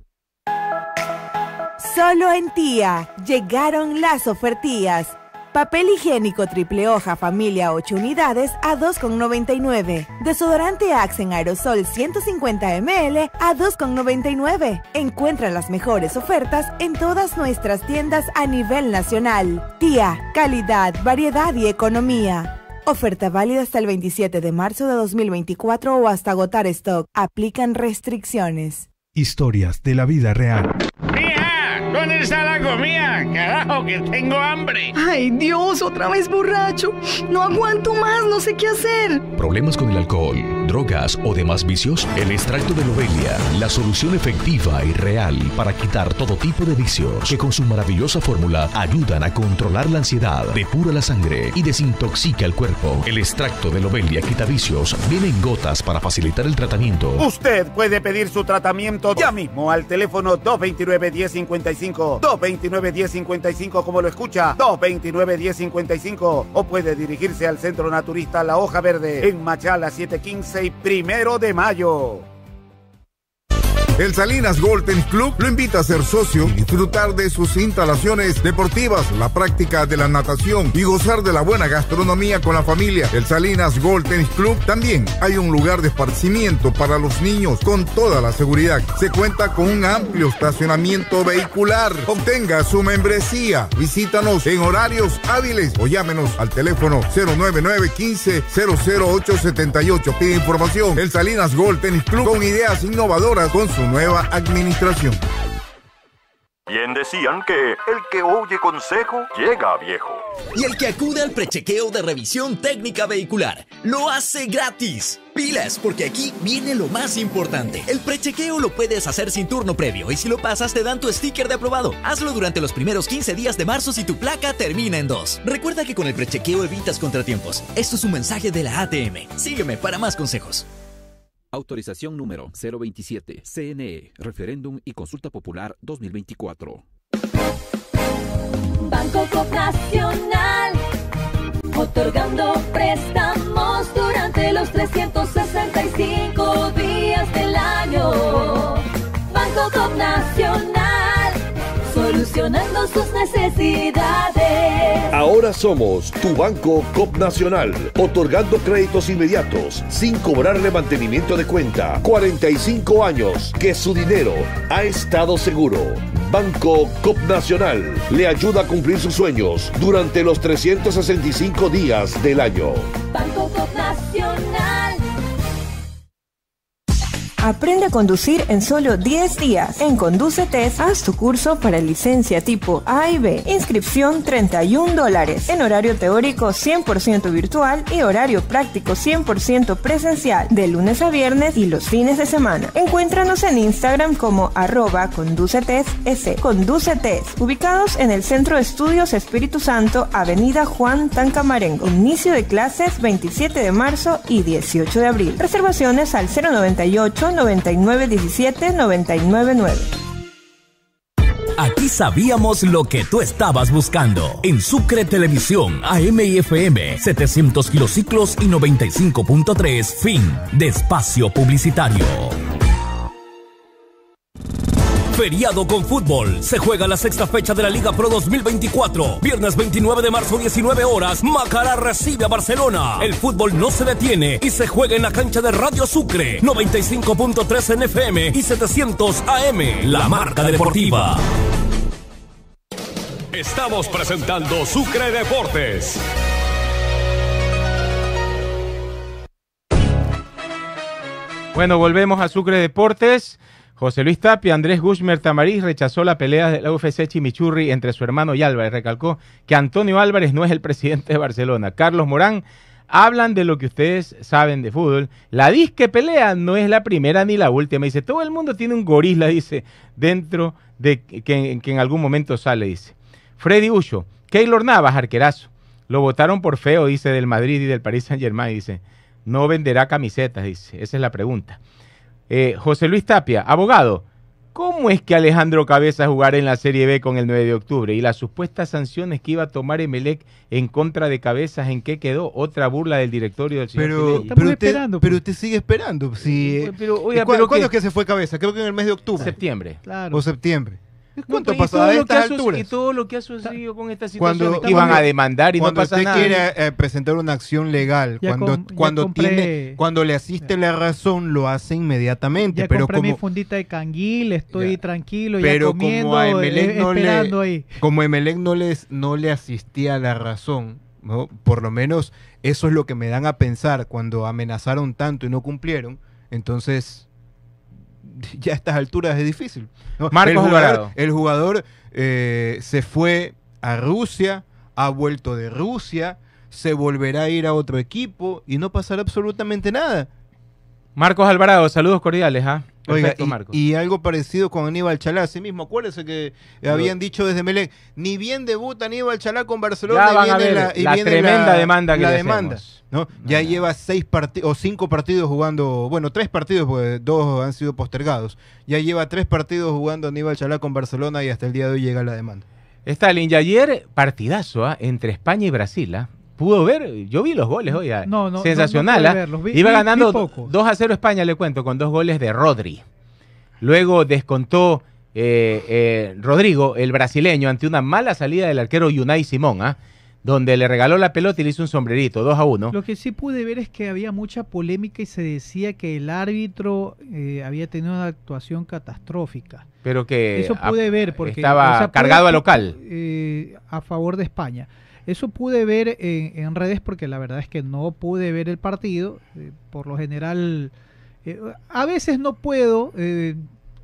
Solo en Tía llegaron las ofertillas. Papel higiénico triple hoja familia ocho unidades a dos con noventa y nueve. Desodorante Axe en aerosol ciento cincuenta mililitros a dos con noventa y nueve. Encuentra las mejores ofertas en todas nuestras tiendas a nivel nacional. Tía, calidad, variedad y economía. Oferta válida hasta el veintisiete de marzo de dos mil veinticuatro o hasta agotar stock. Aplican restricciones. Historias de la vida real. ¡Mija! ¿Dónde está la comida? ¡Carajo, que tengo hambre! ¡Ay, Dios! ¡Otra vez borracho! ¡No aguanto más! ¡No sé qué hacer! ¿Problemas con el alcohol, drogas o demás vicios? El extracto de Lobelia, la solución efectiva y real para quitar todo tipo de vicios, que con su maravillosa fórmula ayudan a controlar la ansiedad, depura la sangre y desintoxica el cuerpo. El extracto de Lobelia quita vicios, viene en gotas para facilitar el tratamiento. Usted puede pedir su tratamiento ya mismo al teléfono dos veintinueve, diez cincuenta y cinco, dos veintinueve, diez cincuenta y cinco como lo escucha, dos veintinueve, diez cincuenta y cinco, o puede dirigirse al Centro Naturista La Hoja Verde en Machala setecientos quince y Primero de Mayo. El Salinas Golf Tenis Club lo invita a ser socio y disfrutar de sus instalaciones deportivas, la práctica de la natación y gozar de la buena gastronomía con la familia. El Salinas Golf Tenis Club también hay un lugar de esparcimiento para los niños con toda la seguridad. Se cuenta con un amplio estacionamiento vehicular. Obtenga su membresía. Visítanos en horarios hábiles o llámenos al teléfono cero nueve nueve, quince, cero cero ocho, setenta y ocho. Pide información. El Salinas Golf Tenis Club con ideas innovadoras con su nueva administración. Bien decían que el que oye consejo llega a viejo. Y el que acude al prechequeo de revisión técnica vehicular lo hace gratis. Pilas, porque aquí viene lo más importante. El prechequeo lo puedes hacer sin turno previo y si lo pasas te dan tu sticker de aprobado. Hazlo durante los primeros quince días de marzo si tu placa termina en dos. Recuerda que con el prechequeo evitas contratiempos. Esto es un mensaje de la A T M. Sígueme para más consejos. Autorización número cero veintisiete, C N E, Referéndum y Consulta Popular dos mil veinticuatro. Banco Coop Nacional, otorgando préstamos durante los trescientos sesenta y cinco días del año. Banco Coop Nacional, solucionando sus necesidades. Ahora somos tu Banco Coop Nacional, otorgando créditos inmediatos, sin cobrarle mantenimiento de cuenta. cuarenta y cinco años que su dinero ha estado seguro. Banco Coop Nacional le ayuda a cumplir sus sueños durante los trescientos sesenta y cinco días del año. Banco Coop Nacional. Aprende a conducir en solo diez días. En Condúcete, haz tu curso para licencia tipo A y B. Inscripción treinta y un dólares. En horario teórico cien por ciento virtual y horario práctico cien por ciento presencial. De lunes a viernes y los fines de semana. Encuéntranos en Instagram como arroba Condúcete S. Condúcete, ubicados en el Centro de Estudios Espíritu Santo, Avenida Juan Tancamarengo. Inicio de clases veintisiete de marzo y dieciocho de abril. Reservaciones al cero noventa y ocho, noventa y nueve diecisiete, noventa y nueve nueve. Aquí sabíamos lo que tú estabas buscando. En Sucre Televisión, A M y F M, setecientos kilociclos y noventa y cinco punto tres, fin de espacio publicitario. Feriado con fútbol. Se juega la sexta fecha de la Liga Pro dos mil veinticuatro. Viernes veintinueve de marzo, diecinueve horas. Macará recibe a Barcelona. El fútbol no se detiene y se juega en la cancha de Radio Sucre. noventa y cinco punto tres en F M y setecientos A M. La marca deportiva. Estamos presentando Sucre Deportes. Bueno, volvemos a Sucre Deportes. José Luis Tapia, Andrés Gushmer Tamariz rechazó la pelea de la U F C Chimichurri entre su hermano y Álvarez. Recalcó que Antonio Álvarez no es el presidente de Barcelona. Carlos Morán, hablan de lo que ustedes saben de fútbol. La disque pelea no es la primera ni la última. Dice, todo el mundo tiene un gorila, dice, dentro de que, que en algún momento sale, dice. Freddy Ucho, Keylor Navas, arquerazo. Lo votaron por feo, dice, del Madrid y del Paris Saint-Germain, dice. No venderá camisetas, dice. Esa es la pregunta. Eh, José Luis Tapia, abogado, ¿cómo es que Alejandro Cabeza jugará en la Serie B con el nueve de octubre? Y las supuestas sanciones que iba a tomar Emelec en contra de Cabezas, ¿en qué quedó? Otra burla del directorio del señor Pero, pero, usted, esperando, pero usted sigue esperando. Si, pero, oiga, ¿cu pero ¿Cuándo que, es que se fue Cabeza? Creo que en el mes de octubre. Septiembre. Claro. O septiembre. ¿Cuánto no, pasó a estas alturas? Y todo lo que ha sucedido con esta situación, cuando, iban a demandar y no pasa nada. Cuando usted quiere eh, presentar una acción legal, ya cuando com, cuando compré, tiene cuando le asiste ya. la razón, lo hace inmediatamente. Ya pero compré como, mi fundita de canguil, estoy ya. tranquilo, pero ya comiendo, como a Emelec eh, no esperando le, ahí. Como Emelec no, les, no le asistía la razón, ¿no? Por lo menos eso es lo que me dan a pensar cuando amenazaron tanto y no cumplieron, entonces... ya a estas alturas es difícil, ¿no? Marcos el jugador, Alvarado. El jugador eh, se fue a Rusia, ha vuelto de Rusia, se volverá a ir a otro equipo y no pasará absolutamente nada. Marcos Alvarado, saludos cordiales. ¿ah? Perfecto, Oiga, y, Marcos. y algo parecido con Aníbal Chalá, así mismo, acuérdense que no. habían dicho desde Melec, ni bien debuta Aníbal Chalá con Barcelona, ya y viene la, y la viene tremenda la, demanda que la le demanda, ¿no? Ya no. lleva seis partidos o cinco partidos jugando, bueno, tres partidos, porque dos han sido postergados. Ya lleva tres partidos jugando Aníbal Chalá con Barcelona y hasta el día de hoy llega la demanda. Stalin, y ayer partidazo ¿eh? entre España y Brasil, ¿eh? Pudo ver, yo vi los goles hoy, no, no, sensacional, no, no ¿eh? verlos, vi, iba vi, ganando vi dos a cero España, le cuento, con dos goles de Rodri. Luego descontó eh, eh, Rodrigo, el brasileño, ante una mala salida del arquero Unai Simón, ¿eh? donde le regaló la pelota y le hizo un sombrerito, dos a uno. Lo que sí pude ver es que había mucha polémica y se decía que el árbitro eh, había tenido una actuación catastrófica. Pero que eso pude a, ver porque estaba o sea, cargado pude, a local. Eh, a favor de España. Eso pude ver en, en redes porque la verdad es que no pude ver el partido. Eh, por lo general, eh, a veces no puedo, eh,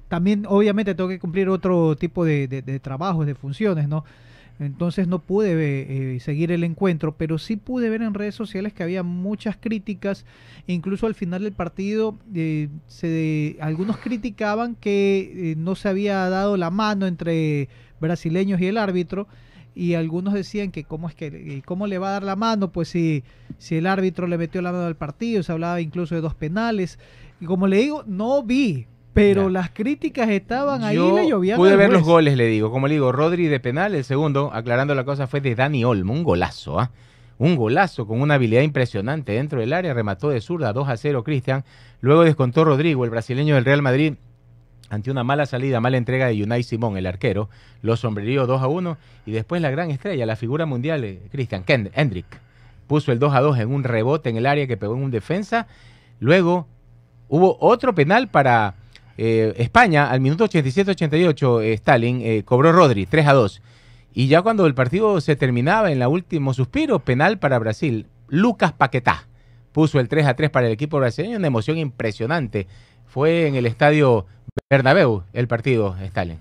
también obviamente tengo que cumplir otro tipo de, de, de trabajos, de funciones, ¿no? Entonces no pude eh, seguir el encuentro, pero sí pude ver en redes sociales que había muchas críticas, incluso al final del partido eh, se, algunos criticaban que eh, no se había dado la mano entre brasileños y el árbitro, y algunos decían que cómo es que cómo le va a dar la mano, pues si, si el árbitro le metió la mano al partido, se hablaba incluso de dos penales, y como le digo, no vi. Pero ya. Las críticas estaban ahí, Yo le llovían. Pude ver juez. Los goles, le digo. Como le digo, Rodri de penal, el segundo, aclarando la cosa, fue de Dani Olmo. Un golazo, ¿ah? ¿eh? Un golazo con una habilidad impresionante dentro del área. Remató de zurda, dos a cero, Cristian. Luego descontó Rodrigo, el brasileño del Real Madrid, ante una mala salida, mala entrega de Unai Simón, el arquero. Lo sombrerió dos a uno. Y después la gran estrella, la figura mundial, eh, Cristian Hendrick, puso el dos a dos en un rebote en el área que pegó en un defensa. Luego hubo otro penal para... Eh, España, al minuto ochenta y siete ochenta y ocho, eh, Stalin eh, cobró Rodri, tres a dos. Y ya cuando el partido se terminaba, en la último suspiro, penal para Brasil. Lucas Paquetá puso el tres a tres para el equipo brasileño, una emoción impresionante. Fue en el estadio Bernabéu el partido, Stalin.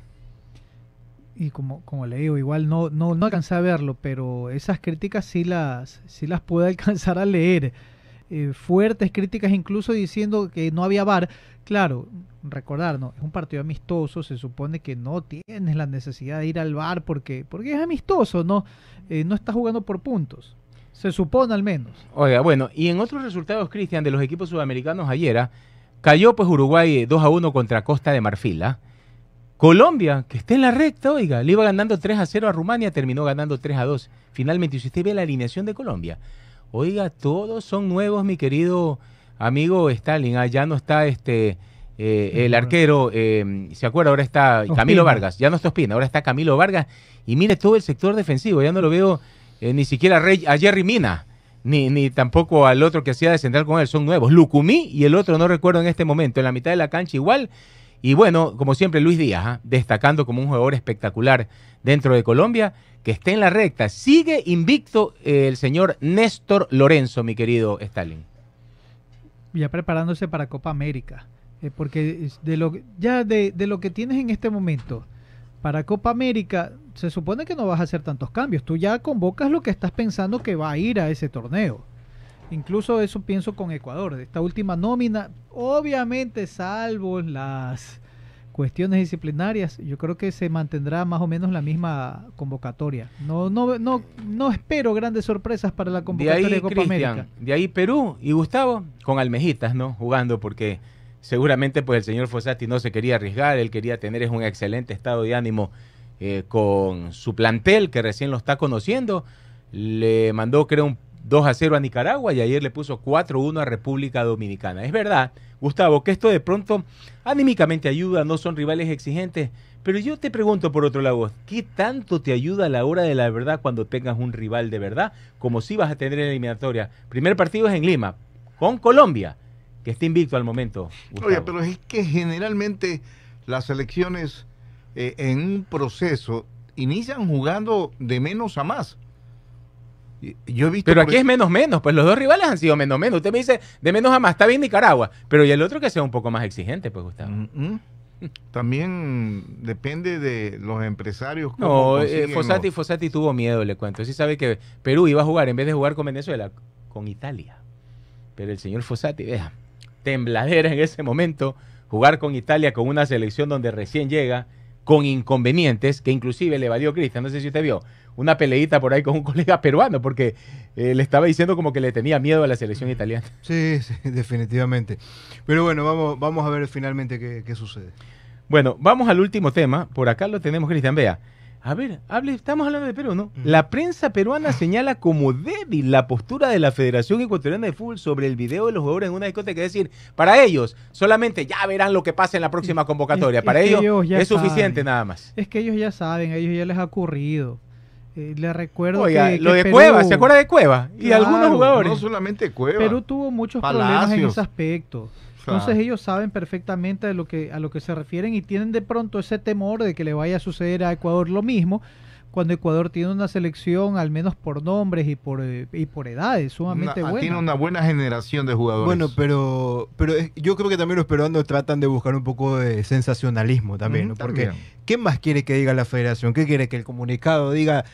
Y como, como le digo, igual no, no, no alcancé a verlo, pero esas críticas sí las, sí las pude alcanzar a leer. Eh, fuertes críticas incluso diciendo que no había V A R. Claro, recordar, no, es un partido amistoso, se supone que no tienes la necesidad de ir al V A R porque, porque es amistoso, no, eh, no estás jugando por puntos, se supone al menos. Oiga, bueno, y en otros resultados, Cristian, de los equipos sudamericanos ayer, cayó pues Uruguay dos a uno contra Costa de Marfil. ¿eh? Colombia, que está en la recta, oiga, le iba ganando tres a cero a Rumania, terminó ganando tres a dos. Finalmente, si usted ve la alineación de Colombia, oiga, todos son nuevos, mi querido amigo Stalin. Ah, ya no está este eh, el arquero, eh, ¿se acuerda? Ahora está Camilo Ospina. Vargas, ya no está Ospina, ahora está Camilo Vargas. Y mire todo el sector defensivo, ya no lo veo eh, ni siquiera Rey, a Jerry Mina, ni, ni tampoco al otro que hacía de central con él, son nuevos. Lucumí y el otro no recuerdo en este momento, en la mitad de la cancha igual. Y bueno, como siempre, Luis Díaz, ¿eh? destacando como un jugador espectacular dentro de Colombia, que está en la recta. Sigue invicto eh, el señor Néstor Lorenzo, mi querido Stalin. Ya preparándose para Copa América, eh, porque de lo ya de, de lo que tienes en este momento para Copa América, se supone que no vas a hacer tantos cambios. Tú ya convocas lo que estás pensando que va a ir a ese torneo. Incluso eso pienso con Ecuador. Esta última nómina, obviamente, salvo las cuestiones disciplinarias, yo creo que se mantendrá más o menos la misma convocatoria. No, no, no, no espero grandes sorpresas para la convocatoria de, ahí, de Copa Cristian, América. De ahí Perú y Gustavo con almejitas, ¿no? Jugando porque seguramente pues el señor Fossati no se quería arriesgar, él quería tener es un excelente estado de ánimo eh, con su plantel que recién lo está conociendo. Le mandó creo un dos a cero a Nicaragua y ayer le puso cuatro a uno a República Dominicana. Es verdad, Gustavo, que esto de pronto anímicamente ayuda, no son rivales exigentes, pero yo te pregunto por otro lado, ¿qué tanto te ayuda a la hora de la verdad cuando tengas un rival de verdad, como si vas a tener en la eliminatoria? Primer partido es en Lima, con Colombia, que está invicto al momento, Gustavo. Oye, pero es que generalmente las selecciones eh, en un proceso inician jugando de menos a más. Yo he visto pero aquí es menos menos, pues los dos rivales han sido menos menos. Usted me dice de menos a más, está bien Nicaragua, pero y el otro que sea un poco más exigente, pues Gustavo. Mm-hmm. También depende de los empresarios. No, eh, Fossati, los... Fossati tuvo miedo, le cuento. Sí sabe que Perú iba a jugar, en vez de jugar con Venezuela, con Italia. Pero el señor Fossati, vea, tembladera en ese momento, jugar con Italia, con una selección donde recién llega, con inconvenientes, que inclusive le valió Cristian, no sé si usted vio, una peleita por ahí con un colega peruano, porque eh, le estaba diciendo como que le tenía miedo a la selección italiana. Sí, sí, definitivamente. Pero bueno, vamos, vamos a ver finalmente qué, qué sucede. Bueno, vamos al último tema. Por acá lo tenemos, Cristian. Vea, a ver, hable, estamos hablando de Perú, ¿no? Uh-huh. La prensa peruana señala como débil la postura de la Federación Ecuatoriana de Fútbol sobre el video de los jugadores en una discoteca. Es decir, para ellos, solamente ya verán lo que pasa en la próxima convocatoria. Es, para es ellos, ellos es suficiente saben. Nada más. Es que ellos ya saben, a ellos ya les ha ocurrido. Eh, le recuerdo Oiga, que, lo que de Perú, Cueva, ¿se acuerda de Cueva? Y claro, algunos jugadores. No solamente Cueva. Perú tuvo muchos Palacios. problemas en ese aspecto. Entonces claro. ellos saben perfectamente de lo que, a lo que se refieren y tienen de pronto ese temor de que le vaya a suceder a Ecuador lo mismo, cuando Ecuador tiene una selección, al menos por nombres y por, eh, y por edades, sumamente Una- buena. Tiene una buena generación de jugadores. Bueno, pero pero es- yo creo que también los peruanos tratan de buscar un poco de sensacionalismo también, Mm, ¿no? Porque también. ¿qué más quiere que diga la federación? ¿Qué quiere que el comunicado diga?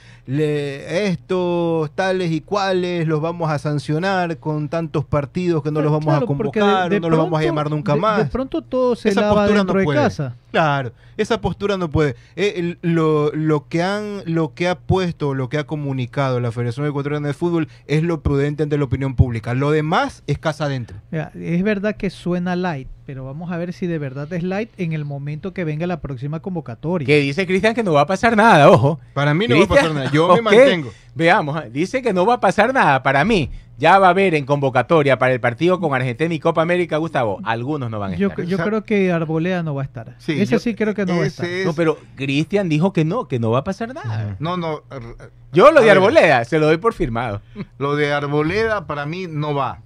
Le, estos tales y cuales los vamos a sancionar con tantos partidos que no los vamos Claro, a porque convocar, de- de no los vamos a pronto- llamar nunca de- más. De pronto todo se Esa lava postura dentro no de puede. casa. Claro, esa postura no puede. Eh, el- lo, lo que han, lo que ha puesto, lo que ha comunicado la Federación Ecuatoriana de Fútbol es lo prudente ante la opinión pública. Lo demás es casa adentro. Mira, es verdad que suena light, pero vamos a ver si de verdad es light en el momento que venga la próxima convocatoria. Que dice Cristian que no va a pasar nada, ojo. Para mí no va a pasar nada, yo me ok, mantengo. Veamos, ah, dice que no va a pasar nada. Para mí, ya va a haber en convocatoria para el partido con Argentina y Copa América, Gustavo, algunos no van a Yo, estar. yo creo que Arboleda no va a estar. Sí, ese yo- sí creo que no va a ese estar. es- No, pero Cristian dijo que no, que no va a pasar nada. No, no. Yo lo a de ver, Arboleda, se lo doy por firmado. Lo de Arboleda para mí no va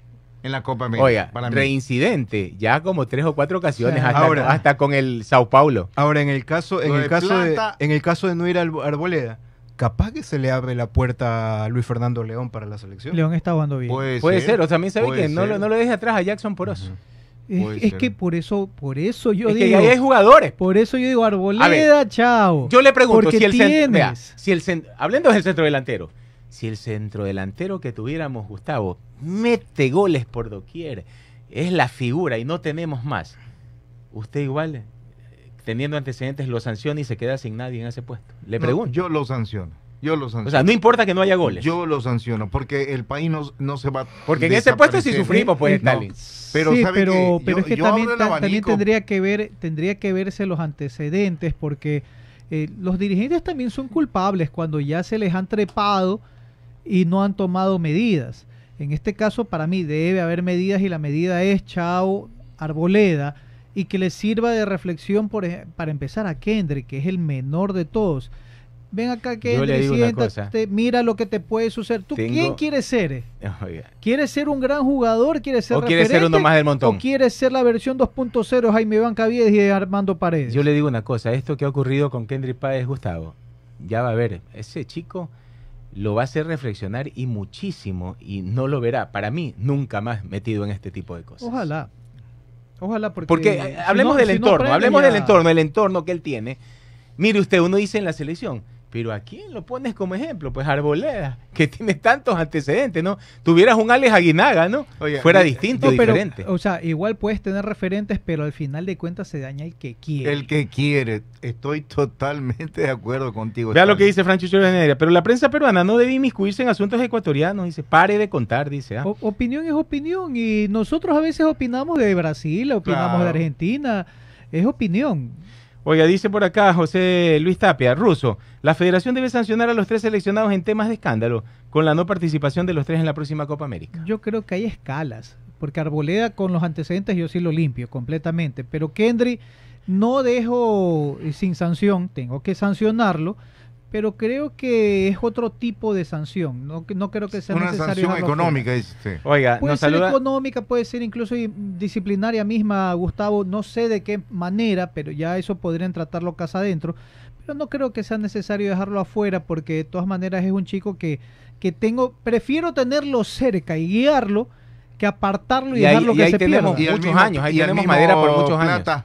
en la Copa América. Oiga, para mí. reincidente, ya como tres o cuatro ocasiones, Sí. hasta, Ahora- hasta con el Sao Paulo. Ahora, en el caso, en Lo el de caso de, Plata- en el caso de no ir al Arboleda, capaz que se le abre la puerta a Luis Fernando León para la selección. León está jugando bien. Puede, Puede ser, o también sabe puede que no ser. lo, no lo deje atrás a Jackson Poroso. Es, Puede es ser. que por eso, por eso yo Es que digo. ahí hay jugadores. Por eso yo digo A Arboleda, ver, chao. Yo le pregunto Porque si el, cen- tienes. vea, si el cen- hablando del centro delantero, si el centro delantero que tuviéramos, Gustavo, mete goles por doquier, es la figura y no tenemos más, usted igual, eh, teniendo antecedentes, lo sanciona y se queda sin nadie en ese puesto. Le No, pregunto. yo lo sanciono. Yo lo sanciono. O sea, no importa que no haya goles. Yo lo sanciono porque el país no, no se va. Porque en ese puesto sí desaparecer. sufrimos, pues, No, Stalin. Pero, sí, ¿sabe pero, qué? pero Yo- es que yo también, abro el ta- también abanico. tendría que ver, tendría que verse los antecedentes, porque eh, los dirigentes también son culpables cuando ya se les han trepado y no han tomado medidas. En este caso, para mí, debe haber medidas y la medida es chao Arboleda y que le sirva de reflexión por, ej- para empezar a Kendrick, que es el menor de todos. Ven acá, Yo le Kendrick, digo una cosa. siéntate, mira lo que te puede suceder. ¿Tú Tengo- quién quieres ser? eh? Oiga, ¿Quieres ser un gran jugador? ¿Quieres ser ¿O quieres ser referente? uno más del montón? ¿O quieres ser la versión dos punto cero de Jaime Bancavides y de Armando Paredes? yo le digo una cosa, esto que ha ocurrido con Kendrick Páez, Gustavo, ya va a ver, ese chico lo va a hacer reflexionar y muchísimo, y no lo verá, para mí, nunca más metido en este tipo de cosas. Ojalá. Ojalá, porque... Porque eh, si hablemos no- del si no entorno, aprende hablemos ya- del entorno, el entorno que él tiene. Mire usted, uno dice en la selección, pero ¿a quién lo pones como ejemplo? Pues Arboleda, que tiene tantos antecedentes, ¿no? Tuvieras un Alex Aguinaga, ¿no? Oye, Fuera eh, distinto, No, pero, diferente. o sea, igual puedes tener referentes, pero al final de cuentas se daña el que quiere. El que quiere. Estoy totalmente de acuerdo contigo. Vea lo que Stalin. dice Francisco Veneria, pero la prensa peruana no debe inmiscuirse en asuntos ecuatorianos, dice, pare de contar, dice. ¿ah? O- opinión es opinión y nosotros a veces opinamos de Brasil, opinamos Claro. de Argentina, es opinión. Oiga, dice por acá José Luis Tapia, ruso, la federación debe sancionar a los tres seleccionados en temas de escándalo con la no participación de los tres en la próxima Copa América. Yo creo que hay escalas, porque Arboleda con los antecedentes yo sí lo limpio completamente, pero Kendry no dejo eh, sin sanción, tengo que sancionarlo, pero creo que es otro tipo de sanción, no, que- no creo que sea Una necesario sanción dejarlo económica, fuera. dice usted. Oiga, Puede nos ser saluda... económica, puede ser incluso i- disciplinaria misma, Gustavo, no sé de qué manera, pero ya eso podrían tratarlo casa adentro, pero no creo que sea necesario dejarlo afuera, porque de todas maneras es un chico que, que tengo, prefiero tenerlo cerca y guiarlo, que apartarlo y, Y ahí- dejarlo y que ahí se tenemos pierda. Y el muchos mismo- años, ahí y el tenemos mismo madera por muchos años. Plata.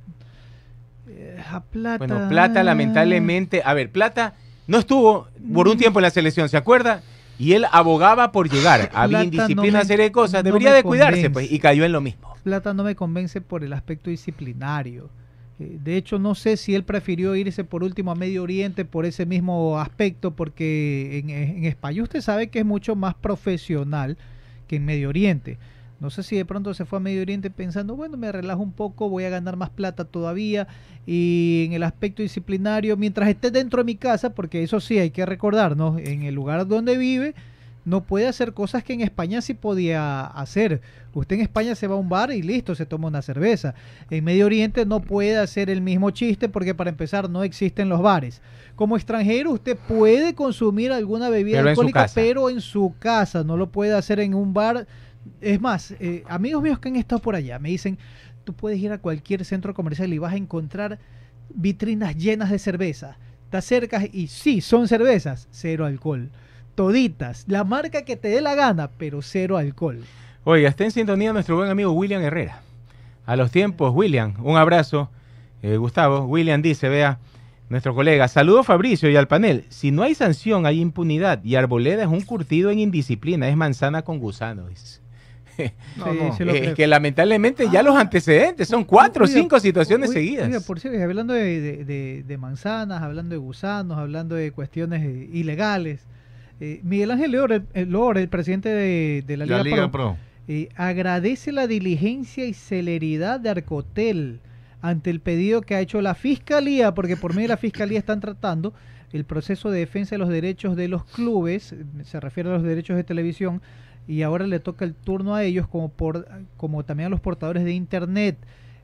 Eh, a Plata. Bueno, Plata lamentablemente, a ver, Plata no estuvo por un tiempo en la selección, ¿se acuerda? Y él abogaba por llegar, había Plata indisciplina, no me- una serie de cosas, no debería me de cuidarse, convence. pues, y cayó en lo mismo. Plata no me convence por el aspecto disciplinario. Eh, De hecho, no sé si él prefirió irse por último a Medio Oriente por ese mismo aspecto, porque en, en España usted sabe que es mucho más profesional que en Medio Oriente. No sé si de pronto se fue a Medio Oriente pensando, bueno, me relajo un poco, voy a ganar más plata todavía. Y en el aspecto disciplinario, mientras esté dentro de mi casa, porque eso sí hay que recordarnos, en el lugar donde vive, no puede hacer cosas que en España sí podía hacer. Usted en España se va a un bar y listo, se toma una cerveza. En Medio Oriente no puede hacer el mismo chiste porque para empezar no existen los bares. Como extranjero usted puede consumir alguna bebida Pero en su alcohólica, casa. pero en su casa, no lo puede hacer en un bar. Es más, eh, amigos míos que han estado por allá me dicen, tú puedes ir a cualquier centro comercial y vas a encontrar vitrinas llenas de cerveza. te acercas y sí, son cervezas, cero alcohol. Toditas, la marca que te dé la gana, pero cero alcohol. Oiga, está en sintonía nuestro buen amigo William Herrera. A los tiempos, William, un abrazo. Eh, Gustavo, William dice, vea, nuestro colega, saludo Fabricio y al panel. Si no hay sanción, hay impunidad. Y Arboleda es un curtido en indisciplina, es manzana con gusano, dice. No, sí, no. Se lo es que lamentablemente ah, ya los antecedentes son cuatro o cinco situaciones oiga, seguidas. Oiga, por cierto, hablando de, de, de, de manzanas, hablando de gusanos, hablando de cuestiones eh, ilegales, eh, Miguel Ángel Lor, el, Lor, el presidente de, de la Liga, la Liga Pro, Pro. Eh, agradece la diligencia y celeridad de Arcotel ante el pedido que ha hecho la Fiscalía, porque por medio de la Fiscalía están tratando el proceso de defensa de los derechos de los clubes, se refiere a los derechos de televisión, y ahora le toca el turno a ellos como, por, como también a los portadores de Internet.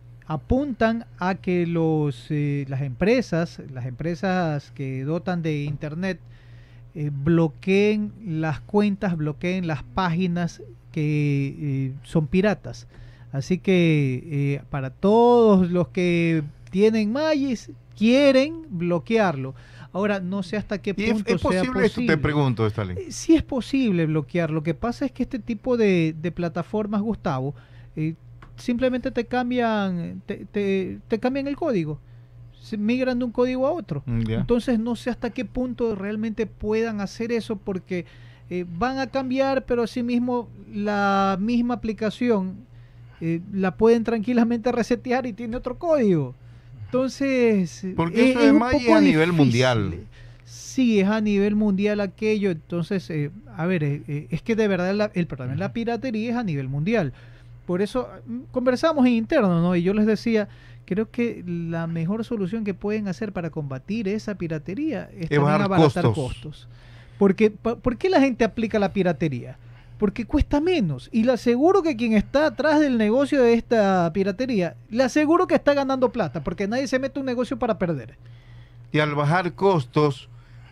Apuntan a que los, eh, las empresas, las empresas que dotan de Internet, eh, bloqueen las cuentas, bloqueen las páginas que eh, son piratas. Así que eh, para todos los que tienen Magis, quieren bloquearlo. Ahora, no sé hasta qué punto es, es posible sea posible. Esto te pregunto, Stalin. Eh, sí es posible bloquear. Lo que pasa es que este tipo de, de plataformas, Gustavo, eh, simplemente te cambian, te, te, te cambian el código. Se migran de un código a otro. Yeah. Entonces, no sé hasta qué punto realmente puedan hacer eso porque eh, van a cambiar, pero asimismo la misma aplicación eh, la pueden tranquilamente resetear y tiene otro código. Entonces, porque eso es, es Maggi a nivel difícil. mundial. Sí, es a nivel mundial aquello. Entonces, eh, a ver, eh, es que de verdad la, el problema de la piratería es a nivel mundial. Por eso conversamos en interno, ¿no? Y yo les decía, creo que la mejor solución que pueden hacer para combatir esa piratería es también abaratar costos. costos. Porque, ¿por qué la gente aplica la piratería? Porque cuesta menos. Y le aseguro que quien está atrás del negocio de esta piratería, le aseguro que está ganando plata, porque nadie se mete a un negocio para perder. Y al bajar costos,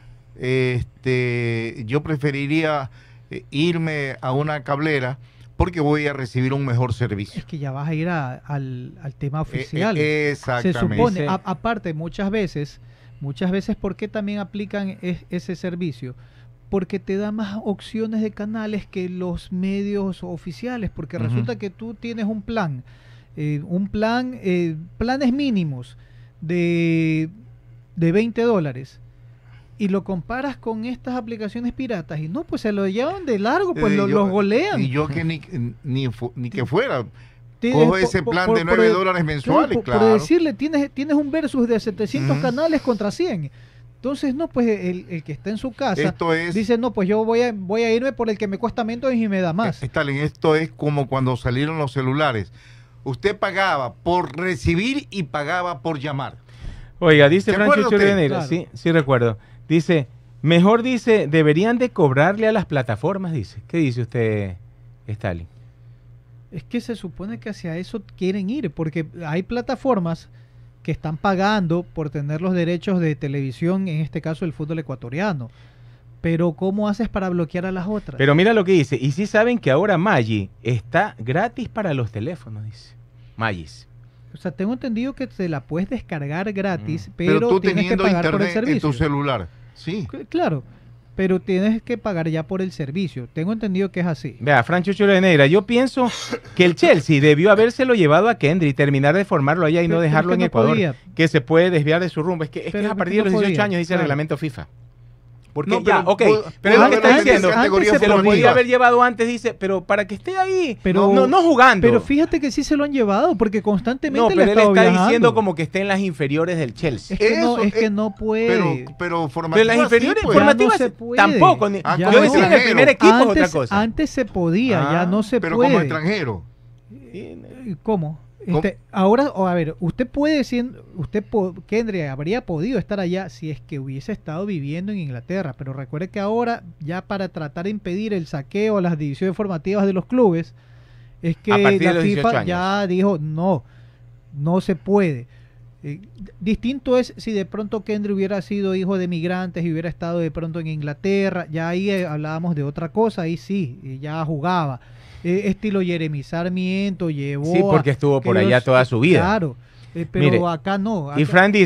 este, yo preferiría irme a una cablera porque voy a recibir un mejor servicio. Es que ya vas a ir a, al, al tema oficial. Eh, eh, exactamente. Se supone, a, aparte, muchas veces, muchas veces, ¿por qué también aplican es, ese servicio? Porque te da más opciones de canales que los medios oficiales, porque uh-huh. resulta que tú tienes un plan, eh, un plan, eh, planes mínimos de, de veinte dólares, y lo comparas con estas aplicaciones piratas, y no, pues se lo llevan de largo, pues eh, lo, yo, los golean. Y yo que ni, ni, ni que fuera... Cojo ese plan por, de nueve dólares mensuales, por, claro. Por decirle, tienes, tienes un versus de setecientos uh-huh. canales contra cien. Entonces, no, pues el, el que está en su casa esto es, dice, no, pues yo voy a, voy a irme por el que me cuesta menos y me da más. Stalin, esto es como cuando salieron los celulares. Usted pagaba por recibir y pagaba por llamar. Oiga, dice Francho Churrianeira, claro. sí, sí recuerdo. Dice, mejor dice, deberían de cobrarle a las plataformas, dice. ¿Qué dice usted, Stalin? Es que se supone que hacia eso quieren ir, porque hay plataformas que están pagando por tener los derechos de televisión, en este caso el fútbol ecuatoriano. Pero ¿cómo haces para bloquear a las otras? Pero mira lo que dice, y sí saben que ahora Maggi está gratis para los teléfonos, dice. Magis. O sea, tengo entendido que te la puedes descargar gratis, mm. pero, pero tú tienes que pagar por el servicio. En tu celular, sí. Claro, pero tienes que pagar ya por el servicio. Tengo entendido que es así. Vea, Francho Churrianeira, yo pienso que el Chelsea debió habérselo llevado a Kendry y terminar de formarlo allá y pero, no dejarlo que en no Ecuador, podía. Que se puede desviar de su rumbo. Es que es, que es a partir de los dieciocho podía. años, dice claro. el reglamento FIFA. Porque no, ya, ok, pero es lo que está diciendo, se, se lo podía haber llevado antes, dice, pero para que esté ahí, pero, no, no jugando. Pero fíjate que sí se lo han llevado, porque constantemente no, pero le él está viajando. diciendo como que esté en las inferiores del Chelsea. Es que, Eso, no, es que no puede. Pero, pero formativas pero las inferiores, sí, pues. formativas no se puede. tampoco. Ah, yo decía en el primer equipo antes, es otra cosa. Antes se podía, ah, ya no se pero puede. Pero como extranjero. ¿Cómo? Este, ahora, o a ver, usted puede decir, usted, Kendry, habría podido estar allá si es que hubiese estado viviendo en Inglaterra, pero recuerde que ahora, ya para tratar de impedir el saqueo a las divisiones formativas de los clubes, es que la FIFA ya dijo, no, no se puede. Eh, distinto es si de pronto Kendry hubiera sido hijo de migrantes y hubiera estado de pronto en Inglaterra, ya ahí eh, hablábamos de otra cosa, ahí sí, ya jugaba. Eh, estilo Jeremy Sarmiento llevó... Sí, porque estuvo por allá los, toda su vida. Claro, eh, pero Mire, acá no. Acá... Y Fran dice,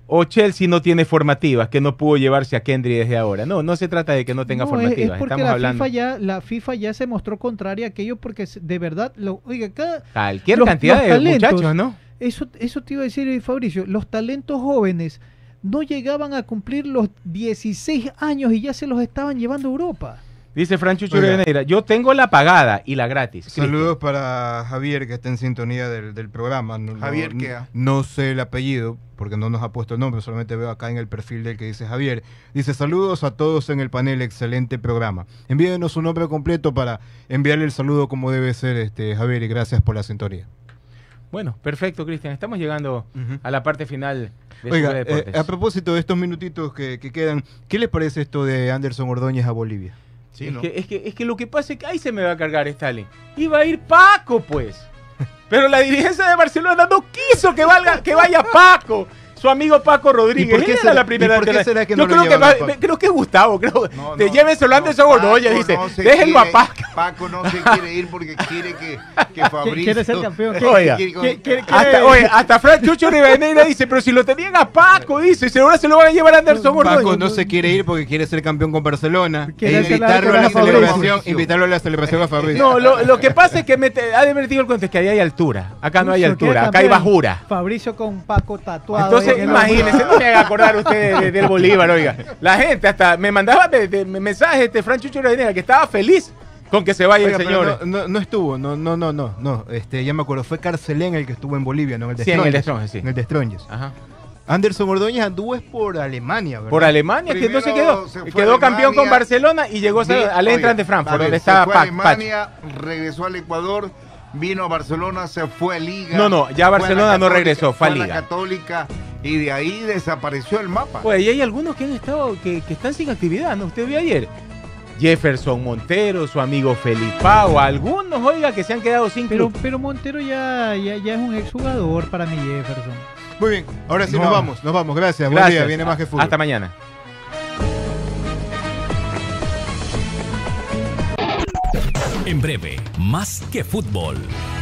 o Chelsea no tiene formativas, que no pudo llevarse a Kendry desde ahora. No, no se trata de que no tenga no, formativas. Es, es porque Estamos la, hablando... FIFA ya, la FIFA ya se mostró contraria a aquello porque de verdad, lo, oiga, cada, cualquier los, cantidad los de talentos, muchachos, ¿no? Eso, eso te iba a decir, Fabricio, los talentos jóvenes no llegaban a cumplir los dieciséis años y ya se los estaban llevando a Europa. Dice Franchucho Rivadeneira, yo tengo la pagada y la gratis. Saludos para Javier, que está en sintonía del, del programa. No, Javier, no, ¿qué? No sé el apellido, porque no nos ha puesto el nombre, solamente veo acá en el perfil del que dice Javier. Dice, saludos a todos en el panel, excelente programa. Envíenos su nombre completo para enviarle el saludo como debe ser, este Javier, y gracias por la sintonía. Bueno, perfecto, Cristian. Estamos llegando uh-huh. a la parte final de Oiga, Sucre Deportes. Eh, a propósito de estos minutitos que, que quedan, ¿qué les parece esto de Anderson Ordóñez a Bolivia? Sí, es, ¿no? que, es, que, es que lo que pasa es que ahí se me va a cargar Stalin. Iba a ir Paco, pues. Pero la dirigencia de Barcelona no quiso que, valga, que vaya Paco. Su amigo Paco Rodríguez. ¿Y por qué era será, la primera ¿y por qué será que no Yo lo creo, que va, me, creo que es Gustavo. Creo, no, te no, lléveselo antes a Ordóñez. No, dice, no déjenlo quiere, a Paco. Paco no se quiere ir porque quiere que, que Fabricio... Quiere ser campeón. Oiga, ¿Quiere, quiere, quiere, hasta, oye, hasta Fran Chucho Rivadeneira dice, pero si lo tenían a Paco, dice, si ahora se lo van a llevar a Anderson Ordóñez. Paco no se quiere ir porque quiere ser campeón con Barcelona. E invitarlo a la celebración, invitarlo a la celebración a Fabricio. No, lo, lo que pasa es que me te, ha divertido el cuento, es que ahí hay altura. Acá no hay altura, acá hay bajura. Fabricio con Paco tatuado. Entonces, imagínense, no me haga acordar usted de, de, del Bolívar, oiga. La gente hasta me mandaba de, de, de mensajes de Fran Chucho Rivadeneira que estaba feliz con que se vaya oiga, el señor. No, no, no estuvo, no, no, no, no, no. Este, ya me acuerdo, fue Carcelén el que estuvo en Bolivia, no en el de sí, Stronges. En el de Stronges, sí. En el de Stronges. Ajá. Anderson Ordóñez anduvo es por Alemania, ¿verdad? Por Alemania, Primero que no se quedó. Se quedó campeón con Barcelona y llegó vi, al Eintracht de Frankfurt, donde estaba Pac. Alemania, regresó al Ecuador, vino a Barcelona, se fue a Liga. No, no, ya Barcelona no regresó, fue a Liga. Fue a la Católica y de ahí desapareció el mapa. Pues y hay algunos que han estado, que, que están sin actividad, ¿no? Usted vio ayer. Jefferson Montero, su amigo Felipao, algunos, oiga, que se han quedado sin pero, club. Pero Montero ya, ya, ya es un exjugador para mi Jefferson. Muy bien, ahora sí no. nos vamos, nos vamos, gracias. gracias. Buen día, viene más que fútbol. Hasta mañana. En breve, más que fútbol.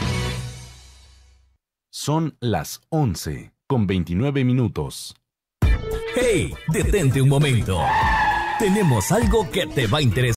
Son las once con veintinueve minutos. Hey, detente un momento. Tenemos algo que te va a interesar.